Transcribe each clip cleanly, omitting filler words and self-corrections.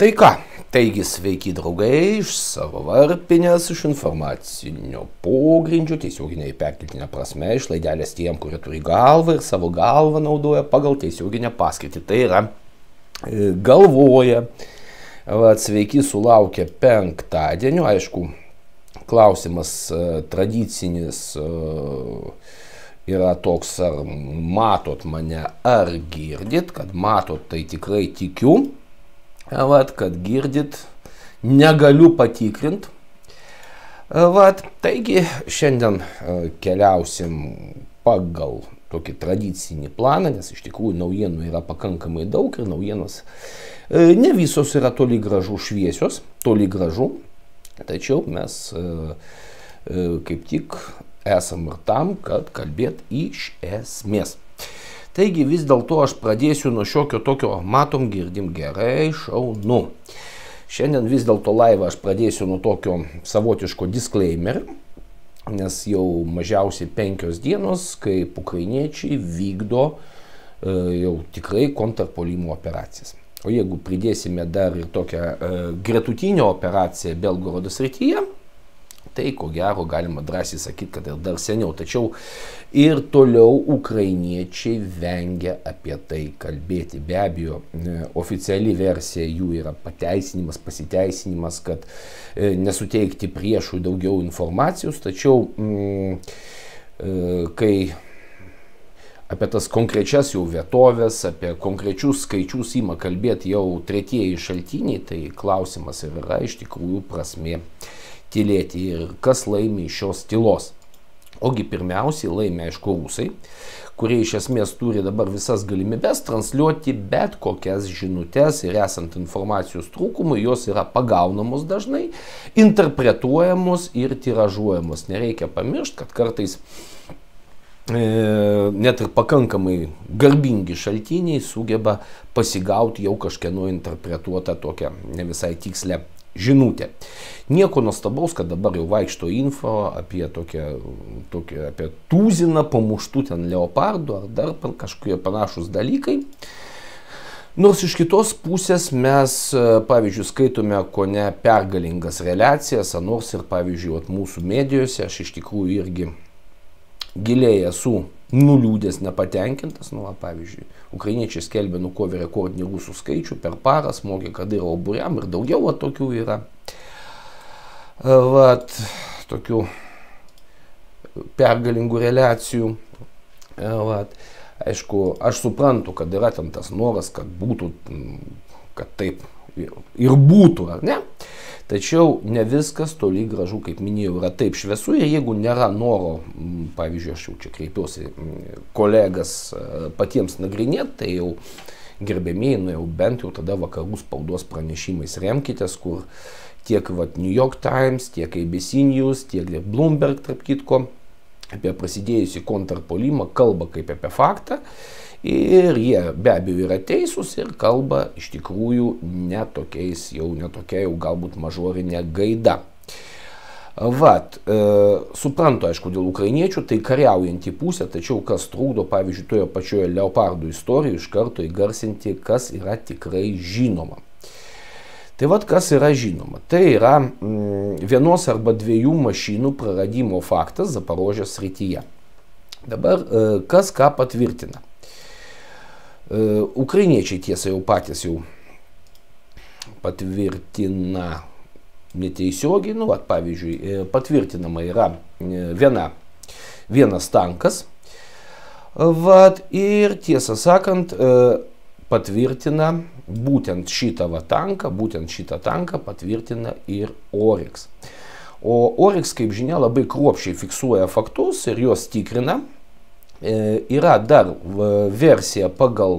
Tai ką, taigi sveiki draugai iš savo varpinės, iš informacinio pogrindžio, tiesioginė perkeltinė prasme, iš laidelės tiem, kurie turi galvą ir savo galvą naudoja pagal tiesioginę paskirtį. Tai yra galvoja. Sveiki sulaukę penktadienio, aišku, klausimas tradicinis yra toks, ar matot mane, ar girdit, kad matot, tai tikrai tikiu. Kad girdit, negaliu patikrinti. Taigi šiandien keliausim pagal tokį tradicinį planą, nes iš tikrųjų naujienų yra pakankamai daug ir naujienos ne visos yra toli gražu šviesios, toli gražu, tačiau mes kaip tik esam ir tam, kad kalbėt iš esmės. Taigi vis dėlto aš pradėsiu nuo šiokio tokio, matom, girdim gerai, šaunu. Šiandien vis dėlto laivą aš pradėsiu nuo tokio savotiško disclaimer, nes jau mažiausiai 5 dienos, kaip ukrainiečiai vykdo jau tikrai kontrpuolimo operacijas. O jeigu pridėsime dar ir tokią gretutinę operaciją Belgorodo srityje, tai ko gero galima drąsiai sakyti, kad ir dar seniau. Tačiau ir toliau ukrainiečiai vengia apie tai kalbėti. Be abejo, oficiali versija jų yra pateisinimas, pasiteisinimas, kad nesuteikti priešui daugiau informacijos. Tačiau kai apie tas konkrečias jau vietovės, apie konkrečius skaičius ima kalbėti jau tretieji šaltiniai, tai klausimas yra iš tikrųjų prasmė tylėti ir kas laimi iš šios tylos. Ogi pirmiausiai laimi, aišku, rusai, kurie iš esmės turi dabar visas galimybės transliuoti bet kokias žinutes ir esant informacijos trūkumui, jos yra pagaunamos dažnai, interpretuojamos ir tiražuojamos. Nereikia pamiršti, kad kartais net ir pakankamai garbingi šaltiniai sugeba pasigauti jau kažkieno interpretuotą tokią ne visai tikslę žinutę. Nieko nuostabaus, kad dabar jau vaikšto info apie apie tuziną pamuštų ten leopardų ar dar kažkokie panašus dalykai. Nors iš kitos pusės mes, pavyzdžiui, skaitome kone pergalingas reliacijas, nors ir, pavyzdžiui, mūsų medijose aš iš tikrųjų irgi giliai esu nuliūdęs, nepatenkintas. Pavyzdžiui, ukrainiečiai skelbia nukovė rekordinį rusų skaičių per parą, smogė Kadyrovo būriam ir daugiau tokių yra. Tokių pergalingų reliacijų. Aišku, aš suprantu, kad yra ten tas noras, kad būtų, kad taip ir būtų, ar ne? Tačiau ne viskas toli gražu, kaip minėjau, yra taip šviesu ir jeigu nėra noro, pavyzdžiui, aš jau čia kreipiuosi kolegas patiems nagrinėti, tai jau gerbėmėjai, jau bent jau tada vakarų spaudos pranešimais remkitės, kur tiek New York Times, tiek ABC News, tiek Bloomberg, tarp kitko, apie prasidėjusį kontrpuolimą kalba kaip apie faktą. Ir jie be abejo yra teisūs ir kalba iš tikrųjų netokia jau galbūt mažorinė gaida. Suprantu, aišku, dėl ukrainiečių tai kariaujantį pusę, tačiau kas trukdo, pavyzdžiui, toje pačioje leopardų istorijoje iš karto įgarsinti, kas yra tikrai žinoma. Tai kas yra žinoma? Tai yra vienos arba dviejų mašinų praradimo faktas Zaporožės srityje. Dabar kas ką patvirtina? Ukrainiečiai tiesa jau patys jau patvirtina netiesiogiai, pavyzdžiui, patvirtinama yra vienas tankas, ir tiesą sakant, patvirtina būtent šitą tanką patvirtina ir Oryx. O Oryx, kaip žinia, labai kruopščiai fiksuoja faktus ir juos tikrina. Yra dar versija pagal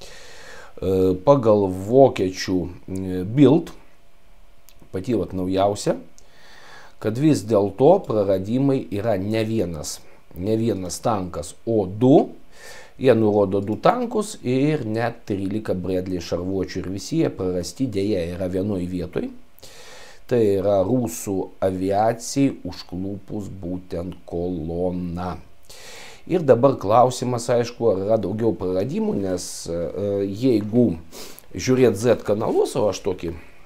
vokiečių Bild, pati naujausia, kad vis dėlto praradimai yra ne vienas tankas, o 2. Jie nurodo 2 tankus ir net 13 Bradley šarvuočių ir visi jie prarasti dėja yra vienoj vietoj. Tai yra rusų aviacijai užklupus būtent koloną. Ir dabar klausimas, aišku, ar yra daugiau praradimų, nes jeigu žiūrėt Z kanalus, o aš tokį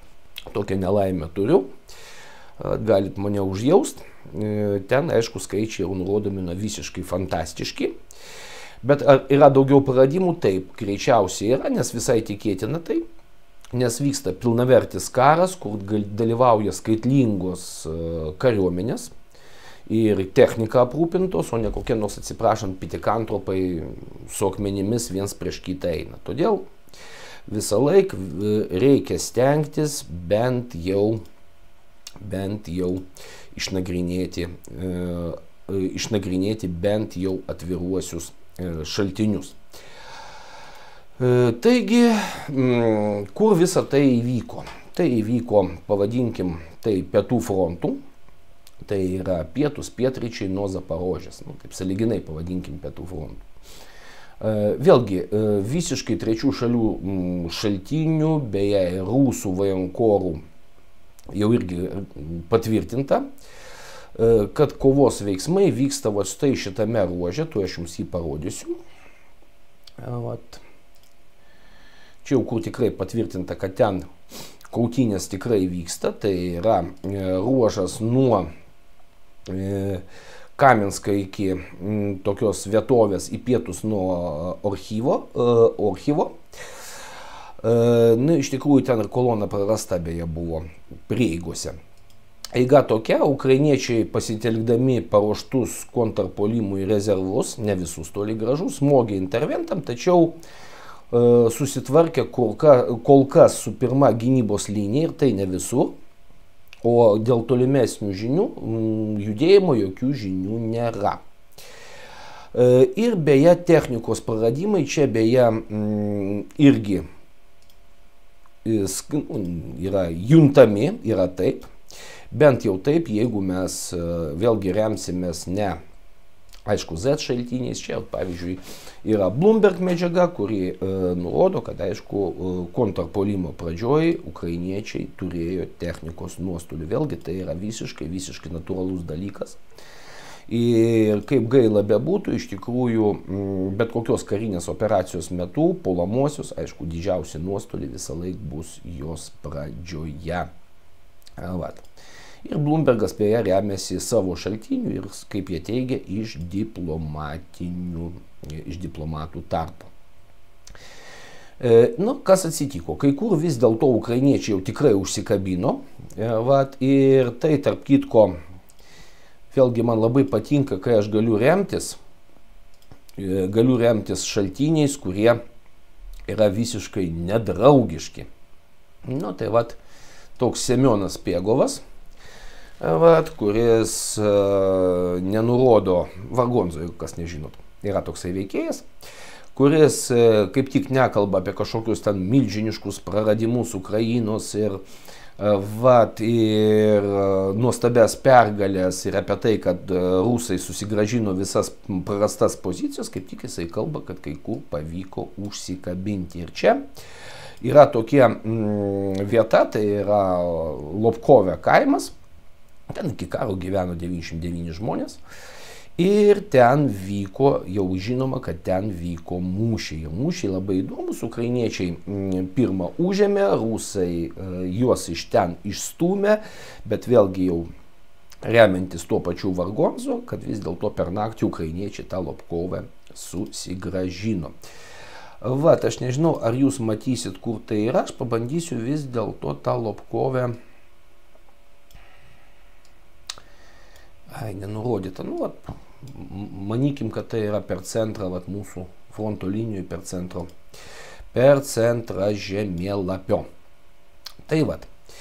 tokią nelaimę turiu, galit mane užjaust. Ten, aišku, skaičiai jau nurodomi visiškai fantastiški. Bet ar yra daugiau praradimų? Taip, greičiausiai yra, nes visai tikėtina tai. Nes vyksta pilnavertis karas, kur dalyvauja skaitlingos kariuomenės ir technika aprūpintos, o ne kokie nors, atsiprašant, pitikantropai su akmenimis viens prieš kitą eina. Todėl visą laiką reikia stengtis bent jau išnagrinėti bent jau atviruosius šaltinius. Taigi, kur visa tai įvyko? Tai įvyko, pavadinkim, tai pietų frontų, tai yra pietus, pietryčiai nuo Zaporožės, taip sąlyginai pavadinkim pietų frontų. Vėlgi, visiškai trečių šalių šaltinių, beje, rusų vojenkorų jau irgi patvirtinta, kad kovos veiksmai vyksta va štai šitame ruože, tu aš jums jį parodysiu. Vat. Čia jau kur tikrai patvirtinta, kad ten kautynės tikrai vyksta, tai yra ruožas nuo Kaminską iki tokios vietovės į pietus nuo Orchivo. Iš tikrųjų ten ir kolona prarasta beje buvo prieigose. Eiga tokia, ukrainiečiai pasitelkdami paruoštus kontrpuolimui rezervus, ne visus toli gražu, smogė interventam, tačiau susitvarkė kol kas su pirma gynybos linija ir tai ne visur, o dėl tolimesnių žinių judėjimo jokių žinių nėra. Ir beje technikos praradimai čia beje irgi yra juntami, yra taip, bent jau taip, jeigu mes vėlgi remsimės ne, aišku, Z šaltiniais, čia pavyzdžiui yra Bloomberg medžiaga, kuri nurodo, kad aišku, kontrpuolimo pradžioj ukrainiečiai turėjo technikos nuostolių, vėlgi tai yra visiškai natūralus dalykas. Ir kaip gaila bebūtų, iš tikrųjų, bet kokios karinės operacijos metu, puolamosios, aišku, didžiausi nuostoliai visą laiką bus jos pradžioje. Vat. Ir Bloombergas beje remiasi savo šaltinių ir, kaip jie teigia, iš diplomatų tarpo. Kas atsitiko? Kai kur vis dėlto ukrainiečiai jau tikrai užsikabino. Vat, ir tai, tarp kitko, vėlgi man labai patinka, kai aš galiu remtis šaltiniais, kurie yra visiškai nedraugiški. Tai vat, toks Semionas Pėgovas, vat, kuris nenurodo, Vargonzo, jeigu kas nežinot, yra toksai veikėjas, kuris kaip tik nekalba apie kažkokius ten milžiniškus praradimus Ukrainos ir nuostabias pergalės ir apie tai, kad rusai susigrąžino visas prarastas pozicijas, kaip tik jisai kalba, kad kai kur pavyko užsikabinti. Ir čia yra tokia vieta, tai yra Lobkove kaimas, ten iki karo gyveno 99 žmonės. Ir ten vyko, jau žinoma, kad ten vyko mūšiai. Mūšiai labai įdomus, ukrainiečiai pirmą užėmė, rusai juos iš ten išstūmė, bet vėlgi jau remiantis tuo pačiu Vargonzo, kad vis dėlto per naktį ukrainiečiai tą Lobkovę susigrąžino. Vat, aš nežinau, ar jūs matysit, kur tai yra, aš pabandysiu vis dėlto tą Lobkovę. Nenurodyta, manykim, kad tai yra per centrą, vat, mūsų fronto linijų per centrą žemėlapio. Tai vat.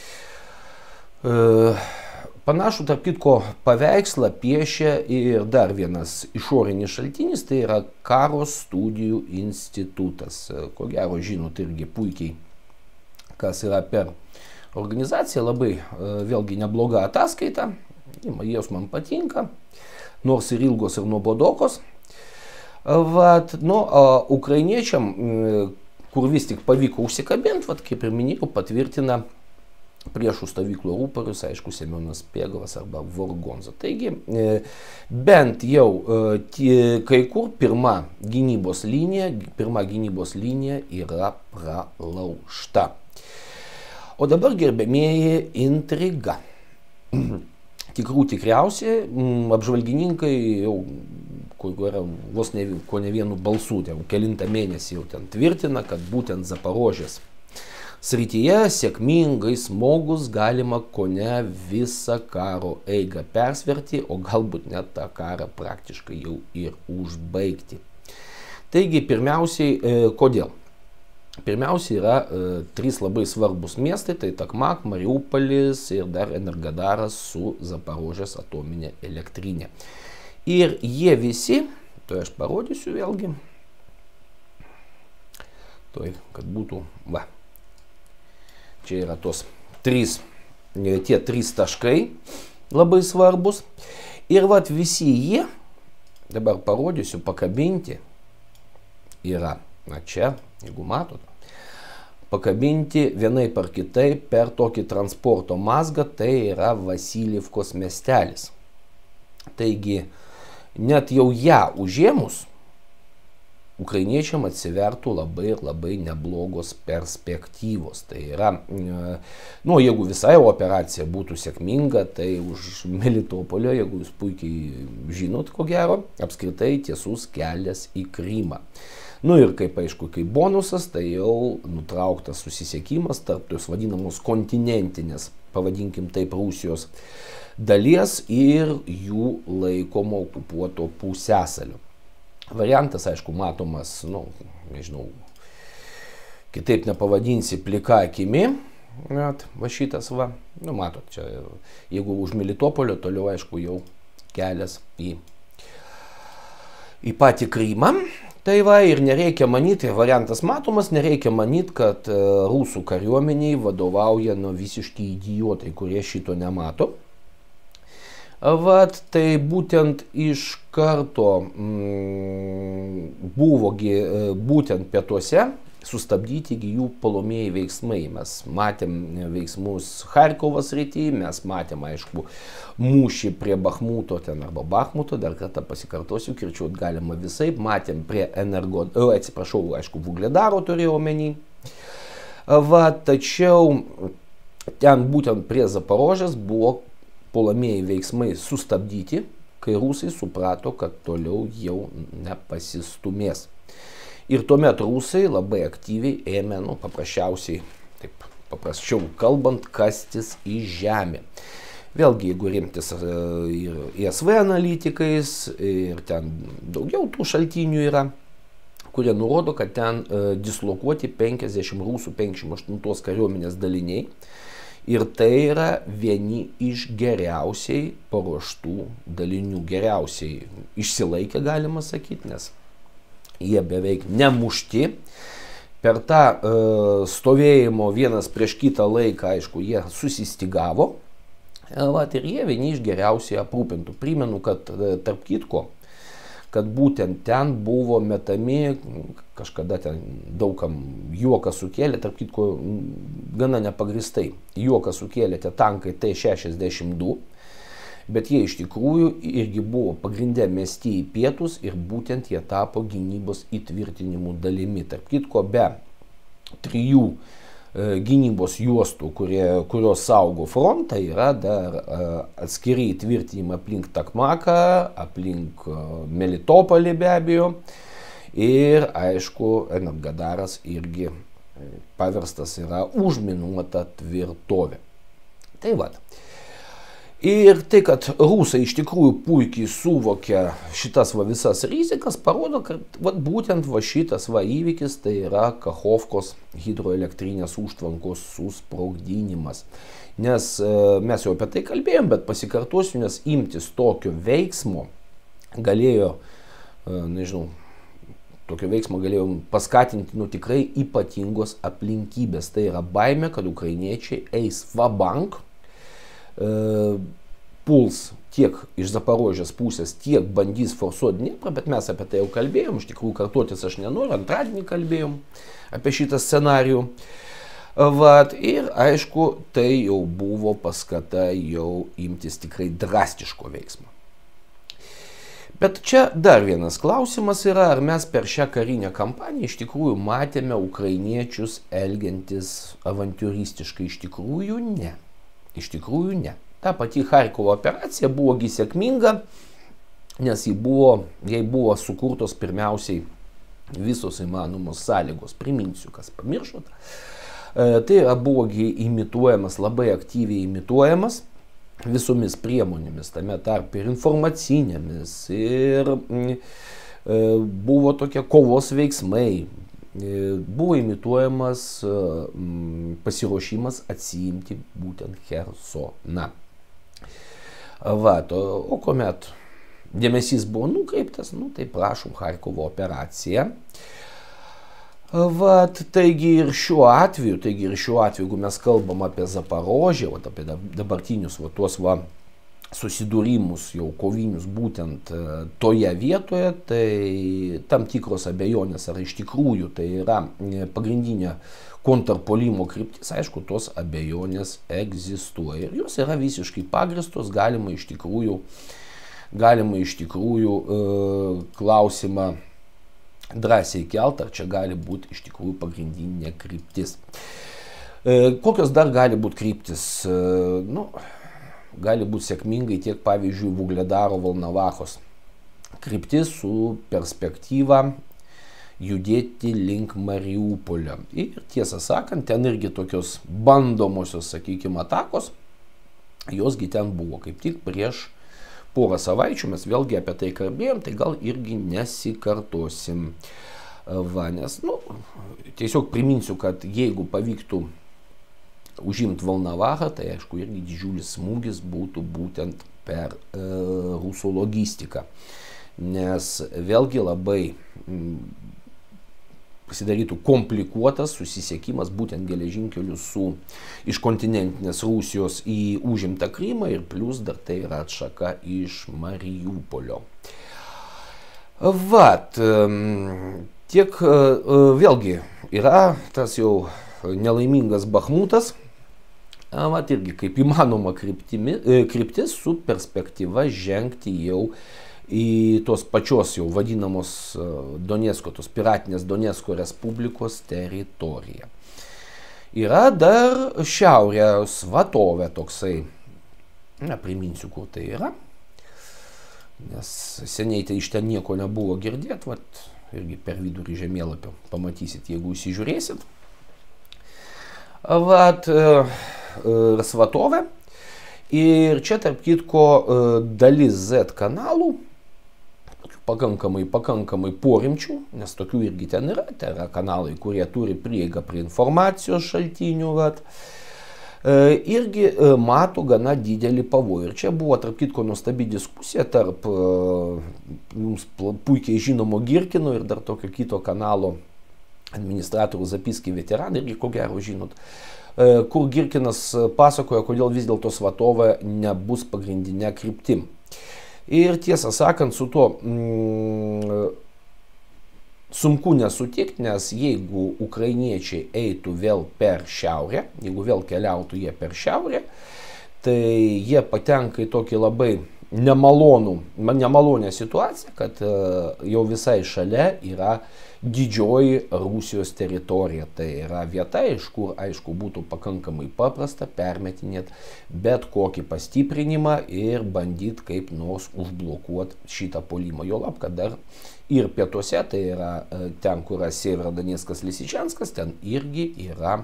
Panašų, tarp kitko, paveikslą piešia ir dar vienas išorinis šaltinis, tai yra Karo studijų institutas. Ko gero žinot irgi puikiai, kas yra per organizacija, labai vėlgi nebloga ataskaita. Jos man patinka, nors ir ilgos ir nuobodokos. Vat, ukrainiečiam, kur vis tik pavyko užsikabinti, vat, kaip ir minėjau, patvirtina priešų stovyklų rūporius, aišku, Semionas Pėgovas arba Vargonza. Taigi, bent jau kai kur pirma gynybos linija yra pralaužta. O dabar, gerbėmieji, intriga. Tikriausiai apžvalgininkai jau, vos ne vienu balsu, kelintą mėnesį jau ten tvirtina, kad būtent Zaporožės srityje sėkmingai smogus galima kone visą karo eigą persverti, o galbūt net tą karą praktiškai jau ir užbaigti. Taigi, pirmiausiai, kodėl? Pirmiausia yra trys labai svarbus miestai, tai Takmak, Mariupolis ir dar Energodaras su Zaporožės atominė elektrinė. Ir jie visi, tai aš parodysiu vėlgi, tai kad būtų, va, čia yra tie trys taškai labai svarbus. Ir vat visi jie, dabar parodysiu, pakabinti yra, na čia, jeigu matot, pakabinti vienaip ar kitaip per tokį transporto mazgą, tai yra Vasiljevkos miestelis. Taigi, net jau ją užėmus, ukrainiečiam atsivertų labai neblogos perspektyvos. Tai yra, jeigu visai operacija būtų sėkminga, tai už Melitopolio, jeigu jūs puikiai žinot, ko gero, apskritai tiesus kelias į Krymą. Ir kaip aišku, kaip bonusas, tai jau nutrauktas susisiekimas tarp tos vadinamos kontinentinės, pavadinkim taip, Rusijos dalies ir jų laikomo okupuoto pusiasalio. Variantas, aišku, matomas, nežinau, kitaip nepavadinsi, plika akimi, va šitas va, matot, čia, jeigu už Melitopolio, toliau, aišku, jau kelias į patį Krymą. Tai va, ir nereikia manyti, variantas matomas, nereikia manyti, kad rusų kariuomeniai vadovauja visiški idiotai, kurie šito nemato. Vat, tai būtent iš karto buvo būtent pietuose sustabdyti jų puolomieji veiksmai. Mes matėm veiksmus Charkovo srity, mes matėm, aišku, mūšį prie Bachmuto ten arba Bachmuto, dar kartą pasikartosiu, kirčiuot galima visaip, matėm prie aišku, Vugledaro turėjau omeny. Va, tačiau ten būtent prie Zaporožės buvo puolomieji veiksmai sustabdyti, kai rusai suprato, kad toliau jau nepasistumės. Ir tuomet rusai labai aktyviai ėmė, paprasčiausiai, taip paprasčiau kalbant, kastis į žemę. Vėlgi, jeigu rimtis ir ISV analitikais, ir ten daugiau tų šaltinių yra, kurie nurodo, kad ten dislokuoti 50 rusų 58 kariuomenės daliniai. Ir tai yra vieni iš geriausiai paruoštų dalinių, geriausiai išsilaikė, galima sakyti, nes jie beveik nemušti. Per tą stovėjimo vienas prieš kitą laiką, aišku, jie susistigavo. Ir jie vieni iš geriausiai aprūpintų. Primenu, kad tarp kitko, kad būtent ten buvo metami, kažkada ten daugam juoką sukėlė, tarp kitko gana nepagristai, juoką sukėlė tie tankai T-62, bet jie iš tikrųjų irgi buvo pagrindė mesti į pietus ir būtent jie tapo gynybos įtvirtinimų dalimi. Tarp kitko, be 3 gynybos juostų, kurios saugo frontą, yra dar atskiri įtvirtinimai aplink Takmaką, aplink Melitopolį be abejo, ir aišku, Energodaras irgi paverstas yra užminuota tvirtovė. Tai va. Ir tai, kad rusai iš tikrųjų puikiai suvokia šitas visas rizikas, parodo, kad būtent šitas įvykis tai yra Kachovkos hidroelektrinės užtvankos susprogdinimas. Nes mes jau apie tai kalbėjom, bet pasikartosiu, nes imtis tokio veiksmo galėjo, tokio veiksmo galėjo paskatinti tikrai ypatingos aplinkybės. Tai yra baimė, kad ukrainiečiai eis vabank, puls tiek iš Zaporožės pusės, tiek bandys forsuoti Dnieprą, bet mes apie tai jau kalbėjom, iš tikrųjų kartuotis aš nenoriu, antradienį kalbėjom apie šitą scenarijų. Ir aišku, tai jau buvo paskata jau imtis tikrai drastiško veiksmo. Bet čia dar vienas klausimas yra, ar mes per šią karinę kampaniją iš tikrųjų matėme ukrainiečius elgiantis avantiūristiškai. Iš tikrųjų ne. Iš tikrųjų ne. Ta pati Charkovo operacija buvogi sėkminga, nes jai buvo sukurtos pirmiausiai visos įmanomos sąlygos. Priminsiu, kas pamiršot. Tai buvogi imituojamas, labai aktyviai imituojamas visomis priemonėmis, tame tarp ir informacinėmis, ir buvo tokie kovos veiksmai, buvo imituojamas pasiruošimas atsiimti būtent Chersoną. O kuomet dėmesys buvo nukreiptas, tai prašom Charkovo operaciją. Taigi ir šiuo atveju, jeigu mes kalbam apie Zaporožę, apie dabartinius tuos susidūrimus, jau kovinius būtent toje vietoje, tai tam tikros abejonės, ar iš tikrųjų tai yra pagrindinė kontrpuolimo kryptis, aišku, tos abejonės egzistuoja. Ir jos yra visiškai pagristos, galima iš tikrųjų klausimą drąsiai kelt, ar čia gali būti iš tikrųjų pagrindinė kryptis. Kokios dar gali būti kryptis? Gali būti sėkmingai tiek, pavyzdžiui, Vugledaro Volnovachos kryptis su perspektyva judėti link Mariupolio. Ir tiesą sakant, ten irgi tokios bandomosios, sakykime, atakos, josgi ten buvo kaip tik prieš porą savaičių, mes vėlgi apie tai kalbėjom, tai gal irgi nesikartosim. Nes, tiesiog priminsiu, kad jeigu pavyktų užimti Volnovachą, tai aišku, irgi didžiulis smūgis būtų būtent per rusų logistiką. Nes vėlgi labai pasidarytų komplikuotas susisiekimas būtent geležinkeliu iš kontinentinės Rusijos į užimtą Krymą ir plus dar tai yra atšaka iš Mariupolio. Tiek vėlgi yra tas jau nelaimingas Bachmutas, irgi kaip įmanoma kryptis su perspektyva žengti jau į tos pačios jau vadinamos Donecko, tos piratinės Donecko Respublikos teritoriją. Yra dar šiaurės Svatove toksai, priminsiu, kur tai yra, nes seniai tai iš ten nieko nebuvo girdėt, irgi per vidurį žemėlapio pamatysit, jeigu įsižiūrėsit. Svatove. Ir čia, tarp kitko, dalis Z kanalų, pakankamai porimčių, nes tokių irgi ten yra, tai yra kanalai, kurie turi prieigą prie informacijos šaltinių, irgi mato gana didelį pavojų. Ir čia buvo, tarp kitko, nuostabi diskusija tarp jums puikiai žinomo Girkino ir dar tokio kito kanalo administratorių Zapiski veteranai, irgi ko gero žinot, kur Girkinas pasakoja, kodėl vis dėlto Svatova nebus pagrindinė kryptim. Ir tiesą sakant, su tuo sunku nesutikti, nes jeigu ukrainiečiai eitų vėl per šiaurę, jeigu vėl keliautų jie per šiaurę, tai jie patenka į tokį labai nemalonę situaciją, kad jau visai šalia yra didžioji Rusijos teritorija. Tai yra vieta, iš kur, aišku, būtų pakankamai paprasta permetinėti bet kokį pastiprinimą ir bandyti kaip nors užblokuoti šitą puolimą. Juolab, kad dar ir pietuose, tai yra ten, kur yra Severodoneckas, Lisičianskas, ten irgi yra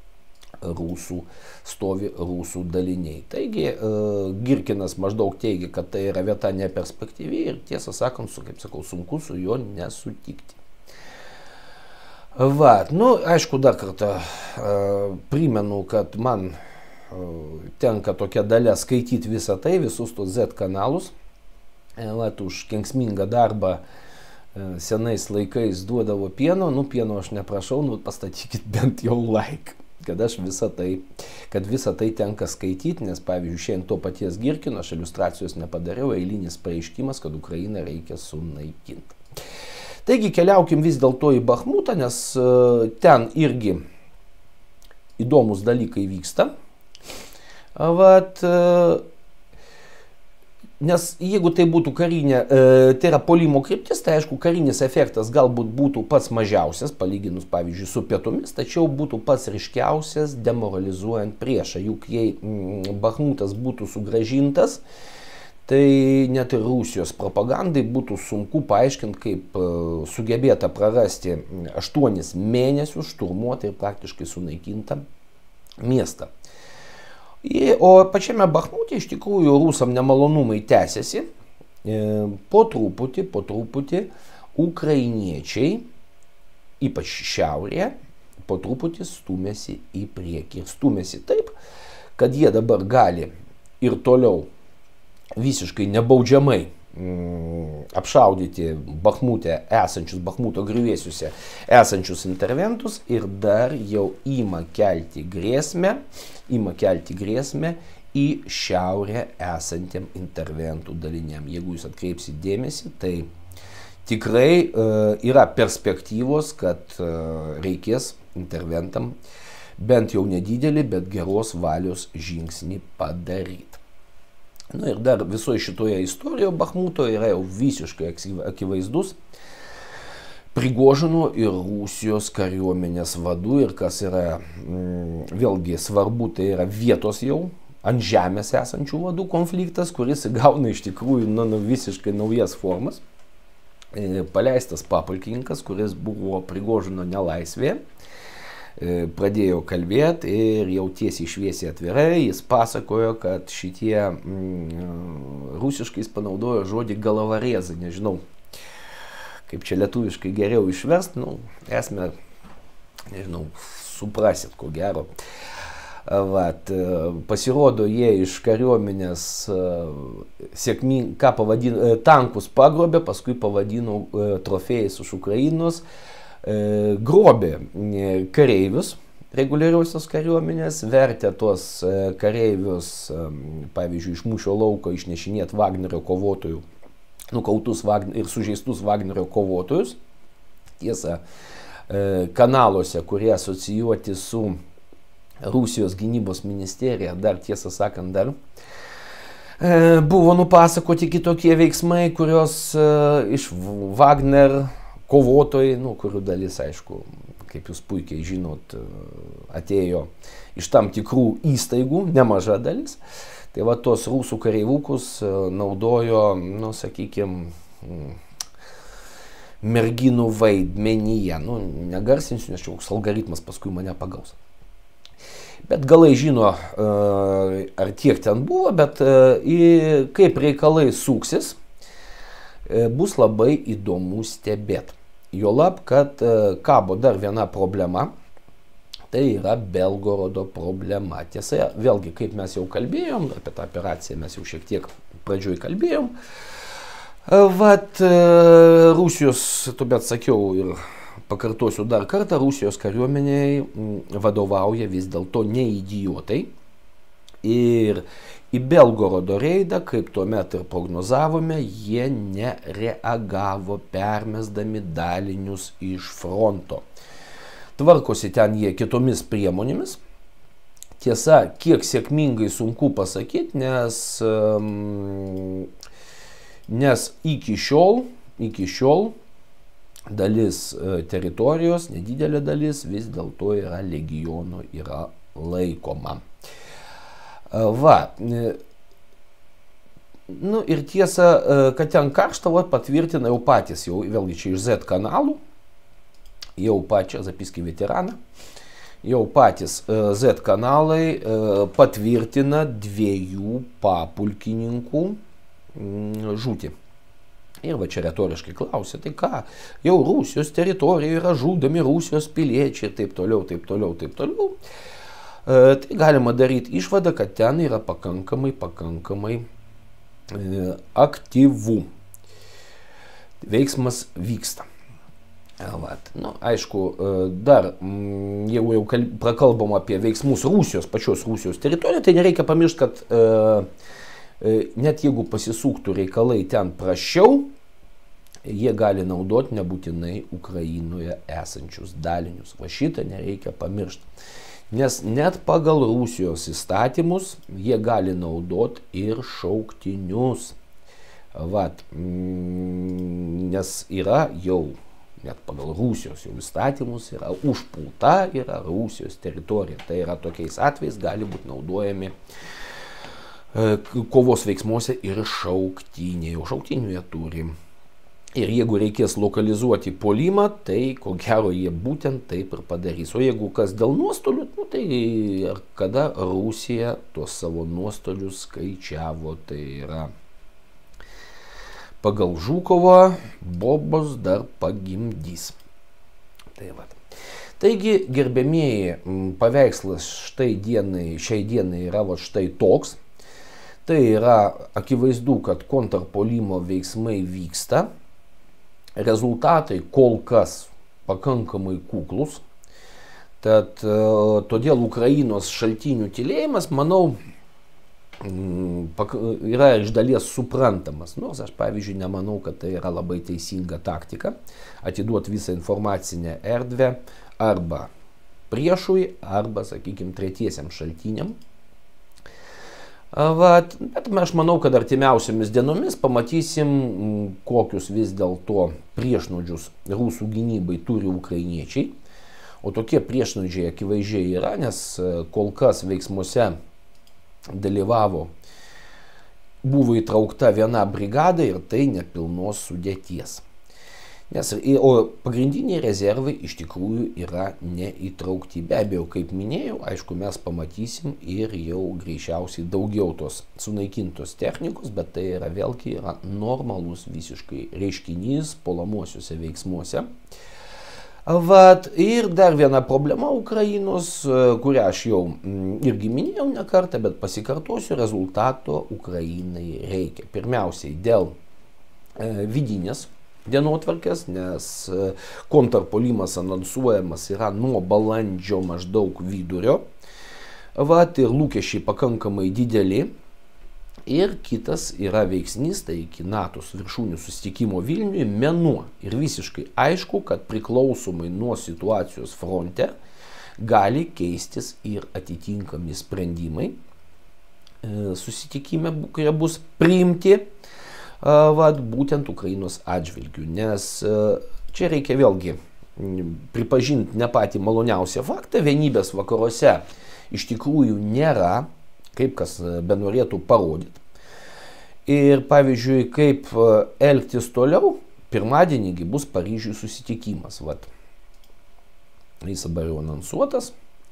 stovi rusų daliniai. Taigi Girkinas maždaug teigia, kad tai yra vieta neperspektyvi ir tiesą sakant, kaip sakau, sunku su juo nesutikti. Aišku, dar kartą primenu, kad man tenka tokia dalia skaityti visą tai, visus tos Z kanalus. Už kenksmingą darbą senais laikais duodavo pieno, pieno aš neprašau, pastatykit bent jau like, kad visą tai tenka skaityti, nes pavyzdžiui, šiandien to paties Girkino aš iliustracijos nepadariau, eilinis pareiškimas, kad Ukrainą reikia sunaikinti. Taigi keliaukim vis dėlto į Bachmutą, nes ten irgi įdomus dalykai vyksta. Nes jeigu tai būtų karinė, tai yra puolimo kryptis, tai aišku, karinis efektas galbūt būtų pats mažiausias, palyginus pavyzdžiui su pietumis, tačiau būtų pats ryškiausias demoralizuojant priešą. Juk jei Bachmutas būtų sugrąžintas, tai net ir Rusijos propagandai būtų sunku paaiškinti, kaip sugebėta prarasti 8 mėnesius šturmuotą ir praktiškai sunaikintą miestą. O pačiame Bachmute iš tikrųjų rusam nemalonumai tęsiasi. Po truputį ukrainiečiai, ypač šiaurėje, po truputį stumėsi į priekį. Ir stumėsi taip, kad jie dabar gali ir toliau visiškai nebaudžiamai apšaudyti Bachmute esančius, Bachmuto griuvėsiuose esančius interventus ir dar jau ima kelti grėsmę į šiaurę esantiem interventų daliniam. Jeigu jūs atkreipsit dėmesį, tai tikrai yra perspektyvos, kad reikės interventam bent jau nedidelį, bet geros valios žingsnį padaryti. Na ir dar visoje šitoje istorijoje Bachmuto yra jau visiškai akivaizdus Prigožino ir Rusijos kariuomenės vadų, ir kas yra vėlgi svarbu, tai yra vietos jau ant žemės esančių vadų konfliktas, kuris įgauna iš tikrųjų visiškai naujas formas. Paleistas papulkininkas, kuris buvo Prigožino nelaisvėje, pradėjo kalbėti ir jau tiesiai šviesiai atvirai jis pasakojo, kad šitie rusiškai jis panaudojo žodį galavarėzai, nežinau, kaip čia lietuviškai geriau išverst, esmę, nežinau, suprasit ko gero. Vat, pasirodo, jie iš kariuomenės tankus pagrobė, paskui pavadino trofėjais iš Ukrainos, grobė kareivius reguliariosios kariuomenės, vertė tuos kareivius, pavyzdžiui, iš mūšio lauko išnešinėti Vagnerio kovotojų, nukautus ir sužeistus Vagnerio kovotojus. Tiesa, kanaluose, kurie asocijuoti su Rusijos gynybos ministerija, dar tiesą sakant, dar buvo nupasakoti kitokie veiksmai, kurios iš Wagner kovotojai, kurių dalis, aišku, kaip jūs puikiai žinot, atėjo iš tam tikrų įstaigų, nemaža dalis. Tai va tos rusų kareivukus naudojo, sakykime, merginų vaidmenyje. Negarsinsiu, nes čia koks algoritmas paskui mane pagaus. Bet galai žino, ar tiek ten buvo, bet kaip reikalai suksis, bus labai įdomu stebėti. Juolab, kad kabo dar viena problema, tai yra Belgorodo problema. Tiesa, vėlgi, kaip mes jau kalbėjom, apie tą operaciją mes jau šiek tiek pradžioj kalbėjom. Vat Rusijos, tuomet sakiau ir pakartosiu dar kartą, Rusijos kariuomeniai vadovauja vis dėlto ne idiotai. Ir į Belgorodo reidą, kaip tuomet ir prognozavome, jie nereagavo, permesdami dalinius iš fronto. Tvarkosi ten jie kitomis priemonėmis. Tiesa, kiek sėkmingai sunku pasakyti, nes iki šiol dalis teritorijos, nedidelė dalis, vis dėlto yra legionų yra laikoma. Va, ir tiesa, kad ten karšta, patvirtina jau patys, jau vėlgi čia iš Z kanalų, jau pačią, zapiski veteraną, jau patys Z kanalai patvirtina 2 papulkininkų žūtį. Ir va čia retoriškai klausė, tai ką, jau Rusijos teritorijoje yra žudomi Rusijos piliečiai ir taip toliau, taip toliau, taip toliau. Tai galima daryti išvadą, kad ten yra pakankamai aktyvu. Veiksmas vyksta. Aišku, dar, jeigu jau prakalbam apie veiksmus pačios Rusijos teritorijoje, tai nereikia pamiršti, kad net jeigu pasisuktų reikalai ten prašiau, jie gali naudoti nebūtinai Ukrainoje esančius dalinius. Va šitą nereikia pamiršti. Nes net pagal Rusijos įstatymus jie gali naudoti ir šauktinius. Vat, nes yra jau, net pagal Rusijos jau įstatymus, yra užpulta, yra Rusijos teritorija. Tai yra tokiais atvejais gali būti naudojami kovos veiksmuose ir šauktiniai. O šauktinių jie turi. Ir jeigu reikės lokalizuoti puolimą, tai ko gero jie būtent taip ir padarys. O jeigu kas dėl nuostolių, nu, tai kada Rusija tuos savo nuostolius skaičiavo, tai yra pagal Žukovą bobos dar pagimdys. Tai va. Taigi, gerbėmieji, paveikslas šiai dienai yra va štai toks. Tai yra akivaizdu, kad kontrpuolimo veiksmai vyksta. Rezultatai kol kas pakankamai kuklus. Tad todėl Ukrainos šaltinių tylėjimas, manau, yra iš dalies suprantamas. Nors aš, pavyzdžiui, nemanau, kad tai yra labai teisinga taktika atiduoti visą informacinę erdvę arba priešui, arba, sakykime, tretiesiam šaltiniam. Bet aš manau, kad artimiausiamis dienomis pamatysim, kokius vis dėlto priešnuodžius rusų gynybai turi ukrainiečiai. O tokie priešnuodžiai akivaizdžiai yra, nes kol kas veiksmuose buvo įtraukta viena brigada ir tai nepilnos sudėties. O pagrindiniai rezervai iš tikrųjų yra neįtraukti. Be abejo, kaip minėjau, aišku, mes pamatysim ir jau greičiausiai daugiau tos sunaikintos technikos, bet tai yra vėlgi normalus visiškai reiškinys puolamuosiuose veiksmuose. Vat, ir dar viena problema Ukrainos, kurią aš jau irgi minėjau ne kartą, bet pasikartosiu, rezultato Ukrainai reikia. Pirmiausiai dėl vidinės dienotvarkės, nes kontrpuolimas anonsuojamas yra nuo balandžio maždaug vidurio. Vat, ir lūkesčiai pakankamai dideli. Ir kitas yra veiksnys, tai iki NATO viršūnių susitikimo Vilniuje mėnuo. Ir visiškai aišku, kad priklausomai nuo situacijos fronte gali keistis ir atitinkami sprendimai susitikime, kurie bus priimti būtent Ukrainos atžvilgių. Nes čia reikia vėlgi pripažinti ne patį maloniausią faktą, vienybės vakaruose iš tikrųjų nėra, kaip kas benorėtų parodyti. Ir pavyzdžiui, kaip elgtis toliau, pirmadienį bus Paryžiuje susitikimas. Vat. Jis dabar jau anonsuotas.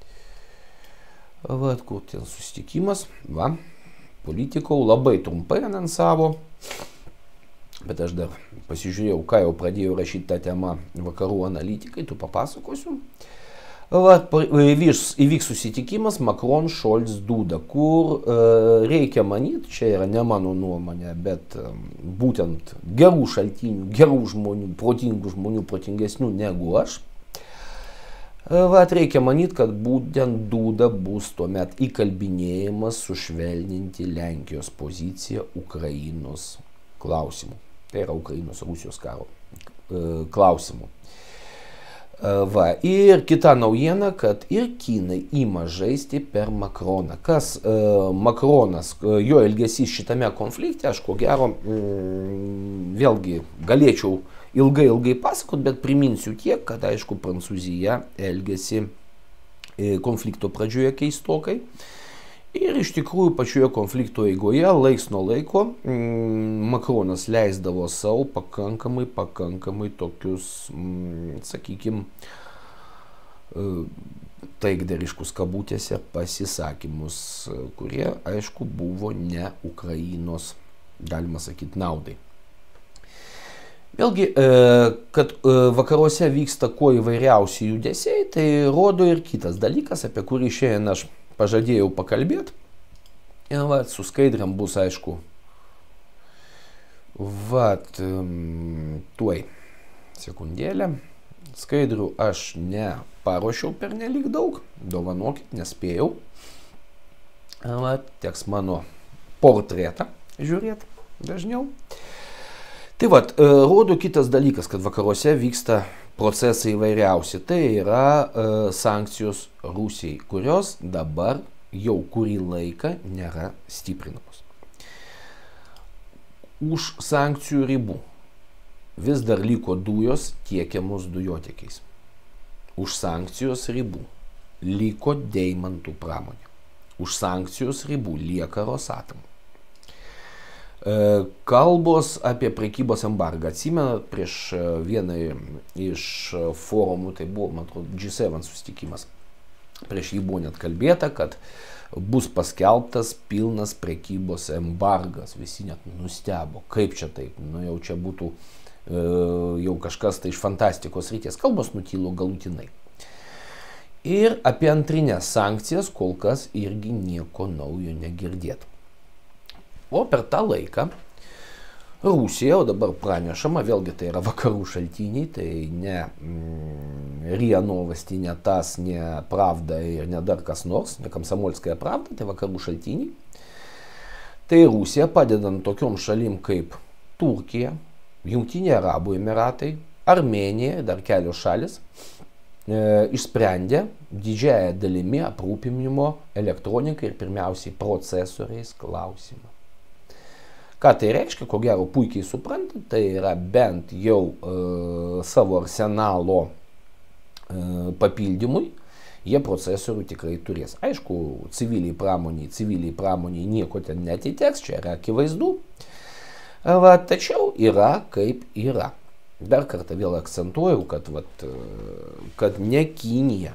Vat, kur ten susitikimas. Va. Politikau labai trumpai anonsavo. Bet aš dar pasižiūrėjau, ką jau pradėjau rašyti tą temą vakarų analitikai, tu papasakosiu. Įvyks susitikimas Macron, Scholz, Duda, kur reikia manyti, čia yra ne mano nuomonė, bet būtent gerų šaltinių, gerų žmonių, protingų žmonių, protingesnių negu aš. Reikia manyti, kad būtent Duda bus tuomet įkalbinėjimas sušvelninti Lenkijos poziciją Ukrainos klausimų. Tai yra Ukrainos Rusijos karo klausimų. Ir kita naujiena, kad ir kinai ima žaisti per Makroną. Kas Makronas, jo elgesys šitame konflikte, aš ko gero vėlgi galėčiau ilgai pasakot, bet priminsiu tiek, kad aišku Prancūzija elgėsi konflikto pradžioje keistokai. Ir iš tikrųjų pačioje konflikto eigoje, laiks nuo laiko, Makronas leisdavo savo pakankamai tokius, sakykime, taikdariškus kabutėse pasisakymus, kurie, aišku, buvo ne Ukrainos, galima sakyti, naudai. Vėlgi, kad vakaruose vyksta kuo įvairiausi judesiai, tai rodo ir kitas dalykas, apie kurį šiandien aš pažadėjau pakalbėti. Ir su skaidriam bus aišku. Tuoj. Sekundėlę. Skaidrių aš neparuošiau pernelyg daug. Dovanokit, nespėjau. Teks mano portretą žiūrėti dažniau. Tai rodo kitas dalykas, kad vakaruose vyksta procesai įvairiausi. Tai yra sankcijos Rusijai, kurios dabar jau kurį laiką nėra stiprinamos. už sankcijų ribų vis dar liko dujos tiekiamos dujotiekiais. Už sankcijos ribų liko deimantų pramonė. Už sankcijos ribų lieka Rosatom. Kalbos apie prekybos embargą. Atsimenat, prieš vieną iš forumų, tai buvo, man atrodo, G7 susitikimas. Prieš jį buvo net kalbėta, kad bus paskelbtas pilnas prekybos embargas. Visi net nustebo, kaip čia taip, nu jau čia būtų jau kažkas tai iš fantastikos ryties. Kalbos nutylo galutinai. Ir apie antrinės sankcijas kol kas irgi nieko naujo negirdėt. O per tą laiką Rusija, o dabar pranešama, vėlgi tai yra vakarų šaltiniai, tai ne RIA Novosti, ne TAS, ne Pravda ir ne dar kas nors, ne Komsomolskaja Pravda, tai vakarų šaltiniai. Tai Rusija padedant tokiom šalim kaip Turkija, Jungtiniai Arabų Emiratai, Armėnija, dar kelios šalis, išsprendė didžiąją dalimi aprūpinimo elektronikai ir pirmiausiai procesoriais klausimą. Ką tai reiškia, ko gero puikiai suprantat, tai yra bent jau savo arsenalo papildymui, jie procesorių tikrai turės. Aišku, civiliai pramoniai nieko ten netiteks, čia yra akivaizdu, tačiau yra kaip yra. Dar kartą vėl akcentuoju, kad ne Kinija,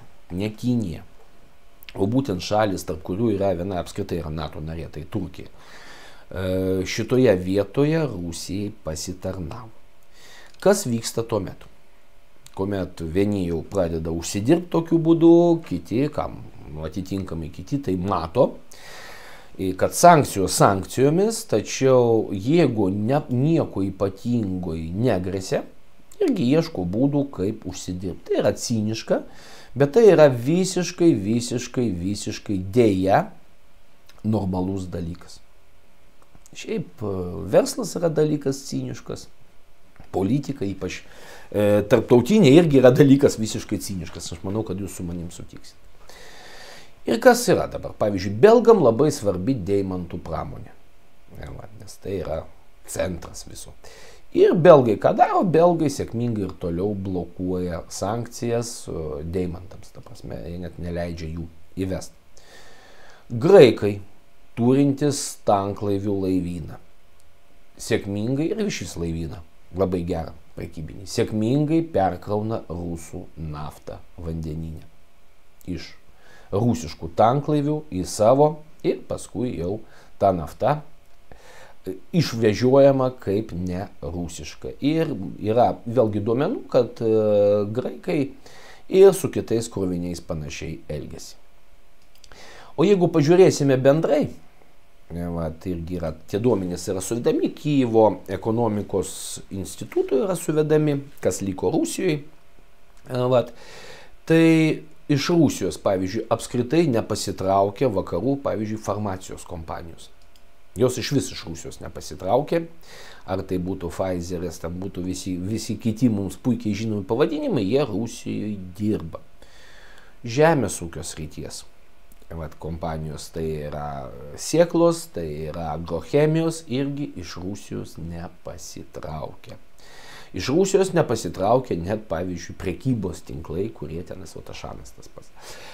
o būtent šalis, tarp kurių yra viena apskritai yra NATO narė, tai Turkija. Šitoje vietoje Rusijai pasitarnavo. Kas vyksta tuo metu? Kuomet vieni jau pradeda užsidirbti tokiu būdu, kiti, atitinkamai kiti, tai mato, kad sankcijos sankcijomis, tačiau jeigu nieko ypatingai negresia, irgi ieško būdų, kaip užsidirbti. Tai yra ciniška, bet tai yra visiškai dėja normalus dalykas. Šiaip verslas yra dalykas ciniškas, politika, ypač tarptautinė, irgi yra dalykas visiškai ciniškas. Aš manau, kad jūs su manim sutiksit. Ir kas yra dabar? Pavyzdžiui, belgam labai svarbi deimantų pramonė, nes tai yra centras viso. Ir belgai ką daro? Belgai sėkmingai ir toliau blokuoja sankcijas deimantams, ta prasme, jie net neleidžia jų įvesti. Graikai, turintis tanklaivių laivyną, sėkmingai ir šis laivyną, labai gerą prekybinį, sėkmingai perkrauna rusų naftą vandeninę. Iš rusiškų tanklaivių į savo ir paskui jau ta nafta išvežiojama kaip ne rusiška. Ir yra vėlgi duomenų, kad graikai ir su kitais kroviniais panašiai elgesi. O jeigu pažiūrėsime bendrai, irgi yra, tie duomenys yra suvedami, Kyjivo ekonomikos institutų yra suvedami, kas liko Rusijoje. Tai iš Rusijos, pavyzdžiui, apskritai nepasitraukė vakarų, pavyzdžiui, farmacijos kompanijos. Jos iš Rusijos nepasitraukė. Ar tai būtų Pfizeris, ten būtų visi kiti mums puikiai žinomi pavadinimai, jie Rusijoje dirba. Žemės ūkio srities kompanijos, tai yra sėklos, tai yra agrochemijos, irgi iš Rusijos nepasitraukė. Iš Rusijos nepasitraukė net, pavyzdžiui, prekybos tinklai, kurie tenais, Otašanas tas pats,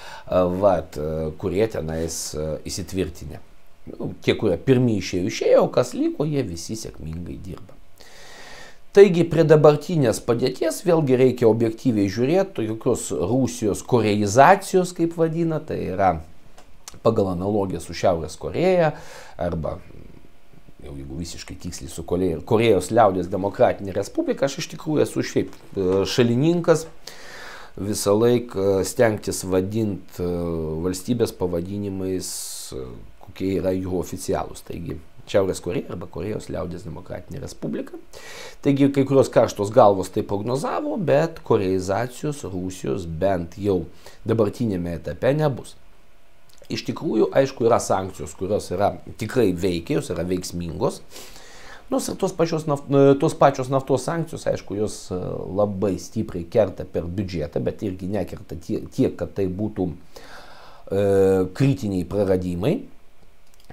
kurie tenais įsitvirtinę. Tie, kurie pirmi išėjo, kas liko, jie visi sėkmingai dirba. Taigi prie dabartinės padėties vėlgi reikia objektyviai žiūrėti, jokios Rusijos koreizacijos, kaip vadina, tai yra pagal analogiją su Šiaurės Koreja, arba, jau jeigu visiškai tiksliai su Korėjos liaudies demokratinė respublika, aš iš tikrųjų esu šiaip šalininkas visą laiką stengtis vadinti valstybės pavadinimais, kokie yra jų oficialūs. Taigi, Šiaurės Koreja arba Korėjos liaudies demokratinė respublika. Taigi, kai kurios karštos galvos tai prognozavo, bet koreizacijos Rusijos bent jau dabartinėme etape nebus. Iš tikrųjų, aišku, yra sankcijos, kurios yra tikrai veikios, yra veiksmingos. Nors ir tos pačios naftos sankcijos, aišku, jos labai stipriai kerta per biudžetą, bet irgi nekerta tiek, kad tai būtų kritiniai praradimai.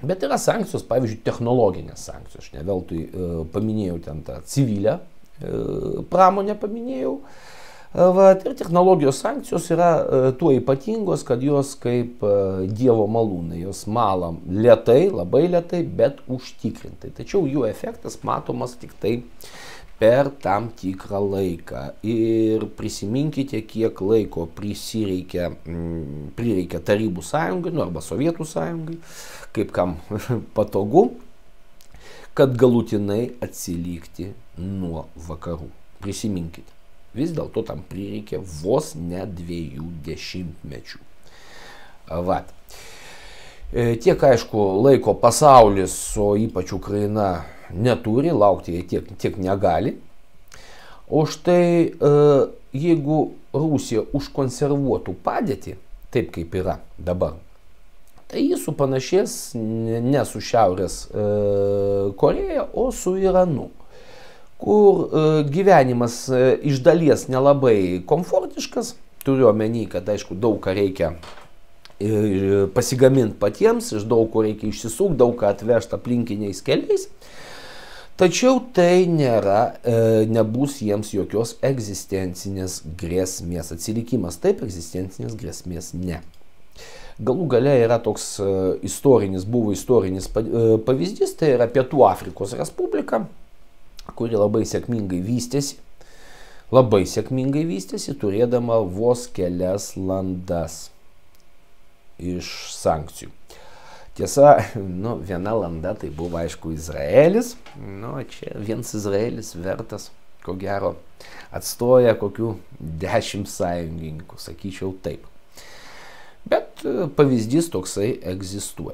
Bet yra sankcijos, pavyzdžiui, technologinės sankcijos. Aš ne veltui paminėjau ten tą civilę pramonę paminėjau. Ir technologijos sankcijos yra tuo ypatingos, kad jos kaip dievo malūnai, jos mala lėtai, labai lėtai, bet užtikrintai. Tačiau jų efektas matomas tik tai per tam tikrą laiką. Ir prisiminkite, kiek laiko prireikia Tarybų sąjungai, arba Sovietų sąjungai, kaip kam patogu, kad galutinai atsilikti nuo vakarų. Prisiminkite. Vis dėlto tam prireikė vos ne 2 dešimtmečių. Vat. Tiek aišku laiko pasaulis, o ypač Ukraina neturi, laukti jie tiek negali. O štai jeigu Rusija užkonservuotų padėtį, taip kaip yra dabar, tai jis supanašės ne su Šiaurės Koreja, o su Iranu, kur gyvenimas iš dalies nelabai komfortiškas, turiu omeny, kad aišku daug ką reikia pasigaminti patiems, iš daug ko reikia išsisukti, daug ką atvežti aplinkiniais keliais, tačiau tai nebus jiems jokios egzistencinės grėsmės. Atsilikimas taip, egzistencinės grėsmės ne. Galų gale yra toks buvo istorinis pavyzdys, tai yra Pietų Afrikos Respublika, kuri labai sėkmingai vystėsi, turėdama vos kelias landas iš sankcijų. Tiesa, viena landa tai buvo aišku Izraelis, čia vienas Izraelis vertas, ko gero, atstoja kokių 10 sąjungininkų, sakyčiau taip. Bet pavyzdys toksai egzistuoja.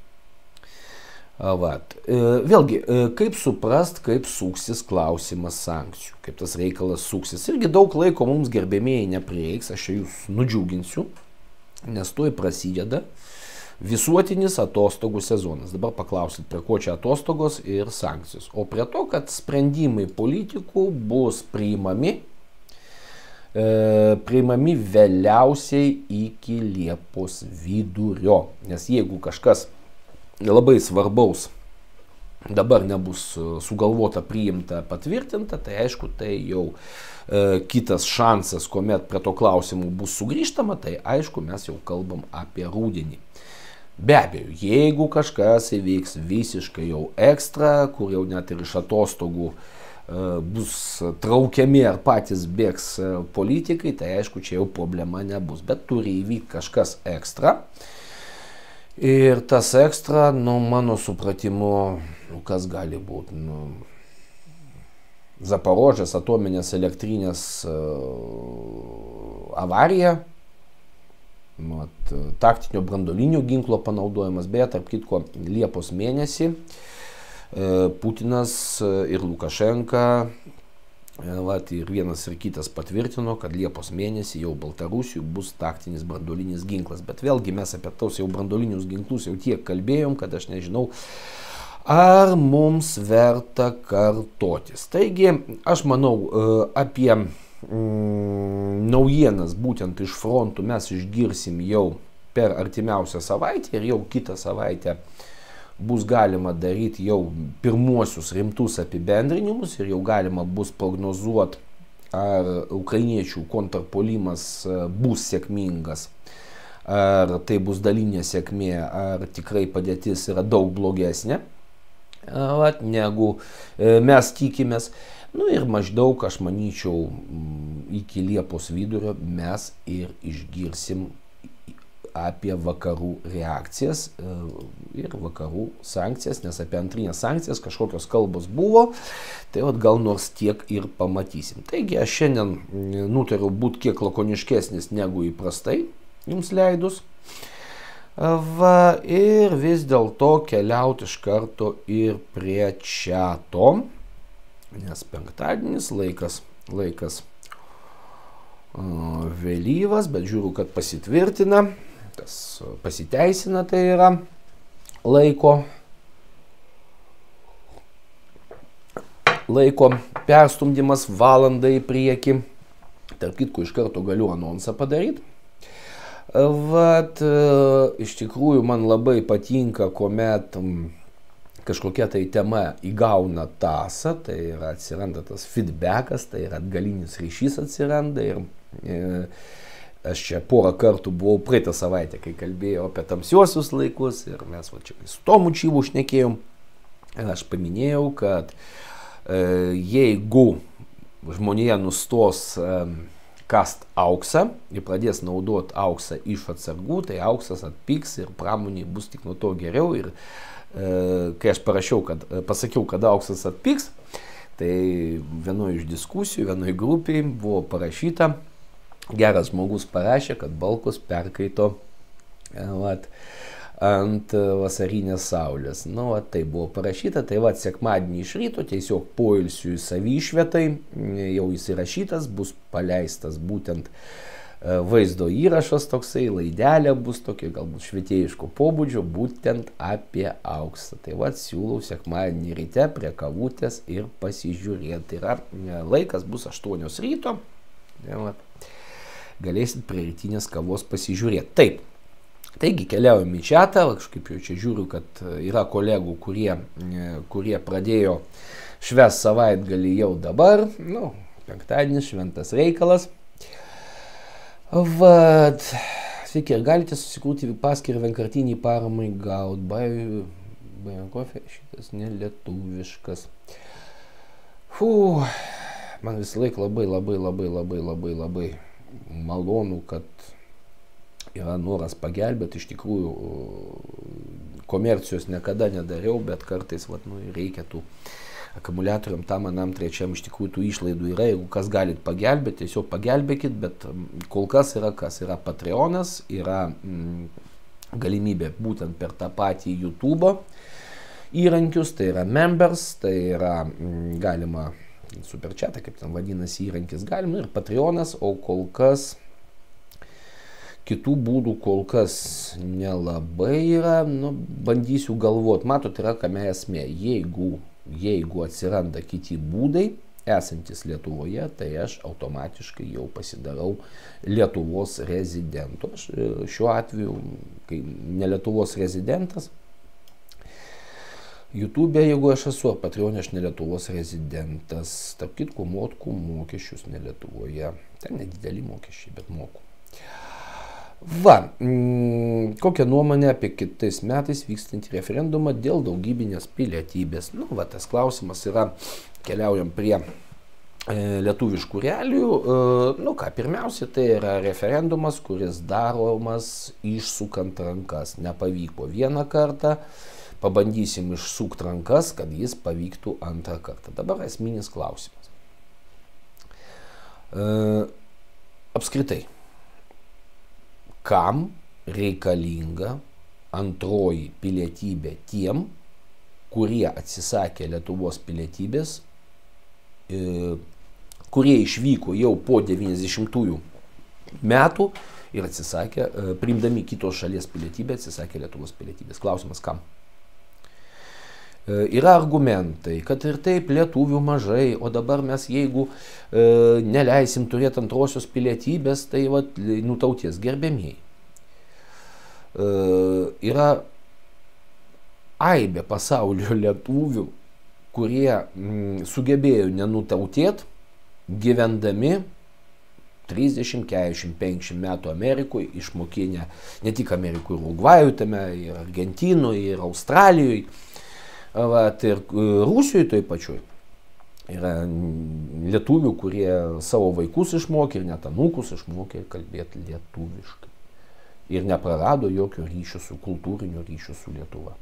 Vėlgi, kaip suprast, kaip suksis klausimas sankcijų, kaip tas reikalas suksis. Irgi daug laiko mums gerbėmėjai neprireiks, aš jūs nudžiuginsiu, nes tuoj prasideda visuotinis atostogų sezonas. Dabar paklausit, prie ko čia atostogos ir sankcijos. O prie to, kad sprendimai politikų bus priimami vėliausiai iki Liepos vidurio. Nes jeigu kažkas labai svarbaus dabar nebus sugalvota, priimta, patvirtinta, tai aišku, tai jau kitas šansas, kuomet prie to klausimų bus sugrįžtama, tai aišku, mes jau kalbam apie rudenį. Be abejo, jeigu kažkas įvyks visiškai jau ekstra, kur jau net ir iš atostogų bus traukiami ar patys bėgs politikai, tai aišku, čia jau problema nebus, bet turi įvykti kažkas ekstra. Ir tas ekstra, mano supratimu, kas gali būti, Zaporožės atominės elektrinės avarija, taktinio branduolinio ginklo panaudojimas, bet tarp kitko Liepos mėnesį Putinas ir Lukašenka ir vienas ir kitas patvirtino, kad Liepos mėnesį jau Baltarusijų bus taktinis branduolinis ginklas. Bet vėlgi mes apie tos jau branduolinius ginklus jau tiek kalbėjom, kad aš nežinau, ar mums verta kartotis. Taigi, aš manau, apie naujienas būtent iš frontų mes išgirsim jau per artimiausią savaitę ir jau kitą savaitę bus galima daryti jau pirmuosius rimtus apibendrinimus ir jau galima bus prognozuoti, ar ukrainiečių kontrpuolimas bus sėkmingas, ar tai bus dalinė sėkmė, ar tikrai padėtis yra daug blogesnė, negu mes tikimės. Ir maždaug, aš manyčiau, iki Liepos vidurio mes ir išgirsim apie vakarų reakcijas ir vakarų sankcijas, nes apie antrinės sankcijas kažkokios kalbos buvo, tai gal nors tiek ir pamatysim. Taigi aš šiandien nutariau būti kiek lakoniškesnis negu įprastai, jums leidus, ir vis dėlto keliauti iš karto ir prie čiato, nes penktadienis laikas vėlyvas, bet žiūriu, kad pasitvirtina. Tas pasiteisina, tai yra laiko perstumdymas valandą į priekį. Tarp kitko, iš karto galiu anonsą padaryti. Vat, iš tikrųjų man labai patinka, kuomet kažkokia tai tema įgauna tasą, tai yra atsiranda tas feedbackas, tai yra atgalinis ryšys atsiranda ir aš čia porą kartų buvau praeitą savaitę, kai kalbėjau apie tamsiuosius laikus ir mes va čia su Tomu Čyvu šnekėjom ir aš paminėjau, kad jeigu žmonija nustos kast auksą ir pradės naudoti auksą iš atsargų, tai auksas atpigs ir pramoniai bus tik nuo to geriau. Ir kai aš pasakiau, kad auksas atpigs, tai vienoje iš diskusijų, vienoje grupėje buvo parašyta, geras žmogus parašė, kad balkos perkaito ant vasarinės saulės. Nu, tai buvo parašyta, tai sekmadienį iš ryto tiesiog poilsiui savišvietai jau įsirašytas, bus paleistas būtent vaizdo įrašas toksai, laidelė bus tokia galbūt švietėjiško pobūdžio, būtent apie auksą. Tai siūlau sekmadienį ryte prie kavutės ir pasižiūrėti. Ir laikas bus 8 ryto, galėsit prie rytinės kavos pasižiūrėti. Taip. Taigi keliaujam į čatą, kažkaip jau čia žiūriu, kad yra kolegų, kurie pradėjo švęst savaitgalį jau dabar, penktadienis, šventas reikalas. Vat, sveiki, ir galite susikurti paskyrą vienkartinį paramai gauti, Bajankofė, šitas nelietuviškas. Man visą laiką labai malonu, kad yra noras pagelbėti, iš tikrųjų komercijos niekada nedariau, bet kartais reikia tų akumuliatoriam, tam, anam, trečiam, iš tikrųjų tų išlaidų yra, jeigu kas galit pagelbėti, tiesiog pagelbėkit, bet kol kas yra Patreonas, yra galimybė būtent per tą patį YouTube įrankius, tai yra Members, tai yra galima superchatą, kaip ten vadinasi įrankis, galima ir Patreonas, o kol kas kitų būdų kol kas nelabai yra, bandysiu galvoti. Matot, yra kame esmė. Jeigu atsiranda kiti būdai, esantis Lietuvoje, tai aš automatiškai jau pasidarau Lietuvos rezidentu. Aš šiuo atveju, kai ne Lietuvos rezidentas, YouTube, jeigu aš esu, Patreonė aš ne Lietuvos rezidentas. Tarp kitko, moku mokesčius ne Lietuvoje. Tai nedideli mokesčiai, bet moku. Kokią nuomonę apie kitais metais vykstantį referendumą dėl daugybinės pilietybės? Tas klausimas yra, keliaujam prie lietuviškų realijų. Pirmiausia, tai yra referendumas, kuris daromas išsukant rankas. Nepavyko vieną kartą, pabandysim išsukti rankas, kad jis pavyktų antrą kartą. Dabar esminis klausimas. Apskritai. Kam reikalinga antroji pilietybė tiem, kurie atsisakė Lietuvos pilietybės, kurie išvyko jau po 90-ųjų metų ir atsisakė, priimdami kitos šalies pilietybę, atsisakė Lietuvos pilietybės. Klausimas kam? Yra argumentai, kad ir taip lietuvių mažai, o dabar mes jeigu neleisim turėti antrosios pilietybės, tai nutauties gerbėmieji. Yra aibė pasaulio lietuvių, kurie sugebėjo nenutautėti, gyvendami 30, 40, 50 metų Amerikoje, išmokinę ne tik Amerikoje, ir Urugvajoje, tame, ir Argentinoje, ir Australijoje. Ir Rusijoje toj pačioj yra lietuvių, kurie savo vaikus išmokė ir net anūkus išmokė kalbėti lietuviškai. Ir neprarado jokio ryšio su kultūrinio ryšio su Lietuva.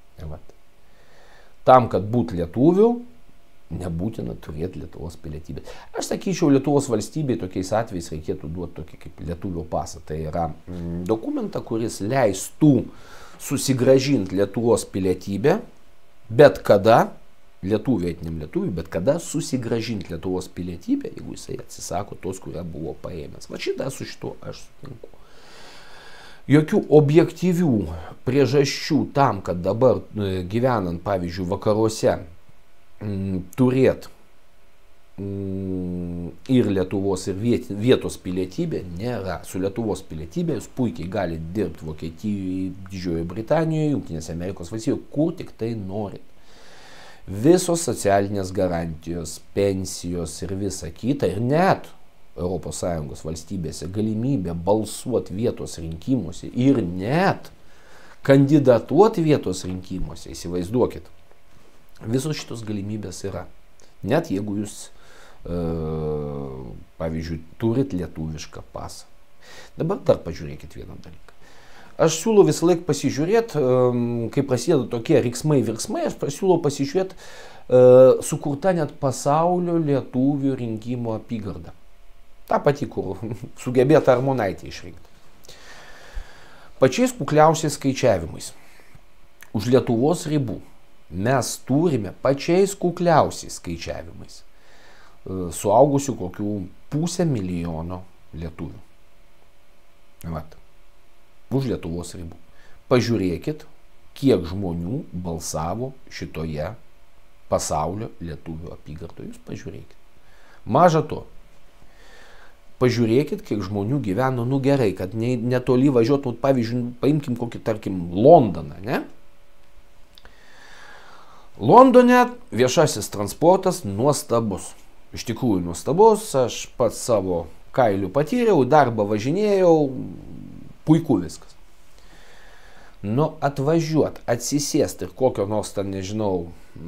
Tam, kad būtų lietuvių, nebūtina turėti Lietuvos pilietybę. Aš sakyčiau, Lietuvos valstybei tokiais atvejais reikėtų duoti tokį kaip lietuvio pasą. Tai yra dokumentą, kuris leistų susigrąžinti Lietuvos pilietybę, bet kada, lietuviai, etiniam lietuviui, bet kada susigrąžinti Lietuvos pilietybę, jeigu jisai atsisako tos, kurią buvo paėmęs. Šitą su šituo aš sutinku. Jokių objektyvių priežasčių tam, kad dabar gyvenant, pavyzdžiui, vakaruose, turėt ir Lietuvos, ir vietos pilietybė nėra. Su Lietuvos pilietybė jūs puikiai galite dirbti Vokietijoje, Didžiojoje Britanijoje, Jungtinėse Amerikos valstijoje, kur tik tai norit. Visos socialinės garantijos, pensijos ir visa kita, ir net ES valstybėse galimybė balsuoti vietos rinkimuose ir net kandidatuoti vietos rinkimuose, įsivaizduokit, visos šitos galimybės yra. Net jeigu jūs, pavyzdžiui, turit lietuvišką pasą. Dabar dar pažiūrėkit vieną dalyką. Aš siūlau visą laiką pasižiūrėti, kai prasideda tokie riksmai-virksmai, aš siūlau pasižiūrėti, sukurta net pasaulio lietuvių rinkimo apygarda. Ta pati, kur sugebėta Armonaitė išrinkti. Pačiais kukliausiais skaičiavimais už Lietuvos ribų mes turime pačiais kukliausiais skaičiavimais suaugusių kokių 500 000 lietuvių. Vat. Už Lietuvos ribų. Pažiūrėkit, kiek žmonių balsavo šitoje pasaulio lietuvių apygardoje. Jūs pažiūrėkit. Maža to. Pažiūrėkit, kiek žmonių gyveno, nu gerai, kad netoli važiuotų, pavyzdžiui, paimkim kokį, tarkim, Londoną, ne? Londone viešasis transportas nuostabus. Iš tikrųjų nuostabus, aš pats savo kailiu patyriau, darbą važinėjau, puiku viskas. Nu, atvažiuot, atsisėsti ir kokio nors ten, nežinau,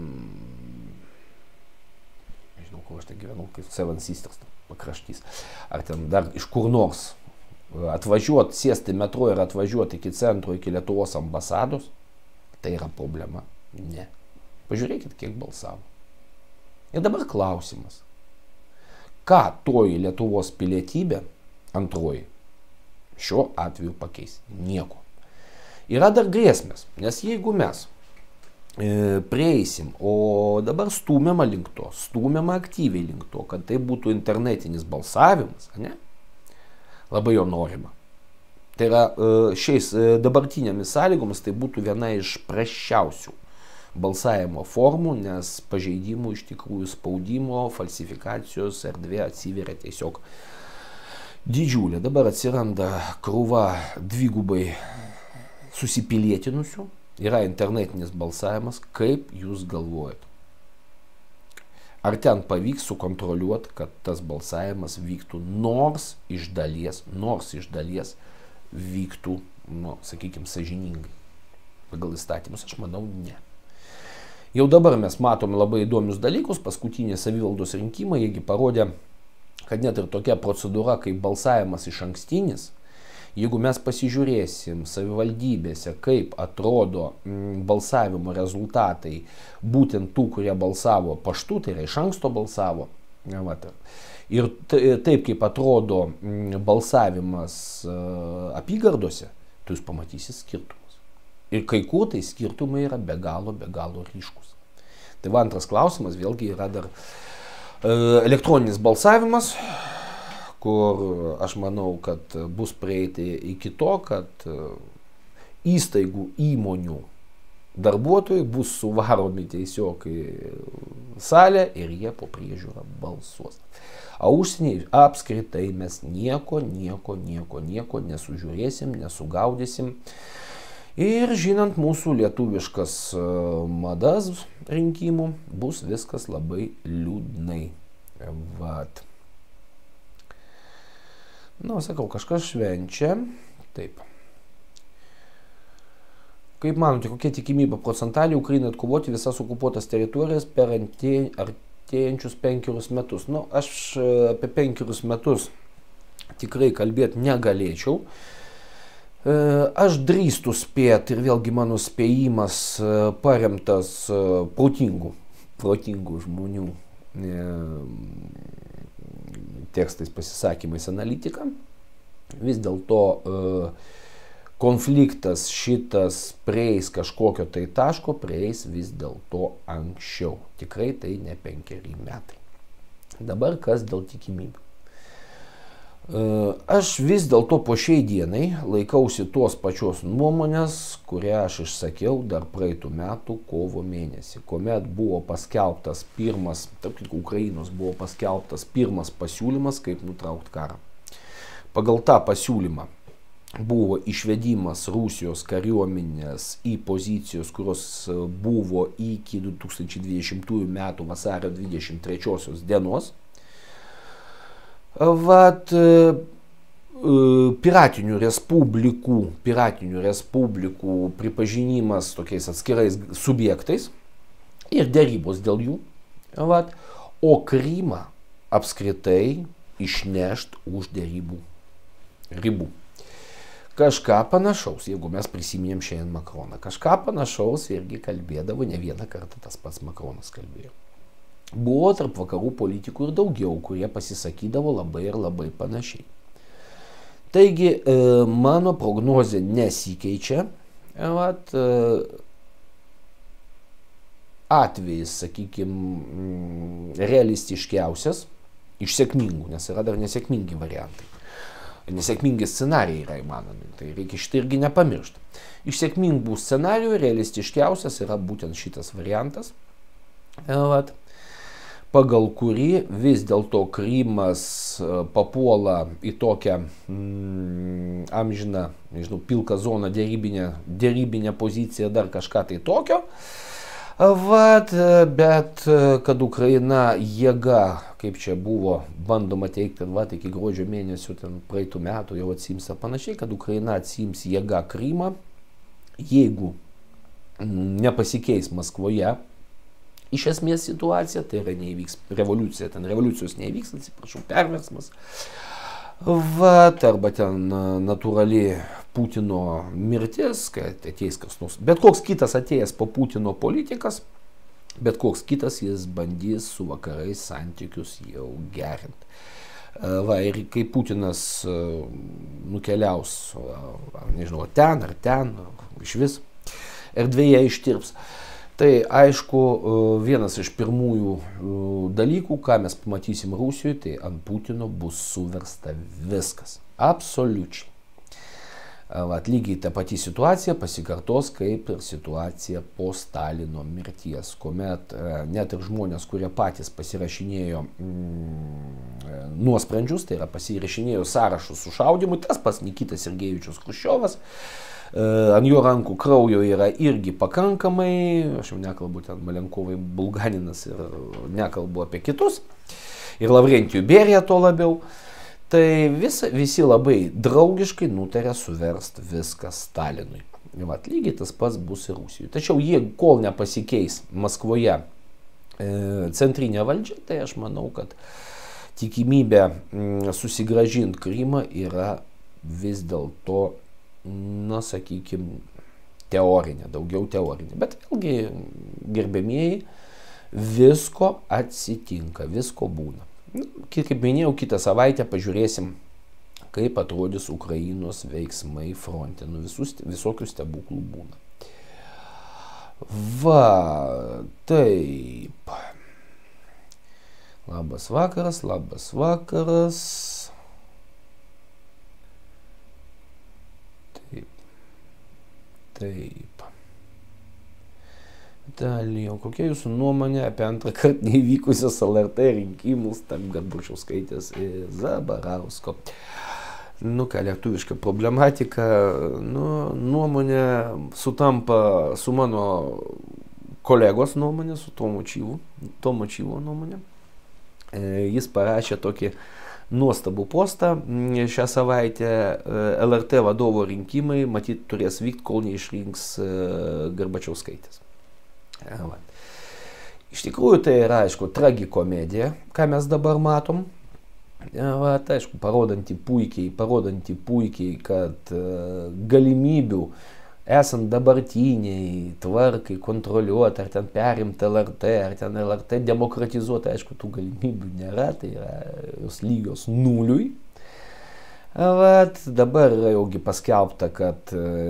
kur aš ten gyvenau, kaip Seven Sisters pakraštys, ar ten dar iš kur nors atvažiuoti, sėsti metro ir atvažiuoti iki centro, iki Lietuvos ambasados, tai yra problema? Ne. Pažiūrėkit, kiek balsavo. Ir dabar klausimas. Ką toji Lietuvos pilietybė, antroji, šiuo atveju pakeis? Nieko. Yra dar grėsmės, nes jeigu mes prieisim, o dabar stūmiama link to, stūmiama aktyviai link to, kad tai būtų internetinis balsavimas, ne? Labai jo norima. Tai yra šiais dabartinėmis sąlygomis tai būtų viena iš prasčiausių balsavimo formų, nes pažeidimų iš tikrųjų spaudimo, falsifikacijos erdvė atsiveria tiesiog didžiulė. Dabar atsiranda krūva dvigubai susipilietinusių. Yra internetinis balsavimas, kaip jūs galvojat? Ar ten pavyks sukontroliuoti, kad tas balsavimas vyktų nors iš dalies vyktų, nu, sakykime, sąžiningai. Pagal įstatymus, aš manau, ne. Jau dabar mes matome labai įdomius dalykus, paskutiniai savivaldos rinkimai, jiegi parodė, kad net ir tokia procedūra kaip balsavimas iš ankstinis, jeigu mes pasižiūrėsim savivaldybėse, kaip atrodo balsavimo rezultatai būtent tų, kurie balsavo paštu, tai yra iš anksto balsavo, ir taip kaip atrodo balsavimas apygardose, tai jūs pamatysit skirtumus. Ir kai kur tai skirtumai yra be galo ryškus. Tai va, antras klausimas vėlgi yra dar elektroninis balsavimas, kur aš manau, kad bus prieiti iki to, kad įstaigų įmonių darbuotojai bus suvaromi tiesiog į salę ir jie po priežiūrą balsuos. O užsieniai apskritai mes nieko nesužiūrėsim, nesugaudysim. Ir žinant mūsų lietuviškas madas rinkimų, bus viskas labai liūdnai. Vat. Na, sakau, kažkas švenčia. Taip. Kaip manote, kokia tikimybė procentaliai Ukrainai atkovoti visas okupuotas teritorijas per artėjančius 5 metus? Nu, aš apie 5 metus tikrai kalbėti negalėčiau. Aš drįstu spėti, ir vėlgi mano spėjimas paremtas protingų žmonių tekstais, pasisakymais, analitika. Vis dėlto konfliktas šitas prieis kažkokio tai taško, prieis vis dėlto anksčiau. Tikrai tai ne 5 metai. Dabar kas dėl tikimybių. Aš vis dėlto po šiai dienai laikausi tos pačios nuomonės, kurią aš išsakiau dar praeitų metų kovo mėnesį, kuomet buvo paskelbtas pirmas, Ukrainos buvo paskelbtas pirmas pasiūlymas, kaip nutraukti karą. Pagal tą pasiūlymą buvo išvedimas Rusijos kariuomenės į pozicijos, kurios buvo iki 2020 metų vasario 23 dienos. Piratinių respublikų pripažinimas tokiais atskirais subjektais ir dėrybos dėl jų, o Krymą apskritai išnešt už dėrybų ribų. Kažką panašaus, jeigu mes prisiminėm šiandien Makroną, kažką panašaus irgi kalbėdavo, ne vieną kartą tas pats Makronas kalbėjo. Buvo tarp vakarų politikų ir daugiau, kurie pasisakydavo labai ir labai panašiai. Taigi, mano prognozė nesikeičia. Atvejis, sakykime, realistiškiausias iš sėkmingų, nes yra dar nesėkmingi variantai. Nesėkmingi scenarijai yra įmanomi, tai reikia šitą irgi nepamiršti. Iš sėkmingų scenarijų realistiškiausias yra būtent šitas variantas. Pagal kurį vis dėlto Krymas papuola į tokią amžiną, nežinau, pilką zoną, dėrybinę poziciją, dar kažką tai tokio. Bet kad Ukraina jėga, kaip čia buvo bandoma teikti, iki gruodžio mėnesio praeitų metų jau atsiims ir panašiai, kad Ukraina atsiims jėga Krymą, jeigu nepasikeis Maskvoje, iš esmės situacija, tai yra neįvyks revoliucija, ten revoliucijos neįvyks, atsiprašau, perversmas. Arba ten natūrali Putino mirtis, kad ateis kas nors. Bet koks kitas atėjęs po Putino politikas, bet koks kitas jis bandys su vakarais santykius jau gerinti. Ir kai Putinas nukeliaus, nežinau, ten, iš vis erdvėje ištirps, tai aišku, vienas iš pirmųjų dalykų, ką mes pamatysim Rusijoje, tai ant Putino bus suversta viskas. Absoliučiai. Lygiai ta pati situacija pasikartos kaip ir situacija po Stalino mirties, kuomet net ir žmonės, kurie patys pasirašinėjo nuosprendžius, tai yra pasirašinėjo sąrašus sušaudimui, tas pats Nikitas Sergejevičius Chruščiovas, ant jo rankų kraujo yra irgi pakankamai, aš jau nekalbu ten Malenkovai, Bulganinas ir nekalbu apie kitus, ir Lavrentijų Berija to labiau, tai visi labai draugiškai nutarė suverst viską Stalinui. Lygiai tas pats bus ir Rusijoje. Tačiau kol nepasikeis Maskvoje centrinė valdžia, tai aš manau, kad tikimybė susigrąžinti Krymą yra vis dėlto, sakykime, teorinė, daugiau teorinė. Bet vėlgi, gerbėmieji, visko atsitinka, visko būna. Kaip minėjau, kitą savaitę pažiūrėsim, kaip atrodys Ukrainos veiksmai fronte. Visokių stebuklų būna. Taip. Labas vakaras, labas vakaras. Taip. Vitalijau, kokia jūsų nuomonė apie antrą kartą neįvykusios LRT rinkimus tarp Garbačiauskaitės ir Zabarausko? Lietuviška problematika, nuomonė sutampa su mano kolegos nuomonė, su Tomo Čyvo nuomonė. Jis parašė tokį nuostabų postą. Šią savaitę LRT vadovo rinkimai matyt turės vykti, kol neišrinks Garbačiauskaitės. Iš tikrųjų tai yra, aišku, tragikomedija, ką mes dabar matom. Aišku, parodanti puikiai, kad galimybių esant dabartiniai tvarkai kontroliuoti, ar ten perimti LRT, ar ten LRT demokratizuoti, aišku, tų galimybių nėra, tai yra jos lygios nuliui. Dabar yra jaugi paskelbta, kad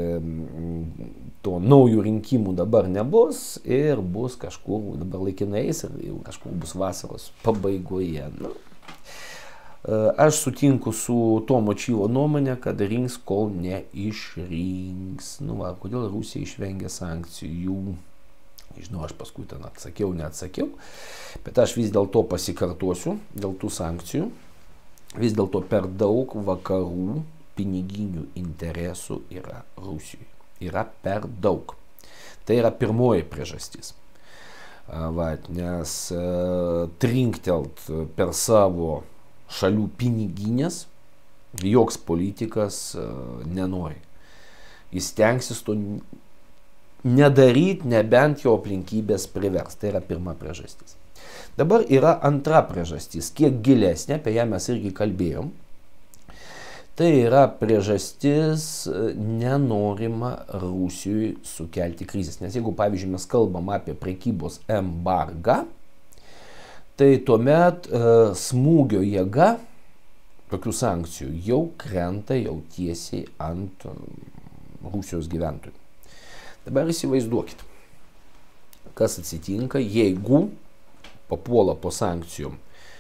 to naujų rinkimų dabar nebus ir bus kažkur dabar laikinais ir jau kažkur bus vasaros pabaigoje. Aš sutinku su Tomo Čyvo nuomonė, kad rinks, kol neišrinks. Nu, va, kodėl Rusija išvengia sankcijų? Žinau, aš paskui ten atsakiau, neatsakiau, bet aš vis dėlto pasikartosiu dėl tų sankcijų. Vis dėlto per daug vakarų piniginių interesų yra Rusijoje. Yra per daug. Tai yra pirmoji priežastis. Nes trinktelt per savo šalių piniginės joks politikas nenori. Jis stengsis to nedaryti, nebent jo aplinkybės privers. Tai yra pirma priežastis. Dabar yra antra priežastis, kiek gilesnė, apie ją mes irgi kalbėjom. Tai yra priežastis nenorima Rusijoje sukelti krizės. Nes jeigu, pavyzdžiui, mes kalbam apie prekybos embargą, tai tuomet smūgio jėga tokių sankcijų jau krenta jau tiesiai ant Rusijos gyventojų. Dabar įsivaizduokit, kas atsitinka, jeigu papuola po sankcijom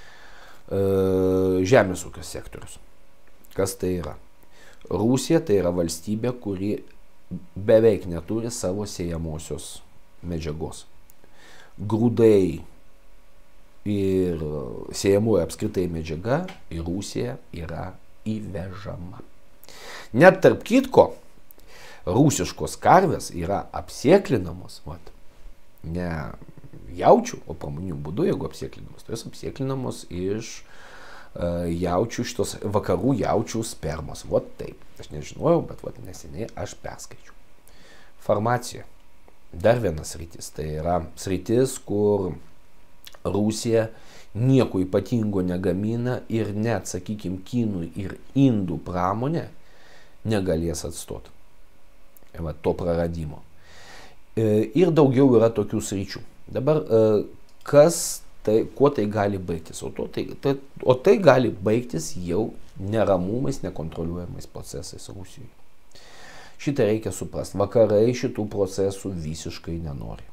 žemės ūkio sektorius. Kas tai yra? Rusija tai yra valstybė, kuri beveik neturi savo siejamosios medžiagos. Grūdai ir siejamoji apskritai medžiaga į Rusiją yra įvežama. Net tarp kitko, rusiškos karvės yra apsėklinamos, ne jaučių, o pramoniniu būdu, jeigu apsėklinamos, tai jos apsėklinamos iš jaučių, šitos vakarų jaučių spermos. Vot taip. Aš nežinojau, bet vot neseniai aš perskaičiau. Farmacija. Dar vienas sritis. Tai yra sritis, kur Rusija nieko ypatingo negamina ir net, sakykime, kinų ir indų pramonė negalės atstoti. To praradimo. Ir daugiau yra tokių sričių. Dabar kuo tai gali baigtis? O tai gali baigtis jau neramumais, nekontroliuojamais procesais Rusijoje. Šitą reikia suprasti. Vakarai šitų procesų visiškai nenori.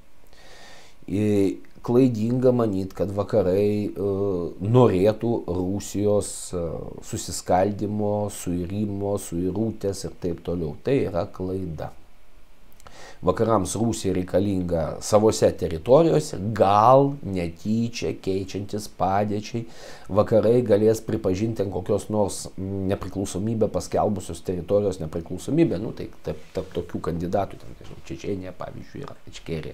Klaidinga manyti, kad vakarai norėtų Rusijos susiskaldimo, suirimo, suirutės ir taip toliau. Tai yra klaida. Vakarams Rusija reikalinga savose teritorijose, gal netyčia keičiantis padėčiai, vakarai galės pripažinti kokios nors nepriklausomybę paskelbusios teritorijos nepriklausomybę, nu tai tarp tokių kandidatų, Čečėnija pavyzdžiui yra, Ičkerija.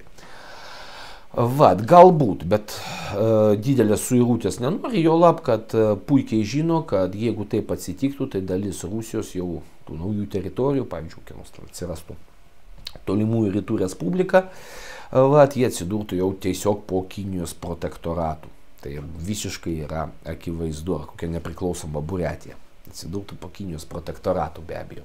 Galbūt, bet didelės suirutės nenori, jo lab, kad puikiai žino, kad jeigu taip atsitiktų, tai dalis Rusijos jau tų naujų teritorijų, pavyzdžiui, kokios atsirastų Tolimųjų rytų respublika, jie atsidurtų jau tiesiog po Kinijos protektoratų. Tai visiškai yra akivaizdu, kokia nepriklausoma Buriatija. Atsidurtų po Kinijos protektoratų be abejo.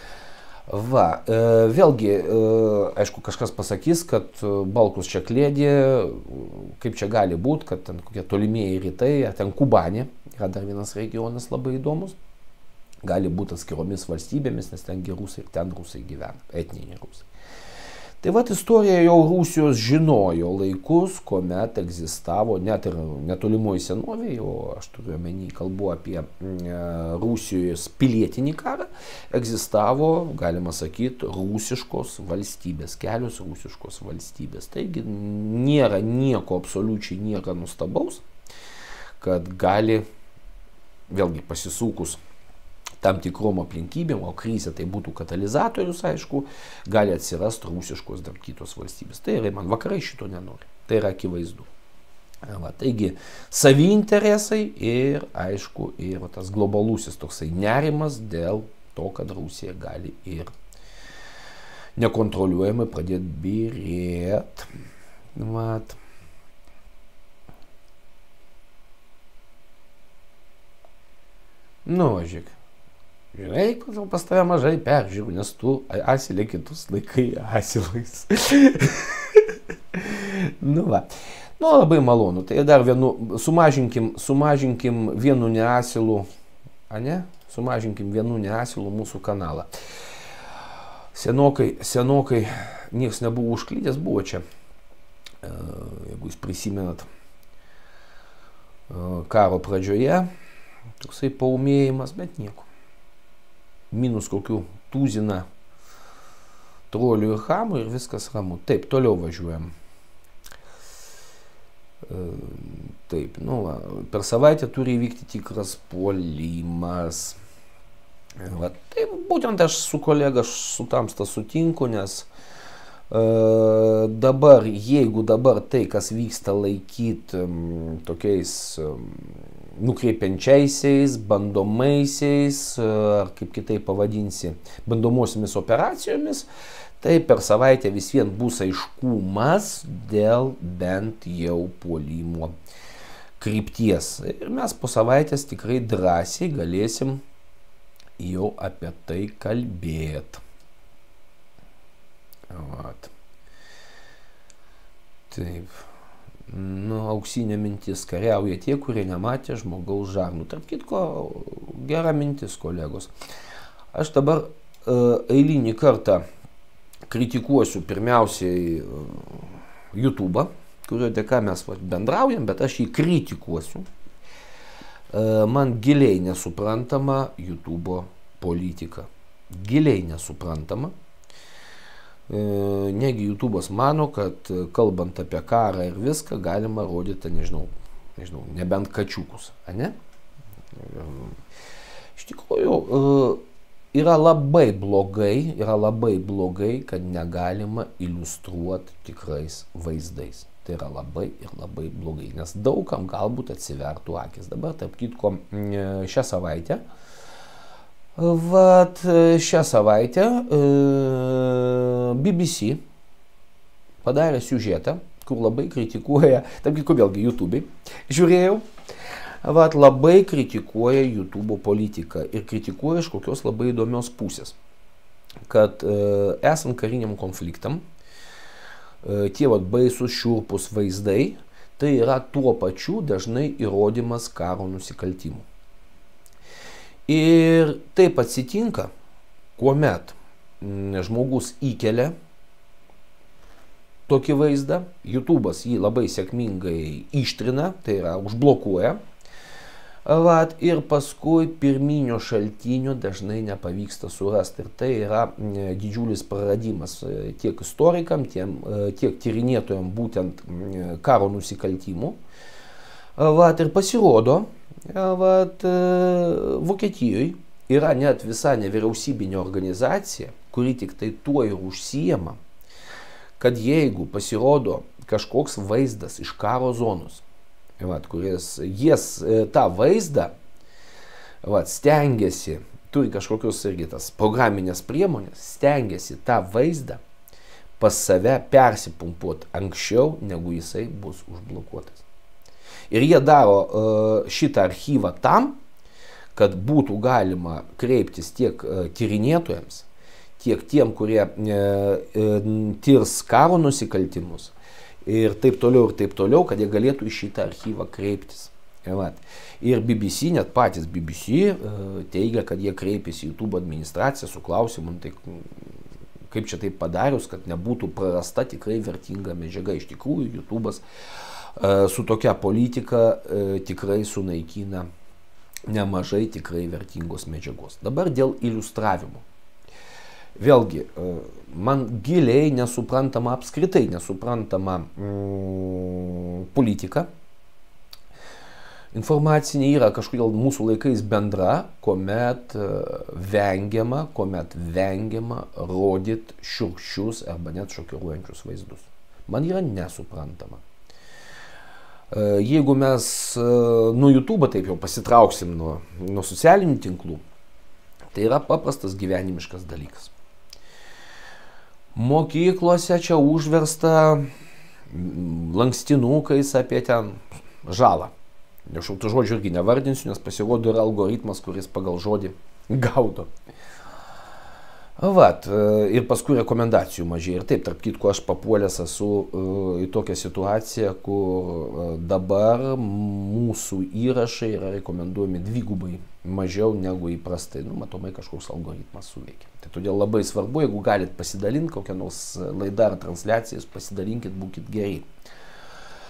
Vėlgi, aišku, kažkas pasakys, kad Balkus čia klėdė, kaip čia gali būti, kad ten kokie tolimieji rytai, ten Kubanė, yra dar vienas regionas labai įdomus. Gali būti atskiromis valstybėmis, nes tengi rusai ir ten rusai gyvena, etniniai rusai. Tai istorija jau Rusijos žinojo laikus, kuomet egzistavo, net ir netolimoji senovėje, o aš turiu omeny, kalbu apie Rusijos pilietinį karą, egzistavo, galima sakyti, rusiškos valstybės, kelios rusiškos valstybės. Taigi nėra nieko, absoliučiai nieko nustabaus, kad gali, vėlgi pasisukus tam tikrom aplinkybėm, o krizė tai būtų katalizatorius, aišku, gali atsirasti rusiškos dar kitos valstybės. Tai yra, man vakarai šito nenori. Tai yra akivaizdu. Taigi, savi interesai ir, aišku, ir tas globalusis toksai nerimas dėl to, kad Rusija gali ir nekontroliuojamai pradėti byrėti. Žiūrėk. Žinai, kodėl pas tave mažai peržiūrų, nes tu asilė kitus laikai asilais. Labai malonu. Tai dar sumažinkim vienu neasilu, sumažinkim vienu neasilu mūsų kanalą. Senokai niekas nebuvo užklydęs, buvo čia, jeigu jūs prisimenat, karo pradžioje. Toksai paumėjimas, bet nieko. Minus kokių tūzina trolių ir hamų ir viskas ramu. Taip, toliau važiuojam. Taip, nu, per savaitę turi įvykti tikras puolimas. Va, taip, būtent aš su kolega su tamsta sutinku, nes dabar, jeigu dabar tai, kas vyksta, laikyti tokiais nukreipiančiaisiais, bandomaisiais, ar kaip kitaip pavadinsi, bandomosiomis operacijomis, tai per savaitę vis vien bus aiškumas dėl bent jau puolimo krypties. Ir mes po savaitės tikrai drąsiai galėsim jau apie tai kalbėti. Vat. Taip. Nu, auksinė mintis, kariauja tie, kurie nematė žmogaus žarnų. Tarp kitko, gera mintis, kolegos. Aš dabar eilinį kartą kritikuosiu pirmiausiai YouTube'ą, kurio dėka mes bendraujam, bet aš jį kritikuosiu. Man giliai nesuprantama YouTube'o politika. Giliai nesuprantama. Negi YouTube'as mano, kad kalbant apie karą ir viską galima rodyti, nežinau, nebent kačiukus, ne? Iš tikrųjų, yra labai blogai, kad negalima iliustruoti tikrais vaizdais. Tai yra labai ir labai blogai, nes daugam galbūt atsivertų akis. Dabar, tarp kitko, šią savaitę BBC padarė siužetą, kur labai kritikuoja, tarp kitko vėlgi YouTube'ai, žiūrėjau, labai kritikuoja YouTube'o politiką ir kritikuoja iš kokios labai įdomios pusės, kad esant kariniam konfliktam, tie baisus šiurpus vaizdai, tai yra tuo pačiu dažnai įrodymas karo nusikaltimų. Ir taip atsitinka, kuomet žmogus įkelia tokį vaizdą, YouTube'as jį labai sėkmingai ištrina, tai yra užblokuoja, ir paskui pirminio šaltinio dažnai nepavyksta surasti. Ir tai yra didžiulis praradimas tiek istorikam, tiek tyrinėtojam būtent karo nusikaltimų. Ir pasirodo, Vokietijoje yra net visa nevyriausybinė organizacija, kuri tik tai tuo ir užsijama, kad jeigu pasirodo kažkoks vaizdas iš karo zonos, kuris jis tą vaizdą stengiasi, turi kažkokios irgi tas programinės priemonės, stengiasi tą vaizdą pas save persipumpuoti anksčiau, negu jisai bus užblokuotas. Ir jie daro šitą archyvą tam, kad būtų galima kreiptis tiek tyrinėtojams, tiek tiem, kurie tirs karo nusikaltimus ir taip toliau, kad jie galėtų į šitą archyvą kreiptis. Ir BBC, net patys BBC teigia, kad jie kreipėsi į YouTube administraciją su klausimu, tai kaip čia taip padarius, kad nebūtų prarasta tikrai vertinga medžiaga. Iš tikrųjų, YouTube'as su tokia politika tikrai sunaikina nemažai tikrai vertingos medžiagos. Dabar dėl iliustravimo. Vėlgi, man giliai nesuprantama, apskritai nesuprantama politika. Informacinė yra kažkodėl mūsų laikais bendra, kuomet vengiama rodyti šiurkščius arba net šokiruojančius vaizdus. Man yra nesuprantama. Jeigu mes nuo YouTube'o taip jau pasitrauksim nuo socialinių tinklų, tai yra paprastas gyvenimiškas dalykas. Mokyklose čia užversta lankstinukais apie ten žalą. Aš tų žodžių irgi nevardinsiu, nes pasirodo yra algoritmas, kuris pagal žodį gaudo. Ir paskui rekomendacijų mažėja. Ir taip, tarp kitko, aš papuolęs esu į tokią situaciją, kur dabar mūsų įrašai yra rekomenduojami dvigubai mažiau negu įprastai. Matomai kažkoks algoritmas suveikia. Tai todėl labai svarbu, jeigu galit pasidalinti kokią nors laidą ar transliacijas, pasidalinkit, būkit geri.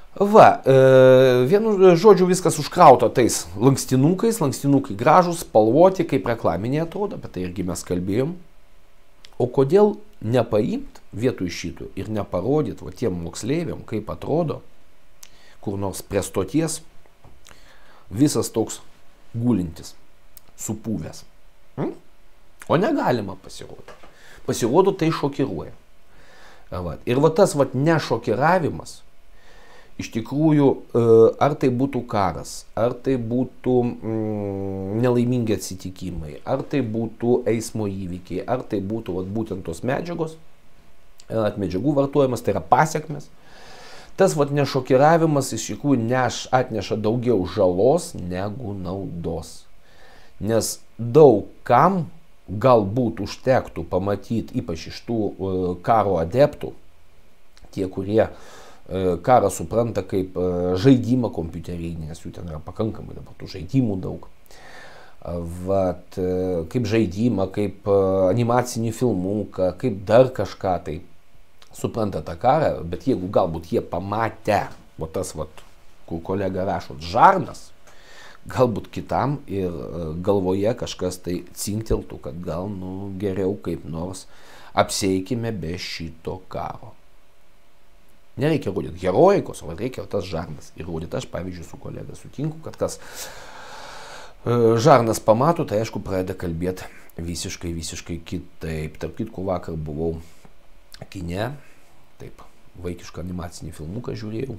Va, vienu žodžiu viskas užkrauta tais lankstinukais, lankstinukai gražus, spalvoti, kaip reklaminiai atrodo, bet tai irgi mes kalbėjom. O kodėl nepaimt vietoj šitų ir neparodyt va tiem moksleiviam, kaip atrodo, kur nors prie stoties, visas toks gulintis, supūvęs. O negalima pasirodo. Pasirodo, tai šokiruoja. Va. Ir va tas va nešokiravimas, iš tikrųjų, ar tai būtų karas, ar tai būtų nelaimingi atsitikimai, ar tai būtų eismo įvykiai, ar tai būtų vat, būtent tos medžiagos, medžiagų vartojimas, tai yra pasiekmes. Tas vat, nešokiravimas iš tikrųjų atneša daugiau žalos negu naudos. Nes daug kam galbūt užtektų pamatyti, ypač iš tų karo adeptų, tie, kurie karą supranta kaip žaidimą kompiuterinį, nes jų ten yra pakankamai dabar tų žaidimų daug. Vat, kaip žaidimą, kaip animacinį filmuką, kaip dar kažką tai supranta tą karą, bet jeigu galbūt jie pamatę, va tas, vat, kur kolega rašo, žarnas, galbūt kitam ir galvoje kažkas tai cinkteltų, kad gal geriau kaip nors apsieikime be šito karo. Nereikia rodyti herojikos, o reikia tas žarnas įrodyti. Aš, pavyzdžiui, su kolega sutinku, kad kas žarnas pamato, tai aišku pradeda kalbėti visiškai kitaip. Tarp kitko, vakar buvau kine, taip, vaikišką animacinį filmuką žiūrėjau.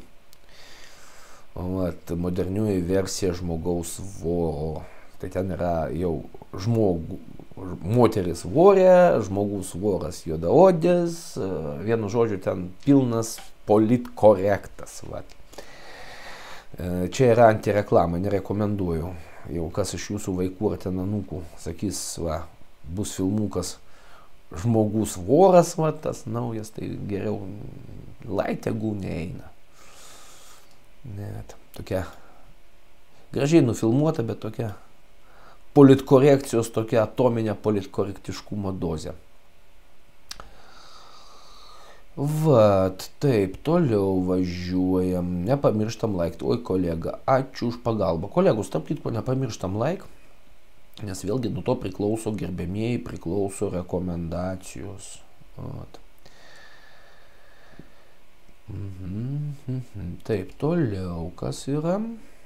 Vat, modernioji versija žmogaus voro. Tai ten yra jau moteris vorė, žmogus voras juodaodis, vienu žodžiu ten pilnas politkorektas. Vat. Čia yra antireklama, nerekomenduoju. Jau kas iš jūsų vaikų ar ten anūkų sakys, va, bus filmukas žmogus voras, va, tas naujas, tai geriau tegu neeina. Net, tokia gražiai nufilmuota, bet tokia politkorekcijos, tokia atominė politkorektiškumo dozė. Vat, taip, toliau važiuojam, nepamirštam laikti. Oi, kolega, ačiū už pagalbą. Kolegos, tarp kitko, nepamirštam laik, nes vėlgi nuo to priklauso, gerbėmieji, priklauso rekomendacijos. Vat. Taip, toliau, kas yra?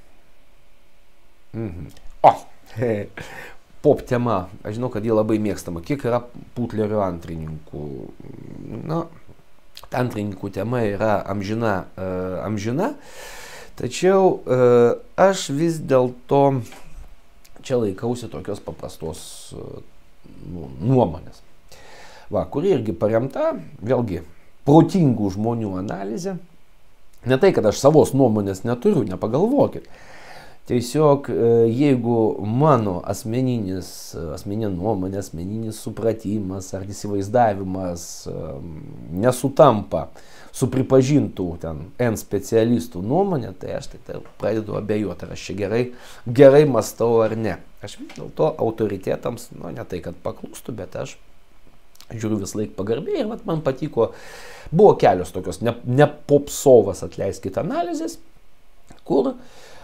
O, pop tema, aš žinau, kad jie labai mėgstama. Kiek yra Putlerio antrininkų? Na, antrininkų tema yra amžina, tačiau aš vis dėlto čia laikausi tokios paprastos nuomonės, va, kuri irgi paremta, vėlgi, protingų žmonių analizė. Ne tai, kad aš savos nuomonės neturiu, nepagalvokit. Tiesiog, jeigu mano asmeninė nuomonė, asmeninis supratimas ar įsivaizdavimas nesutampa su pripažintų ten N specialistų nuomonė, tai aš tai pradedu abejoti, ar aš čia gerai mąstau ar ne. Aš vis dėlto autoritetams, ne tai, kad paklūstu, bet aš žiūriu vis laik pagarbiai ir vat, man patiko, buvo kelios tokios nepopsovas, atleiskit, analizės, kur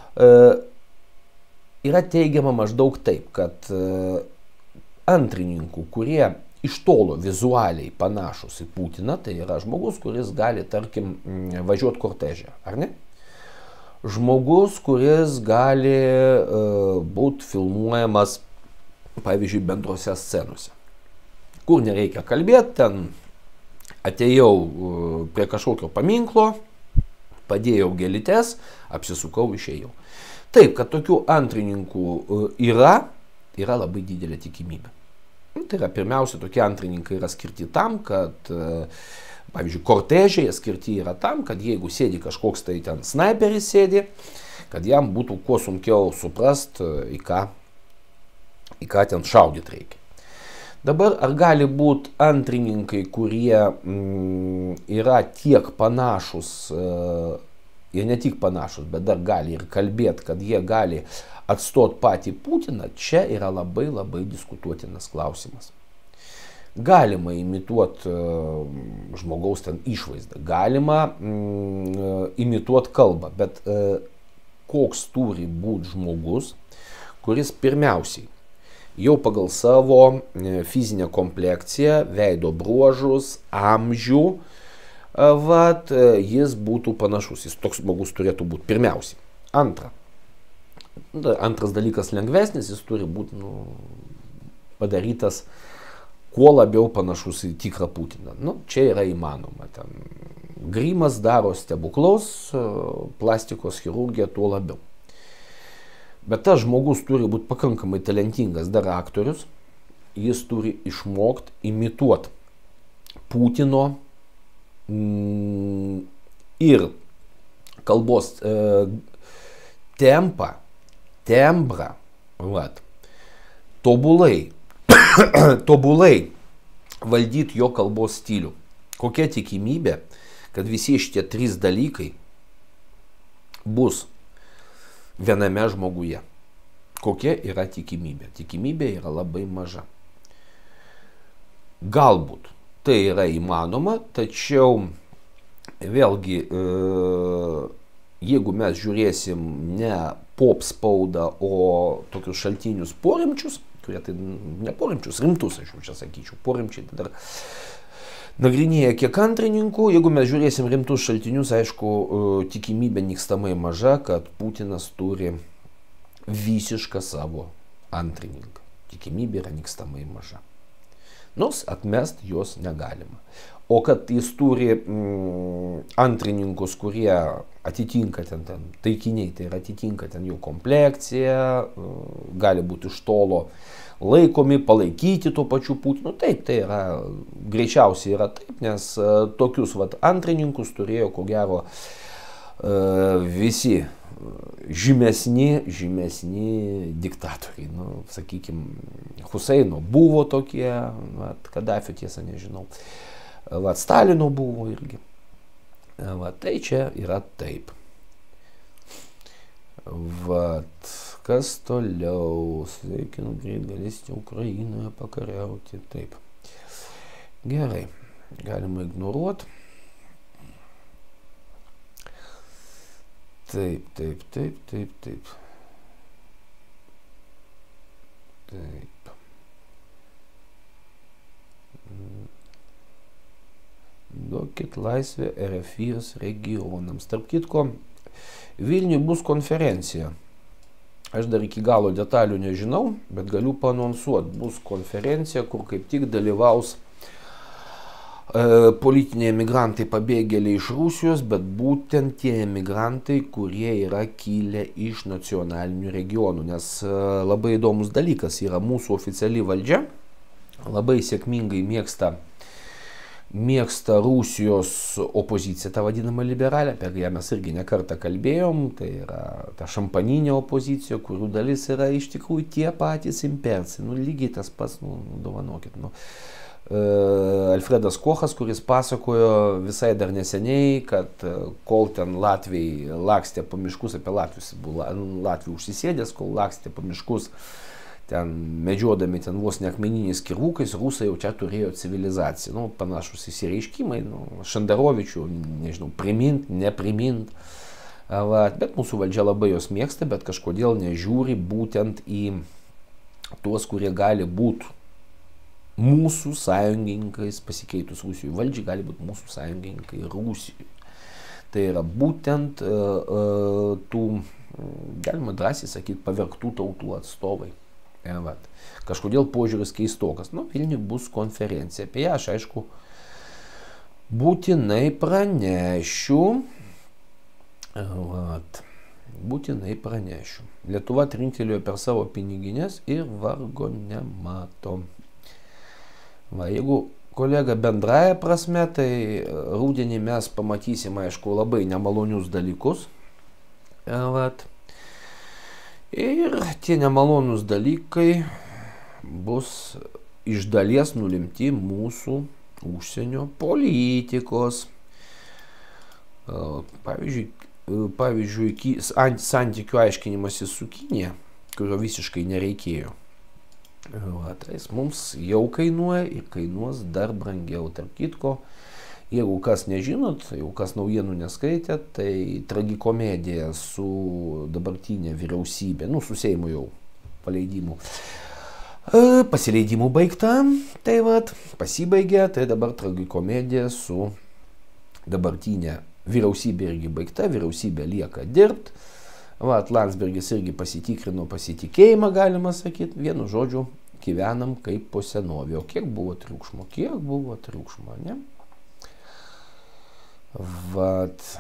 yra teigiama maždaug taip, kad antrininkų, kurie iš tolo vizualiai panašus į Putiną, tai yra žmogus, kuris gali, tarkim, važiuoti kortežę, ar ne? Žmogus, kuris gali būti filmuojamas, pavyzdžiui, bendrose scenose, kur nereikia kalbėti, ten atėjau prie kažkokio paminklo, padėjau gėlytes, apsisukau, išėjau. Taip, kad tokių antrininkų yra labai didelė tikimybė. Tai yra, pirmiausia, tokie antrininkai yra skirti tam, kad, pavyzdžiui, kortežiai skirti yra tam, kad jeigu sėdi kažkoks tai ten snaiperis sėdi, kad jam būtų kuo sunkiau suprast, į ką ten šaudyti reikia. Dabar, ar gali būti antrininkai, kurie yra tiek panašus, ir ne tik panašus, bet dar gali ir kalbėti, kad jie gali atstot patį Putiną, čia yra labai diskutuotinas klausimas. Galima imituoti žmogaus ten išvaizdą, galima imituoti kalbą, bet koks turi būti žmogus, kuris pirmiausiai jau pagal savo fizinę komplekciją, veido bruožus, amžių, vat, jis būtų panašus. Jis toks žmogus turėtų būti pirmiausiai. Antras dalykas lengvesnis, jis turi būti padarytas kuo labiau panašus į tikrą Putiną. Čia yra įmanoma. Ten grimas daro stebuklaus, plastikos chirurgija tuo labiau. Bet tas žmogus turi būti pakankamai talentingas dar aktorius, jis turi išmokti imituoti Putino ir kalbos tempą, tembrą, tobulai valdyti jo kalbos stilių. Kokia tikimybė, kad visi šitie 3 dalykai bus viename žmoguje? Kokia yra tikimybė? Tikimybė yra labai maža. Galbūt tai yra įmanoma, tačiau vėlgi, jeigu mes žiūrėsim ne pop spaudą, o tokius šaltinius porimčius, kurie tai ne porimčius, rimtus, aš jau čia sakyčiau, porimčiai tai dar nagrinėja kiek antrininkų. Jeigu mes žiūrėsim rimtus šaltinius, aišku, tikimybė nykstamai maža, kad Putinas turi visišką savo antrininką. Tikimybė yra nykstamai maža. Nors atmest jos negalima. O kad jis turi antrininkus, kurie atitinka ten taikiniai, tai yra atitinka ten jų komplekciją, gali būti iš tolo laikomi, palaikyti tuo pačiu Putinu. Taip, tai yra, greičiausiai yra taip, nes tokius antrininkus turėjo, ko gero, visi žymesni diktatoriai. Sakykime, Huseino buvo tokie, Kadafio tiesa nežinau, Stalino buvo irgi. Tai čia yra taip. Kas toliau? Sveikinu, greit galėsite Ukrainoje pakariauti. Taip. Gerai. Galima ignoruoti. Taip. Duokit laisvę RFijos regionams. Tarp kitko, Vilniuje bus konferencija. Aš dar iki galo detalių nežinau, bet galiu paanonsuoti. Bus konferencija, kur kaip tik dalyvaus politiniai emigrantai pabėgėliai iš Rusijos, bet būtent tie emigrantai, kurie yra kilę iš nacionalinių regionų. Nes labai įdomus dalykas yra mūsų oficiali valdžia, labai sėkmingai mėgsta Rusijos opoziciją, tą vadinamą liberalę, apie ją mes irgi nekartą kalbėjom, tai yra ta šampaninė opozicija, kurių dalis yra iš tikrųjų tie patys imperci, lygiai tas pats, dovanokit. Alfredas Kochas, kuris pasakojo visai dar neseniai, kad kol ten Latviai lakstė po miškus, apie Latvius buvo Latvių užsisėdęs, kol lakstė po miškus, ten medžiodami ten vos ne akmeniniais kirvukais, rusai jau čia turėjo civilizaciją. Panašus įsireiškimai, Šandarovičių, nežinau, primint, neprimint. Bet mūsų valdžia labai jos mėgsta, bet kažkodėl nežiūri būtent į tuos, kurie gali būti mūsų sąjungininkais, pasikeitus Rusijų valdžiai, gali būti mūsų sąjungininkai Rusijoje. Tai yra būtent tų, galima drąsiai sakyti, pavergtų tautų atstovai. Kažkodėl požiūris keistokas. Vilniuje bus konferencija. Apie ją aš, aišku, būtinai pranešiu. Lietuva trinktelėjo per savo piniginės ir vargo nemato. Jeigu kolega bendraja prasme, tai rudenį mes pamatysim, aišku, labai nemalonius dalykus. Ir tie nemalonus dalykai bus iš dalies nulemti mūsų užsienio politikos. Pavyzdžiui, santykių aiškinimasis su Kinija, kurio visiškai nereikėjo. Va, tai jis mums jau kainuoja ir kainuos dar brangiau. Tarp kitko, jeigu kas nežinot, jeigu kas naujienų neskaitėt, tai tragikomedija su dabartinė vyriausybė, nu su Seimo jau pasileidimų baigta, tai vat, pasibaigė, tai dabar tragikomedija su dabartinė vyriausybė irgi baigta, vyriausybė lieka dirbti. Vat, Landsbergis irgi pasitikrino pasitikėjimą, galima sakyti, vienu žodžiu, gyvenam kaip po senovė. O kiek buvo triukšmo, ne? Vat.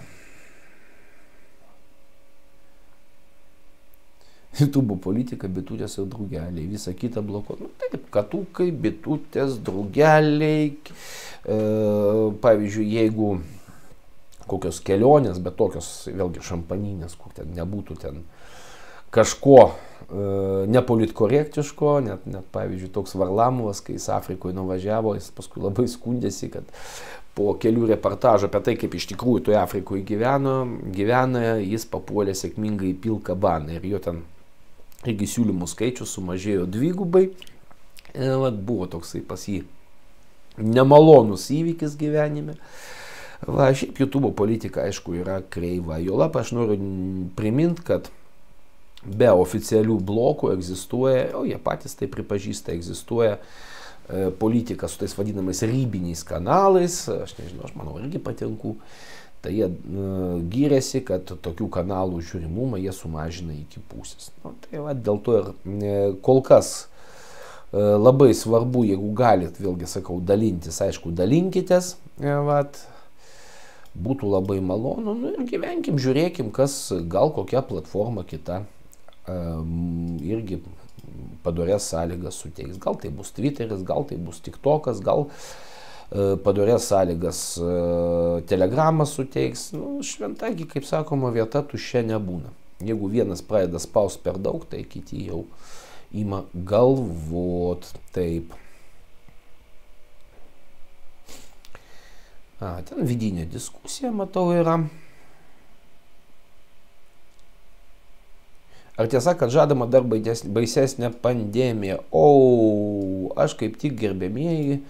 YouTube politika, bitutės ir drugeliai, visą kitą blokuoti. Nu, taip, katukai, bitutės, drugeliai. Pavyzdžiui, jeigu kokios kelionės, bet tokios vėlgi šampaninės, kur ten nebūtų ten kažko nepolitkorektiško, net pavyzdžiui toks Varlamovas, kai jis Afrikoje nuvažiavo, jis paskui labai skundėsi, kad po kelių reportažų apie tai, kaip iš tikrųjų toje Afrikoje gyvena, jis papuolė sėkmingai į pilką baną ir jo ten irgi siūlymų skaičius sumažėjo dvigubai. Vat, buvo toksai pas jį nemalonus įvykis gyvenime. Va, šiaip YouTube politika, aišku, yra kreiva. Juolab aš noriu priminti, kad be oficialių blokų egzistuoja, o jie patys tai pripažįsta, egzistuoja politika su tais vadinamais ribiniais kanalais. Aš nežinau, aš manau, irgi patinku. Tai jie gyrėsi, kad tokių kanalų žiūrimumą jie sumažina iki pusės. Nu, tai va, dėl to ir kol kas labai svarbu, jeigu galit, vėlgi sakau, dalintis, aišku, dalinkitės, vat, būtų labai malonu, nu ir gyvenkim, žiūrėkim, kas gal kokia platforma kita irgi padorės sąlygas suteiks. Gal tai bus Twitteris, gal tai bus TikTokas, gal padorės sąlygas Telegramas suteiks. Nu, šventagi, kaip sakoma, vieta tuščia nebūna. Jeigu vienas pradeda spaust per daug, tai kiti jau ima galvot taip. Ten vidinė diskusija, matau, yra. Ar tiesa, kad žadama dar baisesnė pandemija? Aš kaip tik gerbėmieji,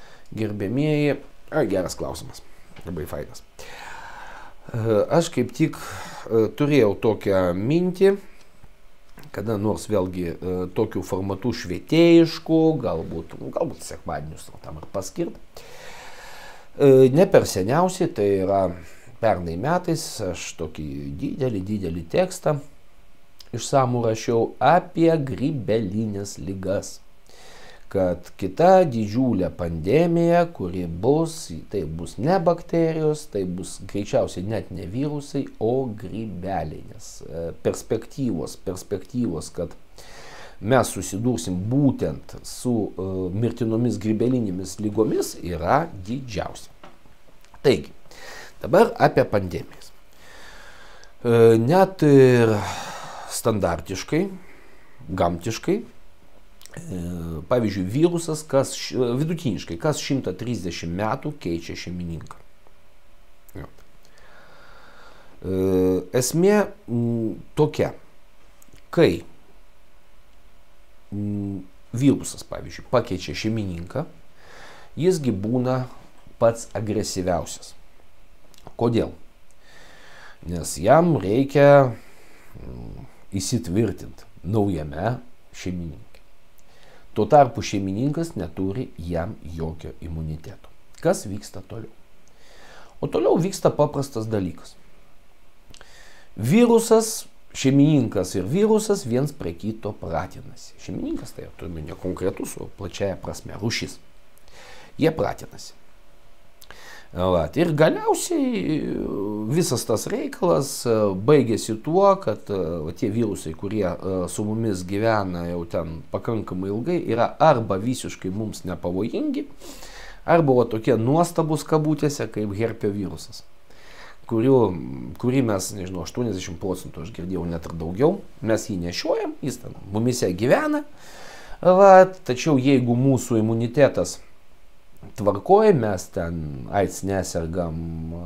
geras klausimas, labai fainas. Aš kaip tik turėjau tokią mintį, kada nors vėlgi tokiu formatu švietėjišku, galbūt sekmadienius tam ir paskirt. Ne per seniausiai, tai yra pernai metais, aš tokį didelį tekstą išsamų rašiau apie grybelinės ligas. Kad kita didžiulė pandemija, kuri bus, tai bus ne bakterijos, tai bus greičiausiai net ne virusai, o grybeliai. Nes perspektyvos, kad mes susidursim būtent su mirtinomis grybelinėmis lygomis, yra didžiausia. Taigi, dabar apie pandemijas. Net ir standartiškai, gamtiškai, pavyzdžiui, virusas, vidutiniškai, kas 130 metų keičia šeimininką. Esmė tokia, kai virusas, pavyzdžiui, pakeičia šeimininką, jisgi būna pats agresyviausias. Kodėl? Nes jam reikia įsitvirtinti naujame šeimininkė. Tuo tarpu šeimininkas neturi jam jokio imuniteto. Kas vyksta toliau? O toliau vyksta paprastas dalykas. Virusas, šeimininkas ir virusas viens prie kito pratinasi. Šeimininkas tai turime ne konkretus, o plačiaja prasme rūšis. Jie pratinasi. Ir galiausiai visas tas reikalas baigėsi tuo, kad tie virusai, kurie su mumis gyvena jau ten pakankamai ilgai, yra arba visiškai mums nepavojingi, arba tokie nuostabus kabutėse kaip herpio virusas, kurį mes, nežinau, 80%, aš girdėjau net ir daugiau, mes jį nešiojam, jis ten mumise gyvena, tačiau jeigu mūsų imunitetas tvarkoja, mes ten AIDS nesergam,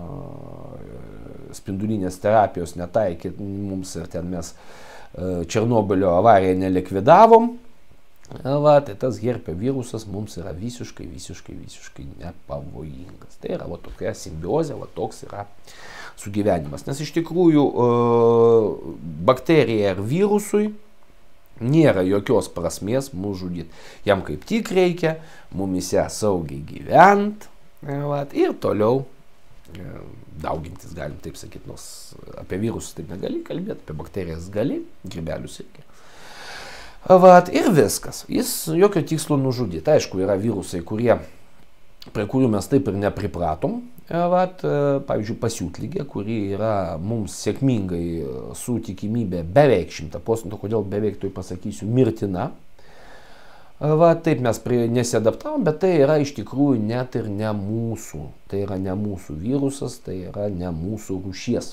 spindulinės terapijos netaikė mums ir ten mes Černobylio avariją nelikvidavom, Va, tai tas herpio virusas mums yra visiškai nepavojingas. Tai yra va, tokia simbiozė, va, toks yra sugyvenimas. Nes iš tikrųjų bakterijai ar virusui nėra jokios prasmės mūsų žudyti. Jam kaip tik reikia mumise saugiai gyventi ir toliau daugintis, galim taip sakyti, nors apie virusus taip negali kalbėti, apie bakterijas gali, grybelius irgi. Ir viskas. Jis jokio tikslo nužudyti. Aišku, yra virusai, prie kurių mes taip ir nepripratom. Pavyzdžiui, pasiutligė, kuri yra mums sėkmingai su tikimybė beveik 100%, kodėl beveik tai pasakysiu, mirtina. Taip mes nesiadaptavom, bet tai yra iš tikrųjų net ir ne mūsų. Tai yra ne mūsų virusas, tai yra ne mūsų rūšies.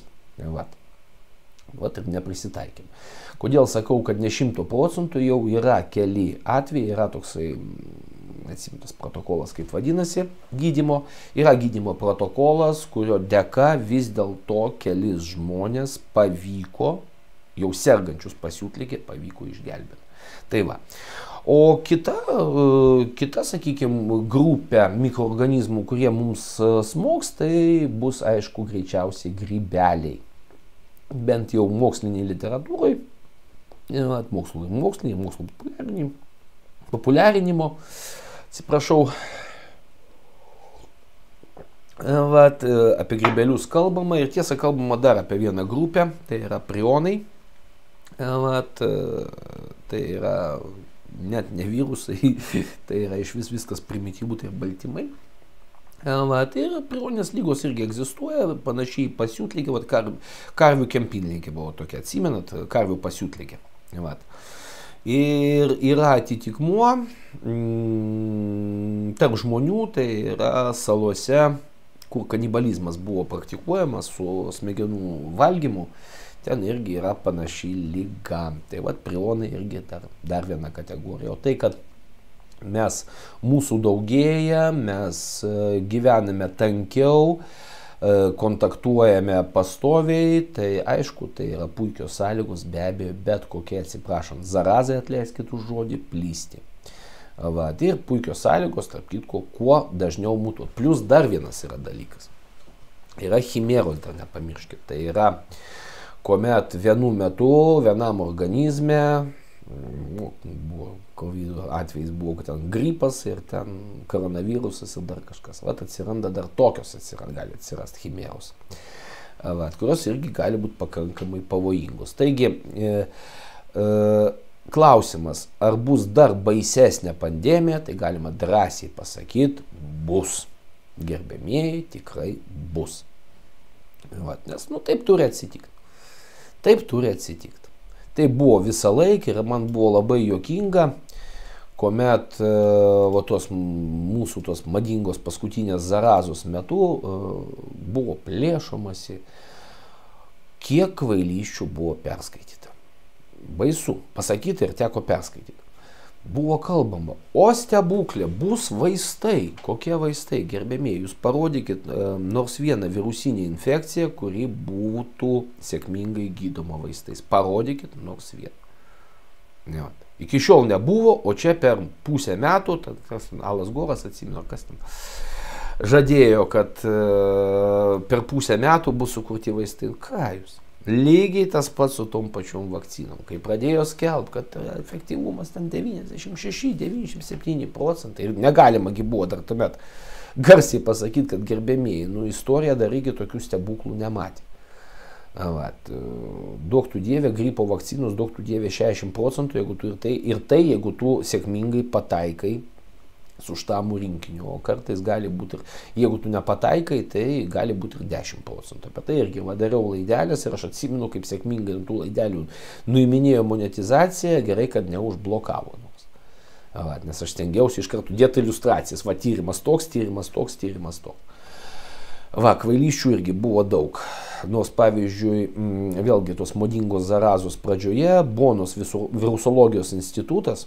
Ir neprisitaikėm. Kodėl sakau, kad ne 100%, jau yra keli atvejai, yra toksai, neatsimtas protokolas, kaip vadinasi, gydymo. Yra gydymo protokolas, kurio dėka vis dėlto kelis žmonės pavyko, jau sergančius pasiutligė, pavyko išgelbėti. Tai va. O kita, sakykime, grupė mikroorganizmų, kurie mums smogs, tai bus, aišku, greičiausiai grybeliai. Bent jau moksliniai literatūrai, mokslo populiarinimo, atsiprašau, apie grybelius kalbama ir tiesa kalbama dar apie vieną grupę, tai yra prionai, tai yra net ne virusai, tai yra iš viskas primityvų, tai baltymai. Ir prioninės lygos irgi egzistuoja, panašiai pasiutligė, karvių kempinligė buvo tokia, atsimenat, karvių pasiutligė. Ir yra atitikmuo tarp žmonių, tai yra salose, kur kanibalizmas buvo praktikuojamas su smegenų valgymu, ten irgi yra panašiai lyga. Tai prionai irgi dar viena kategorija. O tai, kad mūsų daugėja, mes gyvename tankiau, kontaktuojame pastoviai, tai aišku, tai yra puikios sąlygos, be abejo, bet kokie, atsiprašant, zarazai, atleiskit už žodį, plysti. Ir puikios sąlygos, tarp kitko, kuo dažniau mutuot. Plus dar vienas yra dalykas. Yra chimeros, dar nepamirškit. Tai yra, kuomet vienu metu, vienam organizme, COVID atvejais buvo ten gripas ir ten koronavirusas ir dar kažkas. Atsiranda dar tokios, gali atsirasti chimeros, kurios irgi gali būti pakankamai pavojingos. Taigi, klausimas, ar bus dar baisesnė pandemija, tai galima drąsiai pasakyti, bus. Gerbėmieji, tikrai bus. Nes, taip turi atsitikti. Taip turi atsitikti. Tai buvo visą laiką ir man buvo labai juokinga, kuomet mūsų tos madingos paskutinės zarazos metu buvo plėšomasi, kiek kvailysčių buvo perskaityta. Baisu pasakyti ir teko perskaityti. Buvo kalbama, o stebuklė, bus vaistai. Kokie vaistai, gerbėmieji, jūs parodykit nors vieną virusinę infekciją, kuri būtų sėkmingai gydoma vaistais. Parodykit nors vieną. Iki šiol nebuvo, o čia per pusę metų, tas Alas Goras, atsimenu, kas ten, žadėjo, kad per pusę metų bus sukurti vaistai. Ką jūs? Lygiai tas pats su tom pačiom vakcinom. Kai pradėjo skelbti, kad efektyvumas ten 96-97% ir negalima buvo dar tuomet garsiai pasakyti, kad gerbėmieji, istorija dar iki tokių stebuklų nematė. Duok tu Dieve, gripo vakcinos, duok tu Dieve 60%, jeigu tu jeigu tu sėkmingai pataikai su štamų rinkiniu, o kartais gali būti ir, jeigu tu nepataikai, tai gali būti ir 10%. Apie tai irgi dariau laidelės ir aš atsimenu, kaip sėkmingai tų laidelių nuiminėjo monetizaciją, gerai, kad neužblokavo. Nes aš stengiausi iš karto dėti iliustracijas, tyrimas toks, tyrimas toks, tyrimas toks. Kvailysčių irgi buvo daug. Nors, pavyzdžiui, vėlgi tos modingos zarazos pradžioje, Bonos virusologijos institutas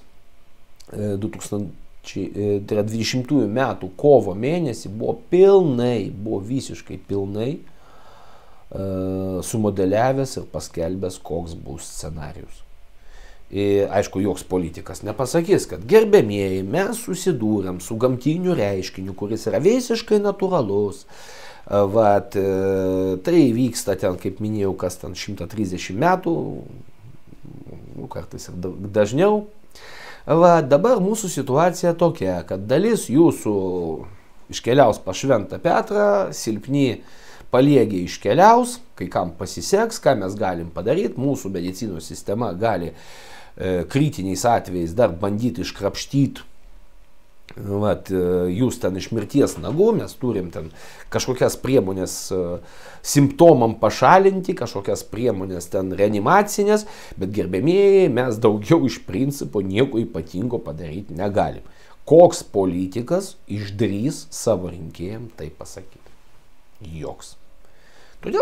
2020 metų kovo mėnesį buvo visiškai pilnai sumodeliavęs ir paskelbęs, koks bus scenarius. Ir, aišku, joks politikas nepasakys, kad gerbėmieji, mes susidūrėm su gamtiniu reiškiniu, kuris yra visiškai natūralus. Vat, tai vyksta ten, kaip minėjau, kas ten 130 metų, kartais ir dažniau. Vat, dabar mūsų situacija tokia, kad dalis jūsų iškeliaus pas Šventą Petrą, silpni paliegė iškeliaus, kai kam pasiseks, ką mes galim padaryti, mūsų medicinos sistema gali kritiniais atvejais dar bandyti iškrapštyti vat, jūs ten iš mirties nagų, mes turim ten kažkokias priemonės simptomam pašalinti, kažkokias priemonės ten reanimacinės, bet gerbėmieji, mes daugiau iš principo nieko ypatingo padaryti negalim. Koks politikas išdrys savo rinkėjams tai pasakyti? Joks. Todėl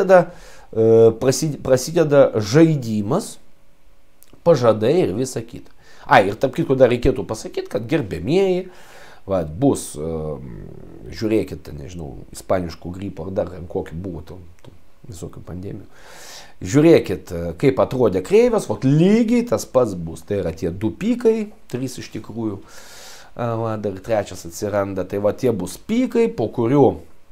prasideda žaidimas, pažadai ir visa kita. Ir tarp kitko dar reikėtų pasakyti, kad gerbėmieji, bus, žiūrėkit, nežinau, ispaniškų gripo ar dar kokį buvo tų visokių pandemijų. Žiūrėkit, kaip atrodė kreivės, lygiai tas pats bus. Tai yra tie 2 pykai, 3 iš tikrųjų, dar 3 atsiranda. Tai tie bus pykai, po kurių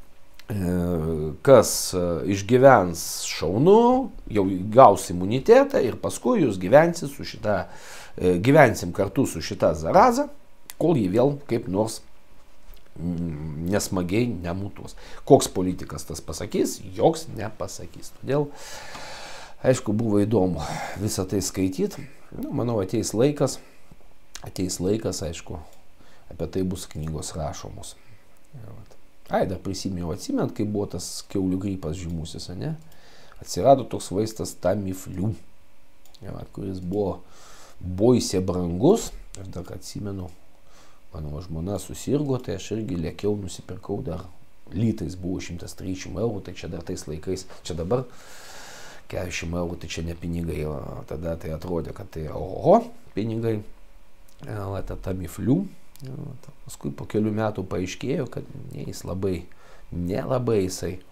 kas išgyvens šaunu, jau gaus imunitetą ir paskui jūs gyvensim kartu su šita zaraza, kol jį vėl kaip nors nesmagiai nemutuos. Koks politikas tas pasakys, joks nepasakys. Todėl, aišku, buvo įdomu visą tai skaityti. Manau, ateis laikas, aišku, apie tai bus knygos rašomos. Dar prisimėjau, atsimint, kai buvo tas kiaulių gripas žymusis, ne? Atsirado toks vaistas Tamiflu, kuris buvo baisiai brangus. Aš dar atsimenu, mano žmona susirgo, tai aš irgi lėkiau, nusipirkau dar litais, buvo 130 eurų, tai čia dar tais laikais, čia dabar 40 eurų, tai čia ne pinigai, tada tai atrodė, kad tai pinigai, Tamiflu. Paskui po kelių metų paaiškėjo, kad nelabai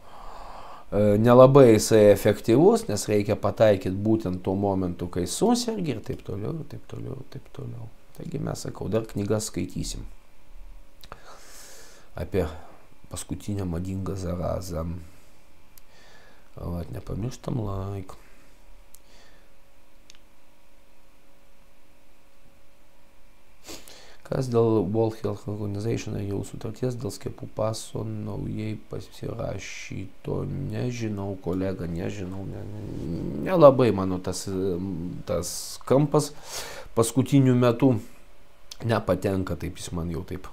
jisai efektyvus, nes reikia pataikyti būtent tuo momentu, kai susergi ir taip toliau, ir taip toliau, ir taip toliau. Taigi mes, sakau, dar knygas skaitysim apie paskutinę madingą zarazą. Nepamirštam laiko. Kas dėl World Health Organization jau sutarties dėl skiepų paso naujai pasirašyto, nežinau, kolega, nežinau, nelabai mano tas kampas paskutiniu metu nepatenka, taip jis man jau taip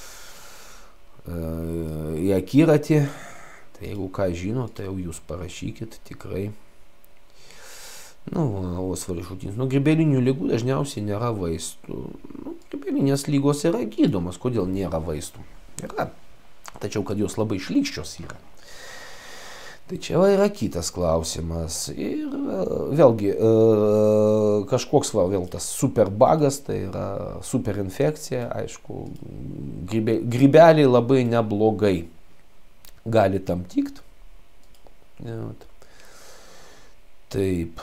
į akiratį, tai jeigu ką žino, tai jau jūs parašykit tikrai. Svarišutinis. Grybelinių lygų dažniausiai nėra vaistų. Grybelinės lygos yra gydomos. Kodėl nėra vaistų? Yra. Tačiau, kad jos labai šlykščios yra. Tai čia yra kitas klausimas. Ir vėlgi, kažkoks vėl tas superbagas, tai yra superinfekcija. Aišku, grybeliai labai neblogai gali tam tikt. Taip.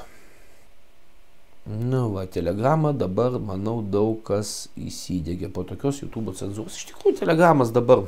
Telegramą dabar, manau, daug kas įsidegė po tokios YouTube cenzūros. Iš tikrųjų, Telegramas dabar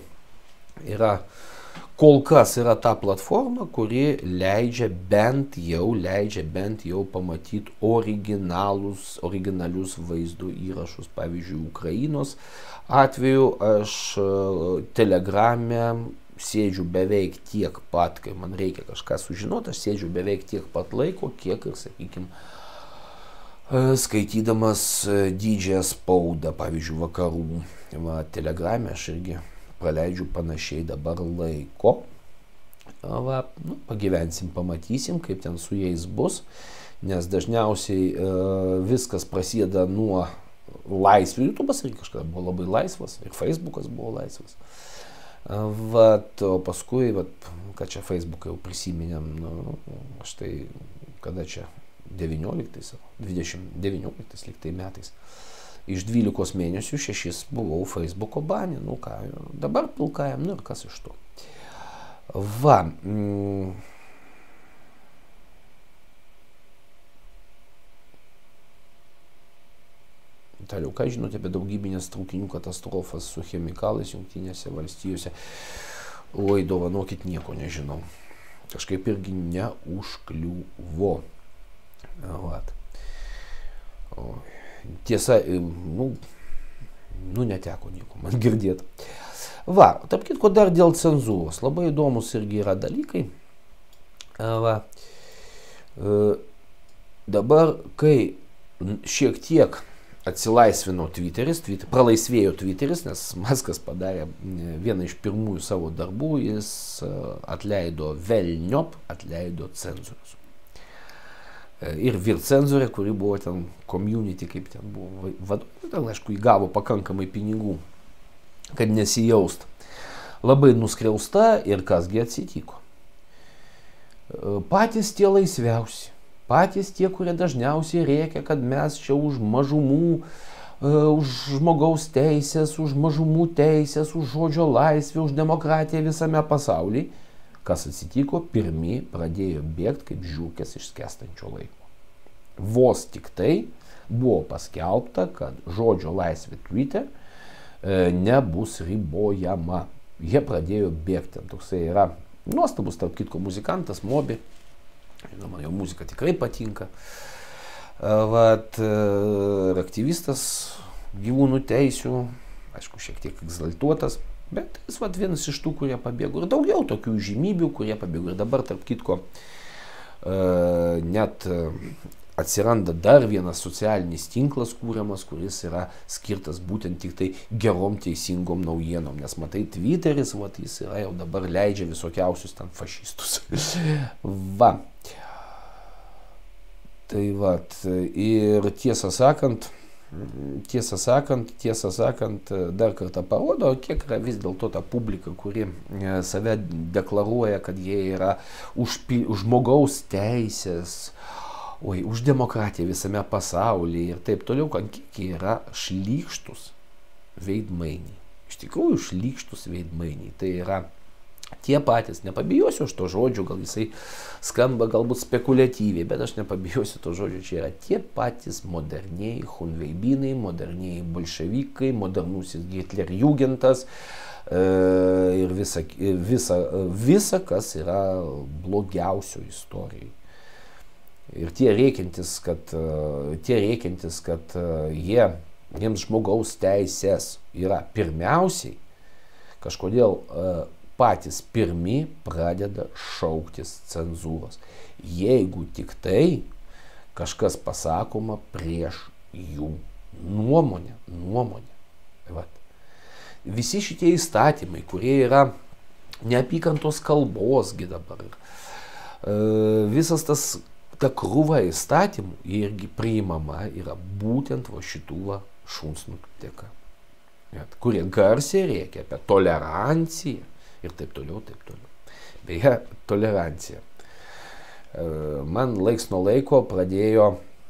kol kas yra ta platforma, kuri leidžia bent jau pamatyti originalius vaizdo įrašus. Pavyzdžiui, Ukrainos atveju aš Telegrame sėdžiu beveik tiek pat, kai man reikia kažką sužinoti, aš sėdžiu beveik tiek pat laiko, kiek ir, sakykime, skaitydamas didžiąją spaudą, pavyzdžiui, vakarų. Telegrame aš irgi praleidžiu panašiai dabar laiko. Pagyvensim, pamatysim, kaip ten su jais bus, nes dažniausiai viskas prasideda nuo laisvių. YouTube'as irgi kažkada buvo labai laisvas ir Facebook'as buvo laisvas. O paskui, ką čia Facebook'ą jau prisiminėm, aš tai, kada čia 19 lygtai metais. Iš 12 mėnesių 6 buvau Facebook'o bane, dabar pilkajam, ir kas iš to. Aliau, ką žinote apie daugybinės traukinių katastrofas su chemikalais Jungtinėse valstijose? Oi, dovanokit, nieko nežinau. Kažkaip irgi neužkliuvo. Vat. Tiesa, neteko nieko man girdėti. Va, tarp kitko dar dėl cenzūros. Labai įdomus irgi yra dalykai. Va. Dabar, kai šiek tiek atsilaisvino Twitteris, pralaisvėjo Twitteris, nes Maskas padarė vieną iš pirmųjų savo darbų, jis atleido velniop, atleido cenzorius. Ir vircenzorė, kuri buvo ten community, kaip ten buvo vadovė, aišku, įgavo pakankamai pinigų, kad nesijaust. Labai nuskriausta ir kasgi atsitiko. Patys tie laisviausi, patys tie, kurie dažniausiai rėkia, kad mes čia už mažumų, už žmogaus teisės, už mažumų teisės, už žodžio laisvę, už demokratiją visame pasaulyje. Kas atsitiko, pirmi pradėjo bėgti kaip žiūkės iš skęstančio laiko. Vos tik tai buvo paskelbta, kad žodžio laisvė Twitter nebus ribojama. Jie pradėjo bėgti. Toksai yra nuostabus, tarp kitko, muzikantas Mobi. Man jo muzika tikrai patinka. Ir aktyvistas gyvūnų teisių, aišku, šiek tiek egzaltuotas. Bet jis vienas iš tų, kurie pabėgo. Ir daugiau tokių žymybių, kurie pabėgo. Ir dabar, tarp kitko, net atsiranda dar vienas socialinis tinklas kūriamas, kuris yra skirtas būtent tik tai gerom teisingom naujienom. Nes matai, Twitteris, jis yra jau dabar leidžia visokiausius ten fašistus. Va. Tai ir tiesą sakant, dar kartą parodo, kiek yra vis dėlto ta publika, kuri save deklaruoja, kad jie yra už žmogaus teisės, už demokratiją visame pasaulyje ir taip toliau, kad kiek jie yra šlykštus veidmainiai. Iš tikrųjų šlykštus veidmainiai. Tai yra tie patys, nepabijosiu aš to žodžio, gal jisai skamba galbūt spekuliatyviai, bet aš nepabijosiu to žodžio, čia yra tie patys moderniai chunveibinai, moderniai bolševikai, modernusis Hitlerjugentas ir visa, kas yra blogiausio istorijai. Ir tie rėkiantis, kad jiems žmogaus teisės yra pirmiausiai, kažkodėl patys pirmi pradeda šauktis cenzūros. Jeigu tik tai kažkas pasakoma prieš jų nuomonę. Visi šitie įstatymai, kurie yra neapykantos kalbosgi dabar, visas ta krūva įstatymų irgi priimama yra būtent šitų šunsnukių dėka, kurie garsiai rėkia apie toleranciją ir taip toliau. Beje, tolerancija. Man laiks nuo laiko pradėjo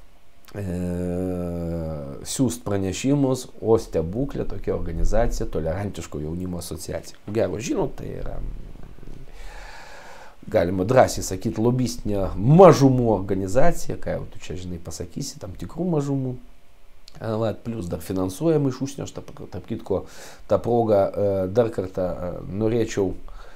siųst pranešimus, o stebuklė, tokia organizacija, Tolerantiško jaunimo asociacija. Gero žinot, tai yra, galima drąsiai sakyti, lobistinė mažumų organizacija, ką jau tu čia žinai pasakysi, tam tikrų mažumų. Plus dar finansuojama iš užsienio, aš tarp kitko tą progą dar kartą norėčiau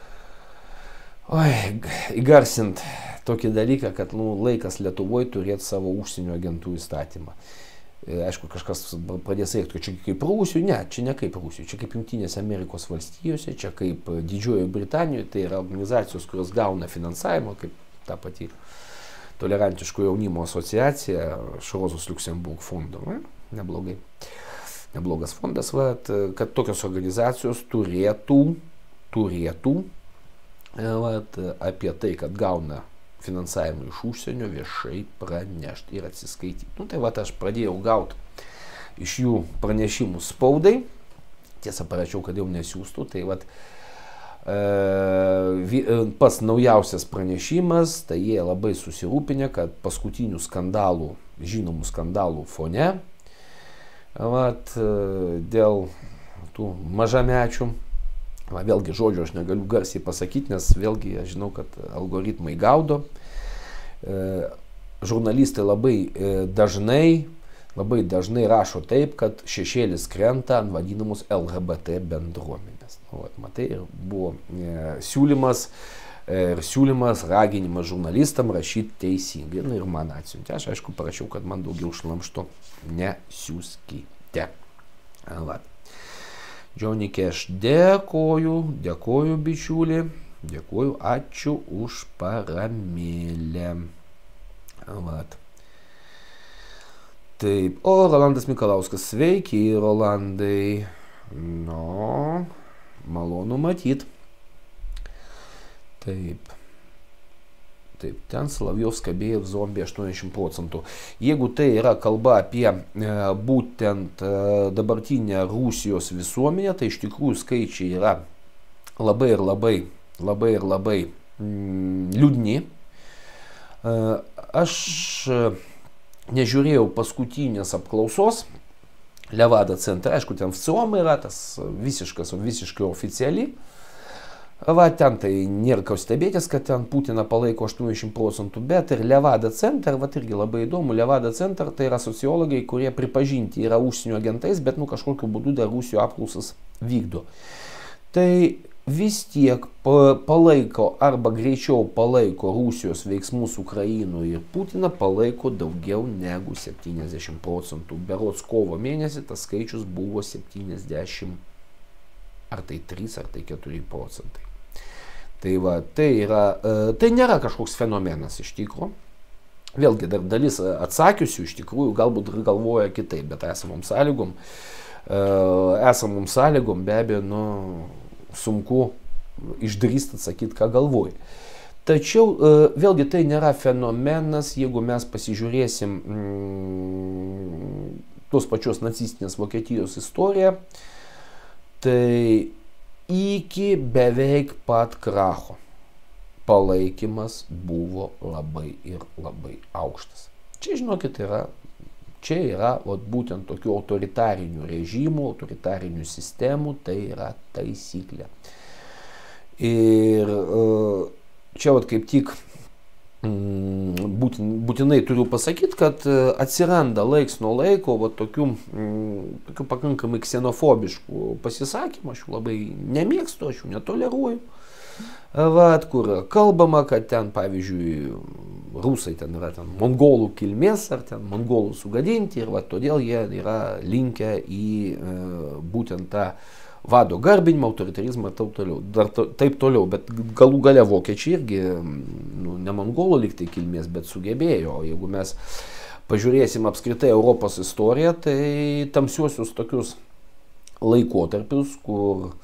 įgarsint tokį dalyką, kad laikas Lietuvoje turėti savo užsienio agentų įstatymą. Aišku, kažkas pradės sakyti, kad čia kaip Rusijų, ne, čia ne kaip Rusijų, čia kaip Jungtinėse Amerikos valstijose, čia kaip Didžiojoje Britanijoje, tai yra organizacijos, kurios gauna finansavimą, kaip ta pati Tolerantiško jaunimo asociacija, Šarozos Liuksemburg fondo. Neblogas fondas, kad tokios organizacijos turėtų apie tai, kad gauna finansavimą iš užsienio, viešai pranešti ir atsiskaityti. Tai aš pradėjau gauti iš jų pranešimų spaudai, tiesą parašiau, kad jau nesiųstų, tai pats naujausias pranešimas, tai jie labai susirūpinę, kad paskutinių skandalų, žinomų skandalų fone, dėl tų mažamečių, vėlgi žodžio aš negaliu garsiai pasakyti, nes vėlgi aš žinau, kad algoritmai gaudo. Žurnalistai labai dažnai labai dažnai rašo taip, kad šešėlis krenta ant vadinamus LGBT bendruomenės. Nu, matai, buvo siūlymas, raginimas žurnalistam rašyti teisingai. Nu, ir man atsiuntė. Aš aišku parašiau, kad man daugiau šlamšto nesiųskite. Johnny Cash, dėkoju bičiulį, dėkoju, ačiū už paramėlę. Taip, o Rolandas Mikalauskas, sveiki Rolandai, no, malonu matyt. Taip, ten Solovjovska Bejev zombie 80%. Jeigu tai yra kalba apie būtent dabartinę Rusijos visuomenę, tai iš tikrųjų skaičiai yra labai liūdni. Aš nežiūrėjau paskutinės apklausos Levada centre, aišku, ten FCOM yra tas visiškai oficialiai. Ten tai nėra ką stebėtis, kad ten Putiną palaiko 80%, bet ir Levada Center, irgi labai įdomu, Levada Center tai yra sociologai, kurie pripažinti yra užsienio agentais, bet kažkokiu būdu dar Rusijos apklausas vykdo. Tai vis tiek palaiko arba greičiau palaiko Rusijos veiksmus Ukrainoje ir Putiną palaiko daugiau negu 70%. Berods kovo mėnesį tas skaičius buvo 70, ar tai 3, ar tai 4%. Tai nėra kažkoks fenomenas iš tikrųjų. Vėlgi dar dalis atsakiusių iš tikrųjų galbūt galvoja kitaip, bet esamom sąlygom be abejo sunku išdrįsti atsakyti, ką galvoja. Tačiau vėlgi tai nėra fenomenas, jeigu mes pasižiūrėsim tos pačios nacistinės Vokietijos istoriją, tai iki beveik pat kracho palaikymas buvo labai aukštas. Čia, žinokit, yra būtent tokių autoritarinių režimų, autoritarinių sistemų, tai yra taisyklė. Ir čia kaip tik būtinai turiu pasakyti, kad atsiranda laiks nuo laiko tokių pakankamai ksenofobiškų pasisakymų, aš jų labai nemėgstu, aš jų netoleruoju, kur kalbama, kad ten, pavyzdžiui, rusai ten yra mongolų kilmės ar ten mongolų sugadinti ir todėl jie yra linkę į būtent tą vado garbinimą, autoritarizmą ir taip toliau, bet galų gale vokiečiai irgi ne mongolų liktai kilmės, bet sugebėjo. O jeigu mes pažiūrėsim apskritai Europos istoriją, tai tamsiuosius tokius laikotarpius, kur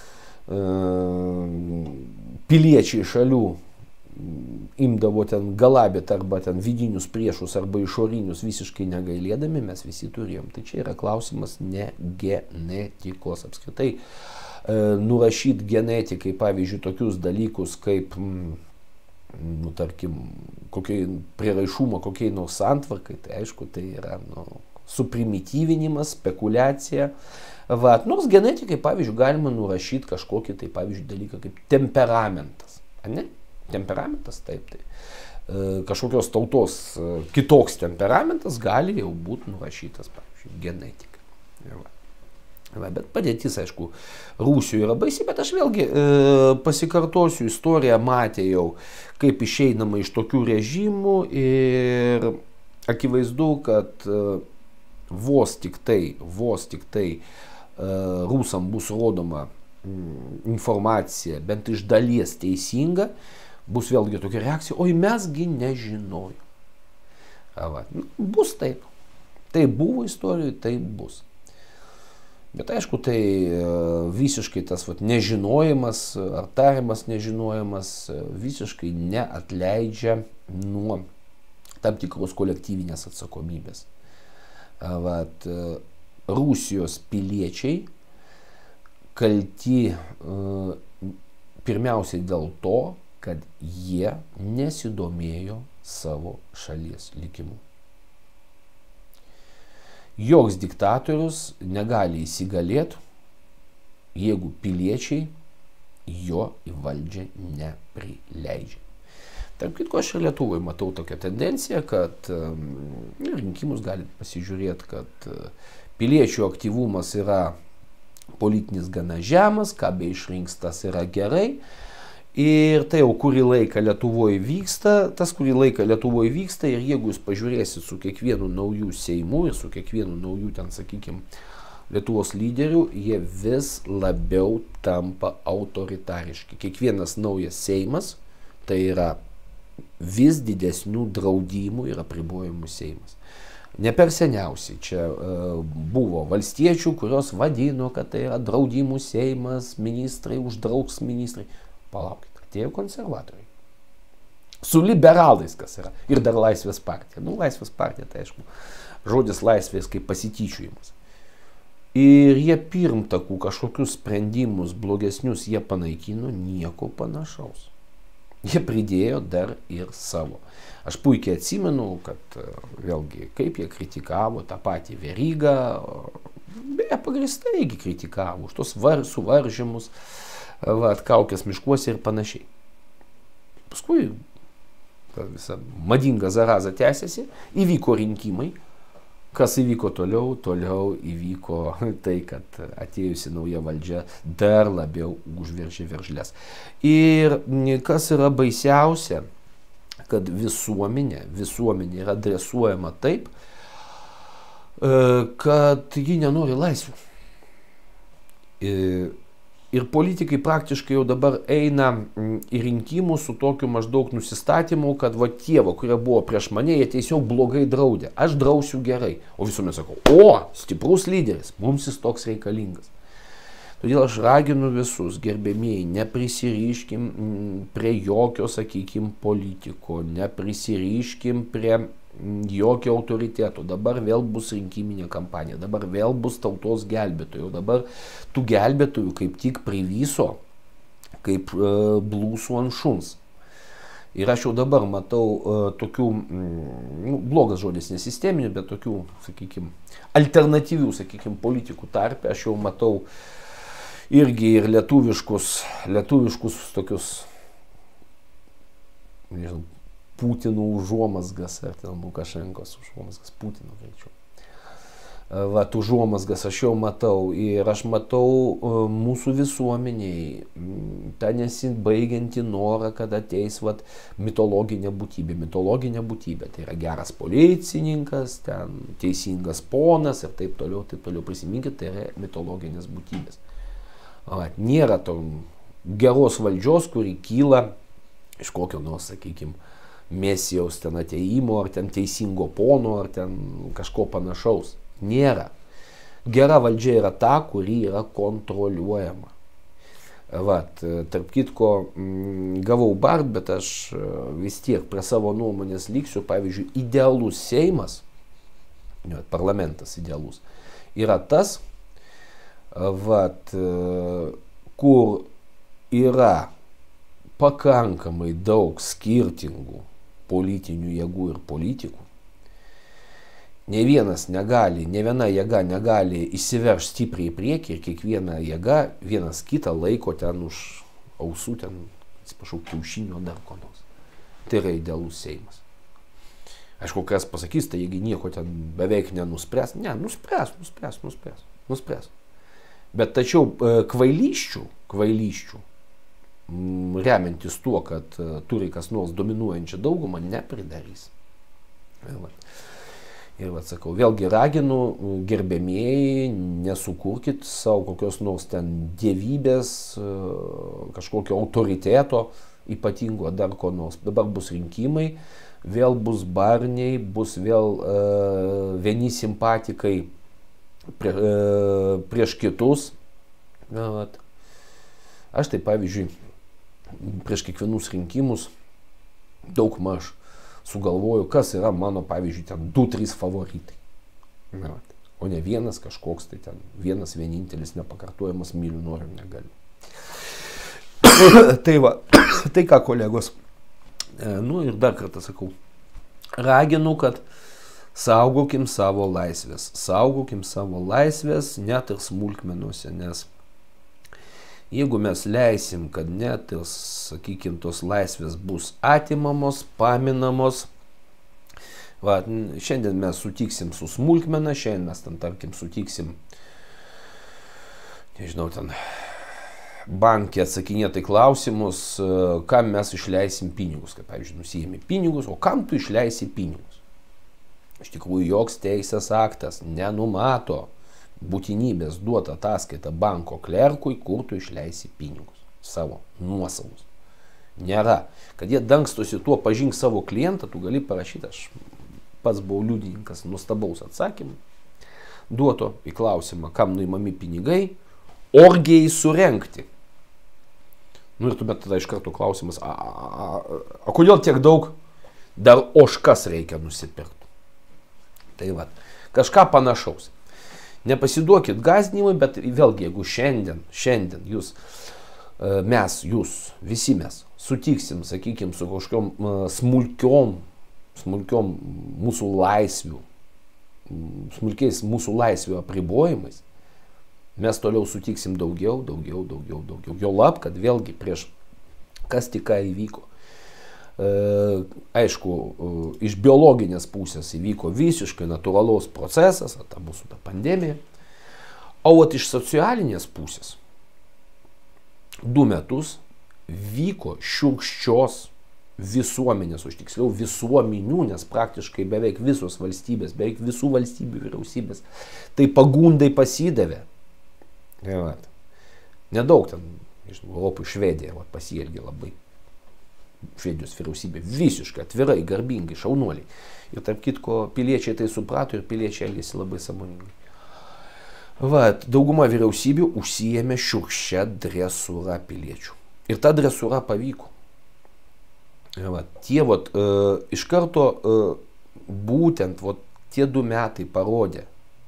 piliečiai šalių imdavo ten galabėt arba ten vidinius priešus arba išorinius visiškai negailėdami, mes visi turėjom. Tai čia yra klausimas ne genetikos. Apskritai nurašyti genetikai, pavyzdžiui, tokius dalykus kaip, tarkim, prieraišumą kokiai nors santvarkai, tai aišku, tai yra suprimityvinimas, spekulacija. Nors genetikai, pavyzdžiui, galima nurašyti kažkokį, tai pavyzdžiui, dalyką kaip temperamentas. Ne? Temperamentas, taip. Kažkokios tautos kitoks temperamentas gali jau būti nurašytas, pavyzdžiui, genetika. Bet padėtis, aišku, Rusijoje yra baisi, bet aš vėlgi pasikartosiu, istoriją matė jau, kaip išeinama iš tokių režimų ir akivaizdu, kad vos tik tai rusam bus rodoma informacija, bent iš dalies teisinga, bus vėlgi tokia reakcija, oi mesgi nežinojom. Bus taip. Tai buvo istorijoje, tai bus. Bet aišku, tai visiškai tas nežinojimas ar tariamas nežinojimas visiškai neatleidžia nuo tam tikros kolektyvinės atsakomybės. Rusijos piliečiai kalti pirmiausiai dėl to, kad jie nesidomėjo savo šalies likimu. Joks diktatorius negali įsigalėti, jeigu piliečiai jo į valdžią neprileidžia. Tarp kitko, aš ir Lietuvoje matau tokią tendenciją, kad rinkimus galite pasižiūrėti, kad piliečių aktyvumas yra politinis gana žemas, ką be išrinks, tas yra gerai. Ir tai jau kurį laiką Lietuvoje vyksta, ir jeigu jūs pažiūrėsit su kiekvienu naujų Seimu ir su kiekvienu naujų ten, sakykime, Lietuvos lyderių, jie vis labiau tampa autoritariški. Kiekvienas naujas Seimas, tai yra vis didesnių draudimų ir apribojimų Seimas. Ne per seniausiai čia buvo valstiečių, kurios vadino, kad tai yra draudimų Seimas, ministrai uždraugs ministrai. Palaukit, atėjo konservatoriai. Su liberalais kas yra. Ir dar Laisvės partija. Nu, Laisvės partija, tai aišku, žodis laisvės kaip pasityčiojimas. Ir jie pirmtakų kažkokius sprendimus blogesnius jie panaikino, nieko panašaus. Jie pridėjo dar ir savo. Aš puikiai atsimenu, kad vėlgi, kaip jie kritikavo tą patį Verygą, beje, pagrįstai kritikavo už tos suvaržymus, kaukės miškuose ir panašiai. Paskui visa madinga zaraza tęsiasi, įvyko rinkimai. Kas įvyko toliau? Toliau įvyko tai, kad atėjusi nauja valdžia dar labiau užveržė veržles. Ir kas yra baisiausia, kad visuomenė yra dresuojama taip, kad ji nenori laisvių. Ir politikai praktiškai jau dabar eina į rinkimus su tokiu maždaug nusistatymu, kad va tie, kurie buvo prieš mane, jie tiesiog blogai draudė. Aš drausiu gerai. O visuomet sakau, stiprus lyderis, mums jis toks reikalingas. Todėl aš raginu visus, gerbėmieji, neprisiriškim prie jokio, sakykime, politiko, neprisiriškim prie jokio autoriteto. Dabar vėl bus rinkiminė kampanija, dabar vėl bus tautos gelbėtojų. Dabar tų gelbėtojų kaip tik privyso, kaip blusų ant šuns. Ir aš jau dabar matau tokių, blogas žodis nesisteminių, bet tokių, sakykime, alternatyvių, sakykime, politikų tarpe. Aš jau matau irgi ir lietuviškus tokius, nežinau, Putino užuomazgas, ar ten Lukašenkos užuomazgas, Putino greičiau. Užuomazgas aš jau matau ir aš matau mūsų visuomeniai tą nesibaigiantį norą, kad ateis mitologinė būtybė. Mitologinė būtybė, tai yra geras policininkas, ten teisingas ponas ir taip toliau, taip toliau. Prisiminkit, tai yra mitologinės būtybės. Nėra to geros valdžios, kuri kyla iš kokio nors, sakykime, mesijaus ten ateimo, ar ten teisingo pono, ar ten kažko panašaus. Nėra. Gera valdžia yra ta, kuri yra kontroliuojama. Tarp kitko, gavau bart, bet aš vis tiek prie savo nuomonės liksiu. Pavyzdžiui, idealus Seimas, parlamentas idealus, yra tas, kur yra pakankamai daug skirtingų politinių jėgų ir politikų. Ne viena jėga negali įsiveržti stipriai į priekį ir kiekviena jėga vienas kitą laiko ten už ausų, ten, atsiprašau, kiaušinio dar ko nors. Tai yra idealus Seimas. Aišku, kas pasakys, tai jeigu nieko ten beveik nenuspręs, nuspręs. Bet tačiau kvailysčių, remiantis tuo, kad turi kas nors dominuojančią daugumą, nepridarys. Ir sakau, vėlgi raginu, gerbėmieji, nesukurkit savo kokios nors ten dievybės, kažkokio autoriteto ypatingo, dar ko nors. Dabar bus rinkimai, vėl bus barniai, bus vėl vieni simpatikai prieš kitus. Aš tai, pavyzdžiui, prieš kiekvienus rinkimus daug maž sugalvoju, kas yra mano, pavyzdžiui, ten 2-3 favoritai. O ne vienas kažkoks, tai ten vienas vienintelis nepakartojamas, myliu, noriu, negaliu. Tai ką, kolegos, ir dar kartą sakau, raginu, kad saugokim savo laisvės, net ir smulkmenuose, nes Jeigu mes leisim, kad net, sakykime, tos laisvės bus atimamos, paminamos, va, šiandien mes sutiksim su smulkmena, šiandien mes ten, tarkim, sutiksim, nežinau, ten bankė atsakinėtai klausimus, kam mes išleisim pinigus, kaip, pavyzdžiui, nusijėmi pinigus, o kam tu išleisi pinigus. Iš tikrųjų, joks teisės aktas nenumato būtinybės duoti ataskaitą banko klerkui, kur tu išleisi pinigus savo nuosavus. Nėra. Kad jie dangstosi tuo, pažink savo klientą, tu gali parašyti, aš pats buvau liudininkas nuostabaus atsakymą, duoto į klausimą, kam nuimami pinigai, orgijai surenkti. Nu ir tuomet tada iš karto klausimas, o kodėl tiek daug dar ožkas reikia nusipirkti? Tai va, kažką panašaus. Nepasiduokit gąsdinimui, bet vėlgi, jeigu šiandien jūs, visi mes sutiksim, sakykime, su kažkokiom smulkiom mūsų laisvių, smulkiais mūsų laisvių apribojimais, mes toliau sutiksim daugiau. Jo lab, kad vėlgi prieš kas tik ką įvyko. Aišku, iš biologinės pusės įvyko visiškai natūralaus procesas, ta mūsų ta pandemija. O iš socialinės pusės 2 metus vyko šiurkščios visuomenės, už tiksliau visuomenių, nes praktiškai beveik visos valstybės, beveik visų valstybių vyriausybės, tai pagundai pasidavė. Nedaug ten, Europų Švedija pasielgė labai. Švedijos vyriausybė visiškai atvirai, garbingai, šaunuoliai. Ir tarp kitko, piliečiai tai suprato ir piliečiai elgėsi labai sąmoningai. Dauguma vyriausybių užsiėmė šiurkščią dresūrą piliečių. Ir ta dresūra pavyko. Iš karto būtent tie 2 metai parodė.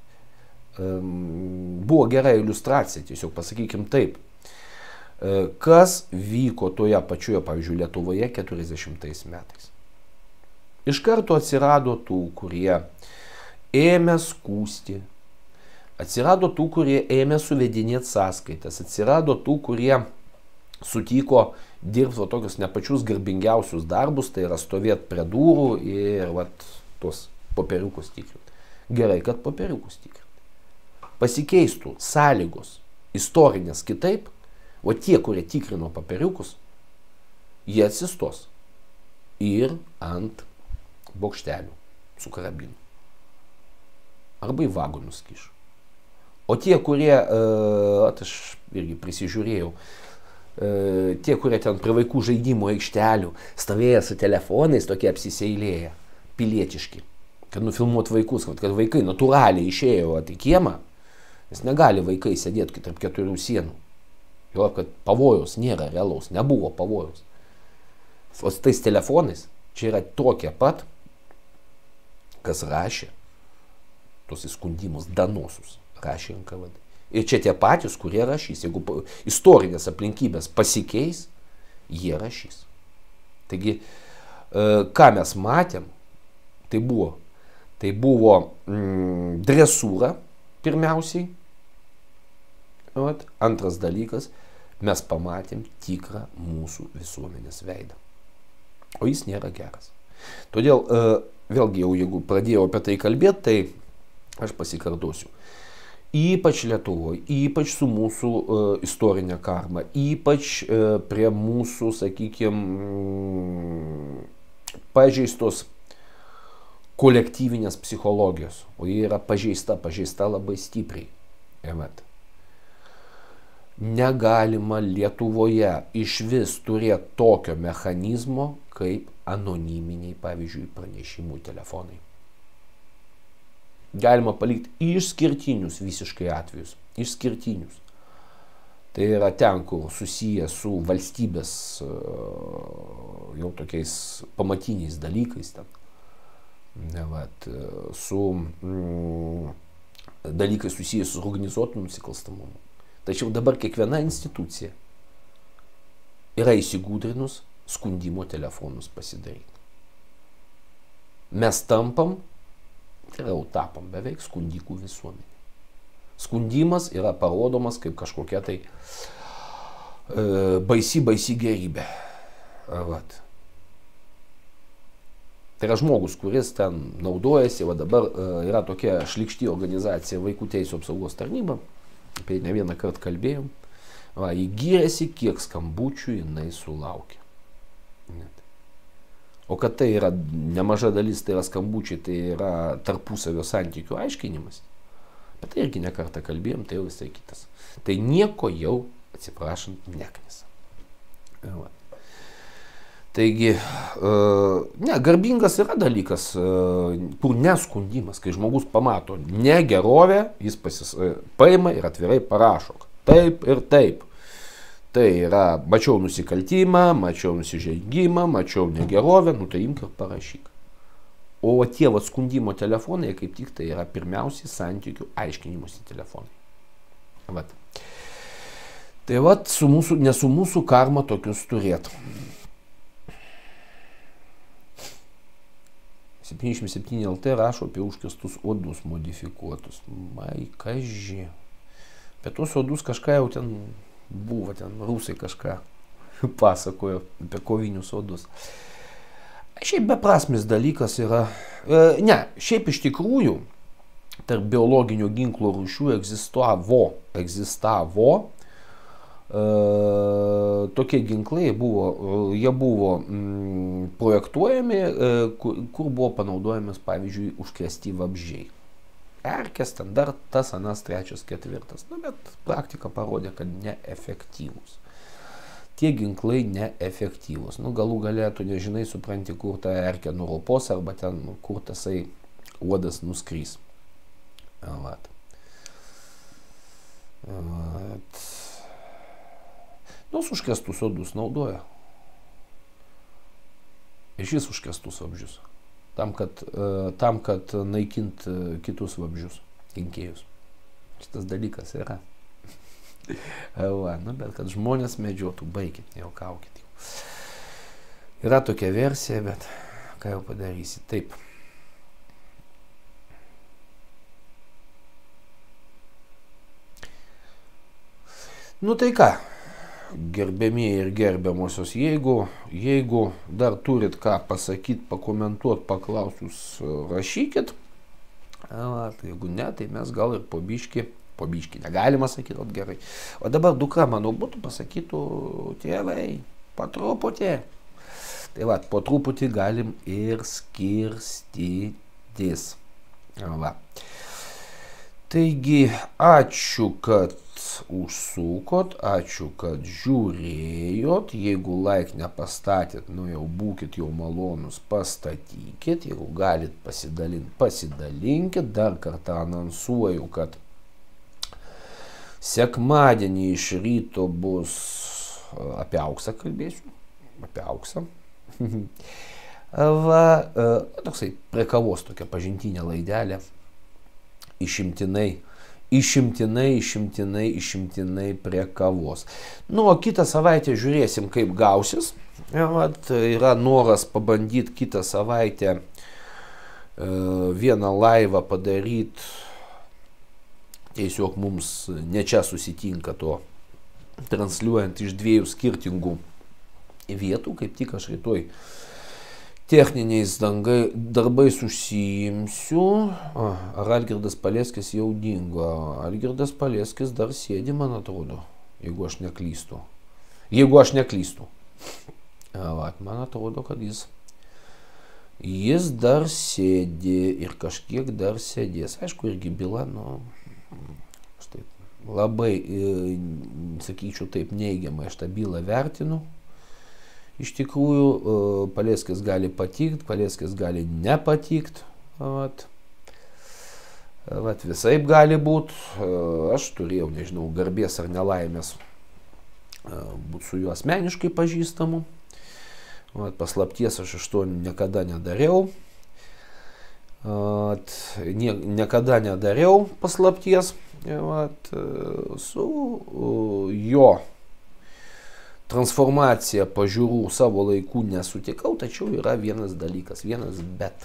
Buvo gera iliustracija, tiesiog pasakykim taip. Kas vyko toje pačioje, pavyzdžiui, Lietuvoje 40 metais. Iš karto atsirado tų, kurie ėmė skūsti, atsirado tų, kurie ėmė suvedinėti sąskaitas, atsirado tų, kurie sutiko dirbti tokius ne pačius garbingiausius darbus, tai yra stovėti prie durų ir tuos popieriukus tikrinti. Gerai, kad popieriukus tikrinti. Pasikeistų sąlygos istorinės kitaip, o tie, kurie tikrino popieriukus, jie atsistos ir ant bokštelių su karabinu. Arba į vagonus kiš. O tie, kurie, aš irgi prisižiūrėjau, tie, kurie ten prie vaikų žaidimų aikštelių stovėjo su telefonais, tokie apsiseilėję, pilietiški, kad nufilmuot vaikus, kad vaikai natūraliai išėjo į kiemą, nes negali vaikai sėdėti tarp 4 sienų. Jo, kad pavojaus nėra realaus, nebuvo pavojaus. O su tais telefonais čia yra tokie pat, kas rašė tos įskundimus danosus, rašė NKVD. Ir čia tie patys, kurie rašys. Jeigu istorinės aplinkybės pasikeis, jie rašys. Taigi, ką mes matėm, tai buvo dresūra pirmiausiai. Antras dalykas, mes pamatėm tikrą mūsų visuomenės veidą. O jis nėra geras. Todėl, vėlgi jau jeigu pradėjau apie tai kalbėti, tai aš pasikartosiu. Ypač Lietuvoje, ypač su mūsų istorinė karma, ypač prie mūsų, sakykime, pažeistos kolektyvinės psichologijos. O jie yra pažeista labai stipriai. Negalima Lietuvoje iš vis turėti tokio mechanizmo, kaip anoniminiai, pavyzdžiui, pranešimų telefonai. Galima palikti išskirtinius visiškai atvejus. Išskirtinius. Tai yra ten, kur susiję su valstybės jau tokiais pamatiniais dalykais, su dalykais susijęs su organizuotu nusikalstamumu. Tačiau dabar kiekviena institucija yra įsigūdrinus skundimo telefonus pasidaryti. Mes tampam, tai jau tapam beveik skundikų visuomenė. Skundimas yra parodomas kaip kažkokia tai baisi gerybė. Vat. Tai yra žmogus, kuris ten naudojasi, va dabar yra tokia šlykšti organizacija Vaikų teisų apsaugos tarnyba, apie ne vieną kartą kalbėjom, va, jį gyrėsi, kiek skambučių jinai sulaukė. O kad tai yra nemaža dalis, tai yra skambučiai, tai yra tarpusavio santykių aiškinimas, bet tai irgi ne kartą kalbėjom, tai jau visai kitas. Tai nieko jau, atsiprašant, neknisa. Va. Taigi, garbingas yra dalykas, kur neskundimas, kai žmogus pamato negerovę, jis paima ir atvirai parašo, taip ir taip. Tai yra, mačiau nusikaltimą, mačiau nusižengimą, mačiau negerovę, nu tai imk ir parašyk. O tie skundimo telefonai, kaip tik tai yra pirmiausiai santykių aiškinimusi telefonai. Vat. Tai vat, ne su mūsų karma tokius turėtų. 77 LT rašo apie užkirstus uodus modifikuotus. Mai, kaži. Bet tos uodus kažką jau ten buvo, ten rusai kažką pasakojo apie kovinius uodus. Šiaip beprasmis dalykas yra. Šiaip iš tikrųjų tarp biologinių ginklo rūšių egzistavo tokie ginklai jie buvo projektuojami, kur buvo panaudojamas, pavyzdžiui, užkrėsti vabzdžiai. Erkės, ten dar tas, anas, trečias, ketvirtas. Bet praktika parodė, kad neefektyvūs. Tie ginklai neefektyvūs. Galų gale tu nežinai, supranti, kur ta erkė nuropos arba ten, kur tasai uodas nuskrys. Vat. Užkrėstus uodus naudoja. Iš vis užkrėstus vabzdžius. Tam, kad naikint kitus vabzdžius, kenkėjus. Šitas dalykas yra. Bet kad žmonės medžiotų, baikit, nejuokaukit. Yra tokia versija, bet ką jau padarysi. Taip. Tai ką? Gerbėmieji ir gerbiamosios, jeigu dar turit ką pasakyti, pakomentuoti, paklausus, rašykit. Jeigu ne, tai mes gal ir po biškį negalima sakyti, gerai. O dabar dukra, manau, būtų pasakytų, tėvai, po truputį. Tai po truputį galim ir skirstytis. Taigi, ačiū, kad užsukot, ačiū, kad žiūrėjot. Jeigu like nepastatėt, jau būkit jau malonus, pastatykit. Jeigu galit pasidalinti, pasidalinkit. Dar kartą anonsuoju, kad sekmadienį iš ryto bus apie auksą kalbėsiu. Apie auksą. Toksai prie kavos tokia pažintinė laidelė. Išimtinai prie kavos. O kitą savaitę žiūrėsim, kaip gausis. Yra noras pabandyti kitą savaitę vieną laivą padaryti. Tiesiog mums ne čia susitinka to, transliuojant iš 2 skirtingų vietų. Kaip tik aš rytoj techniniais darbais užsiimsiu. Ar Algirdas Paleckis jau dingo? Algirdas Paleckis dar sėdi, man atrodo, jeigu aš neklystu. Man atrodo, kad jis dar sėdi ir kažkiek dar sėdės. Aišku, irgi byla, labai, sakyčiau taip, neigiamai aš tą bylą vertinu. Iš tikrųjų, Paleckis gali patikt, Paleckis gali nepatikt. Visaip gali būt. Aš turėjau, nežinau, garbės ar nelaimės būti su juo asmeniškai pažįstamu. Paslapties aš iš to niekada nedariau. Niekada nedariau paslapties. Su jo transformacija pažiūrų savo laikų nesutikau, tačiau yra vienas dalykas, vienas bet.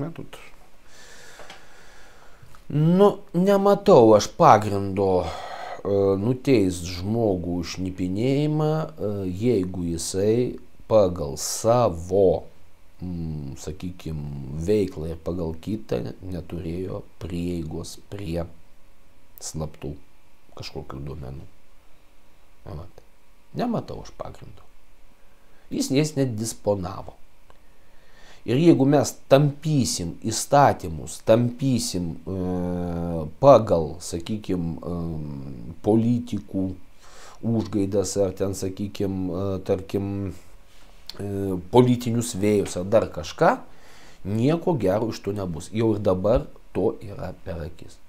Nematau aš pagrindo nuteist žmogų už šnipinėjimą, jeigu jisai pagal savo, sakykime, veiklą ir pagal kitą neturėjo prieigos prie slaptų kažkokių duomenų. Nematau aš pagrindo. Jis net disponavo. Ir jeigu mes tampysim įstatymus, tampysim pagal, sakykime, politikų užgaidas ar ten, sakykime, tarkim, politinius vėjus ar dar kažką, nieko gero iš to nebus. Jau ir dabar to yra per akis.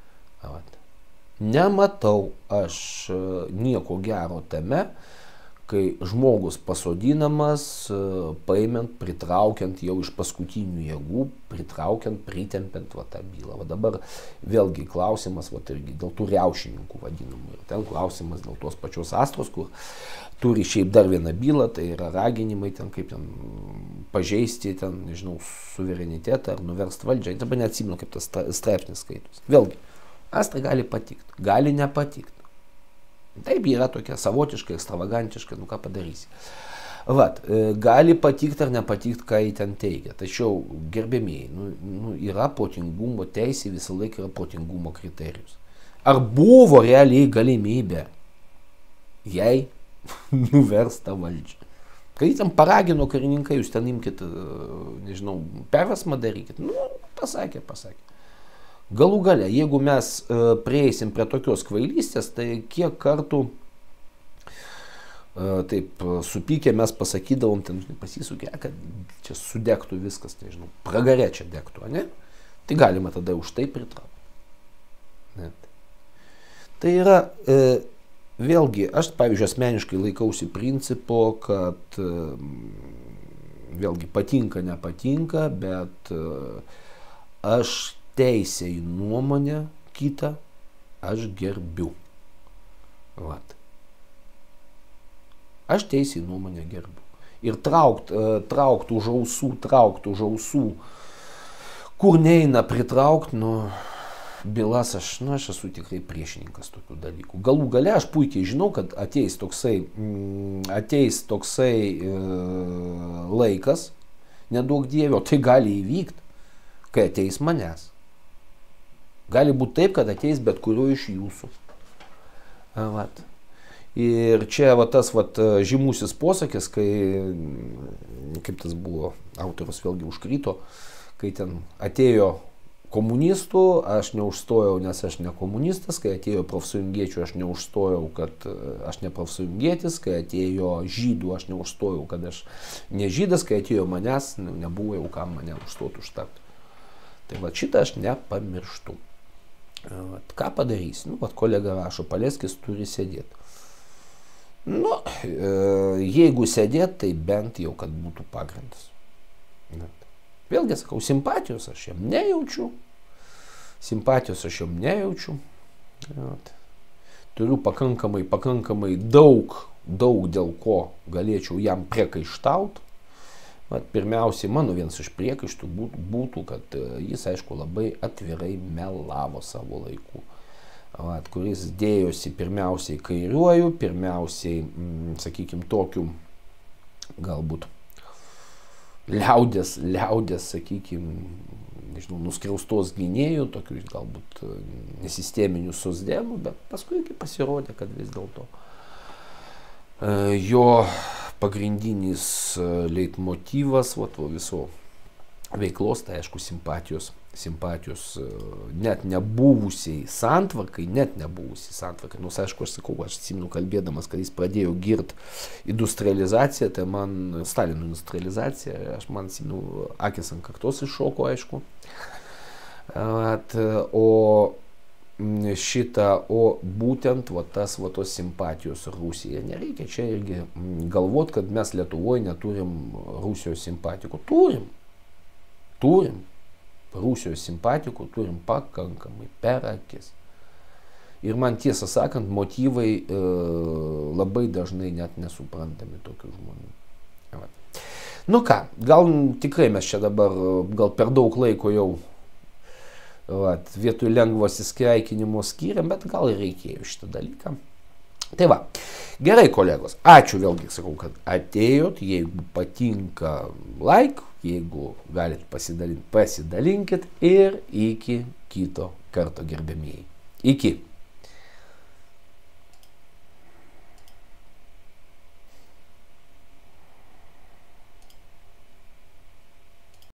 Nematau aš nieko gero tame, kai žmogus pasodinamas, paimant, pritraukiant jau iš paskutinių jėgų, pritraukiant, pritempiant tą bylą. Dabar vėlgi klausimas irgi dėl tų riaušininkų vadinamų. Ir ten klausimas dėl tos pačios Astros, kur turi šiaip dar vieną bylą, tai yra raginimai ten kaip ten pažeisti ten, nežinau, suverenitetą ar nuverst valdžią. Dabar neatsimenu, kaip tas straipsnis skaitos. Vėlgi, Astra gali patikti, gali nepatikti. Taip, yra tokia savotiška, ekstravagantiška, ką padarysi. Gali patikti ar nepatikti, ką jį ten teigia. Tačiau, gerbėmėjai, yra protingumo teisė, visą laiką yra protingumo kriterijus. Ar buvo realiai galimybė jai nuverst tą valdžią? Kai jį ten paragino karininkai, jūs ten imkite, nežinau, perversmą darykit. Pasakė. Galų gale, jeigu mes prieisim prie tokios kvailystės, tai kiek kartų taip supykę mes pasakydavom, ten pasisukė, kad čia sudegtų viskas, nežinau, pragarė čia degtų, ne? Tai galima tada už tai pritraukti. Tai yra, vėlgi, aš, pavyzdžiui, asmeniškai laikausi principo, kad vėlgi patinka, nepatinka, bet aš teisę į nuomonę kitą aš gerbiu. Aš teisę į nuomonę gerbiu. Ir traukt už ausų, kur neina pritraukt, bylas aš esu tikrai priešininkas tokių dalykų. Galų gale aš puikiai žinau, kad ateis toksai laikas, nedaug dievio, tai gali įvykti, kai ateis manęs. Gali būti taip, kad ateis bet kurio iš jūsų. Ir čia tas žymusis posakis, kai, kaip tas buvo, autorius vėlgi užkrito, kai ten atėjo komunistų, aš neužstojau, nes aš ne komunistas, kai atėjo profsąjungiečių, aš neužstojau, kad aš ne profsąjungietis, kai atėjo žydų, aš neužstojau, kad aš ne žydas, kai atėjo manęs, nebuvo jau kam mane užstoti užtarti. Tai šitą aš nepamirštu. Ką padarys? Kolega rašo, Paleckis turi sėdėti. Jeigu sėdėti, tai bent jau, kad būtų pagrindas. Vėlgi sakau, simpatijos aš jam nejaučiu. Turiu pakankamai daug dėl ko galėčiau jam priekaištauti. Pirmiausiai, mano vienas iš priekaištų būtų, kad jis, aišku, labai atvirai melavo savo laiku, kuris dėjosi pirmiausiai kairiuoju, pirmiausiai, sakykime, tokiu galbūt liaudės, sakykime, nežinau, nuskriaustos gynėjų, tokių galbūt nesisteminių socdemų, bet paskui pasirodė, kad vis dėlto jo pagrindinis leitmotyvas viso veiklos, tai aišku, simpatijos net nebuvusiai santvarkai, nors aišku, aš sakau, aš atsimenu kalbėdamas, kad jis pradėjo girt industrializaciją, tai man Stalino industrializacija, man atsimenu, akis ant kaktos iššoko, aišku. O būtent tos simpatijos Rusija. Nereikia čia irgi galvoti, kad mes Lietuvoje neturim Rusijos simpatikų. Turim. Rusijos simpatikų turim pakankamai per akis. Ir man tiesą sakant, motyvai labai dažnai net nesuprantami tokių žmonių. Gal tikrai mes čia dabar gal per daug laiko jau Vat, vietoj lengvo atsisveikinimo skyrėm, bet gal ir reikėjo šitą dalyką. Tai va, gerai kolegos, ačiū vėlgi, sakau, kad atėjot, jeigu patinka like, jeigu galit pasidalinkit ir iki kito karto gerbiamieji. Iki.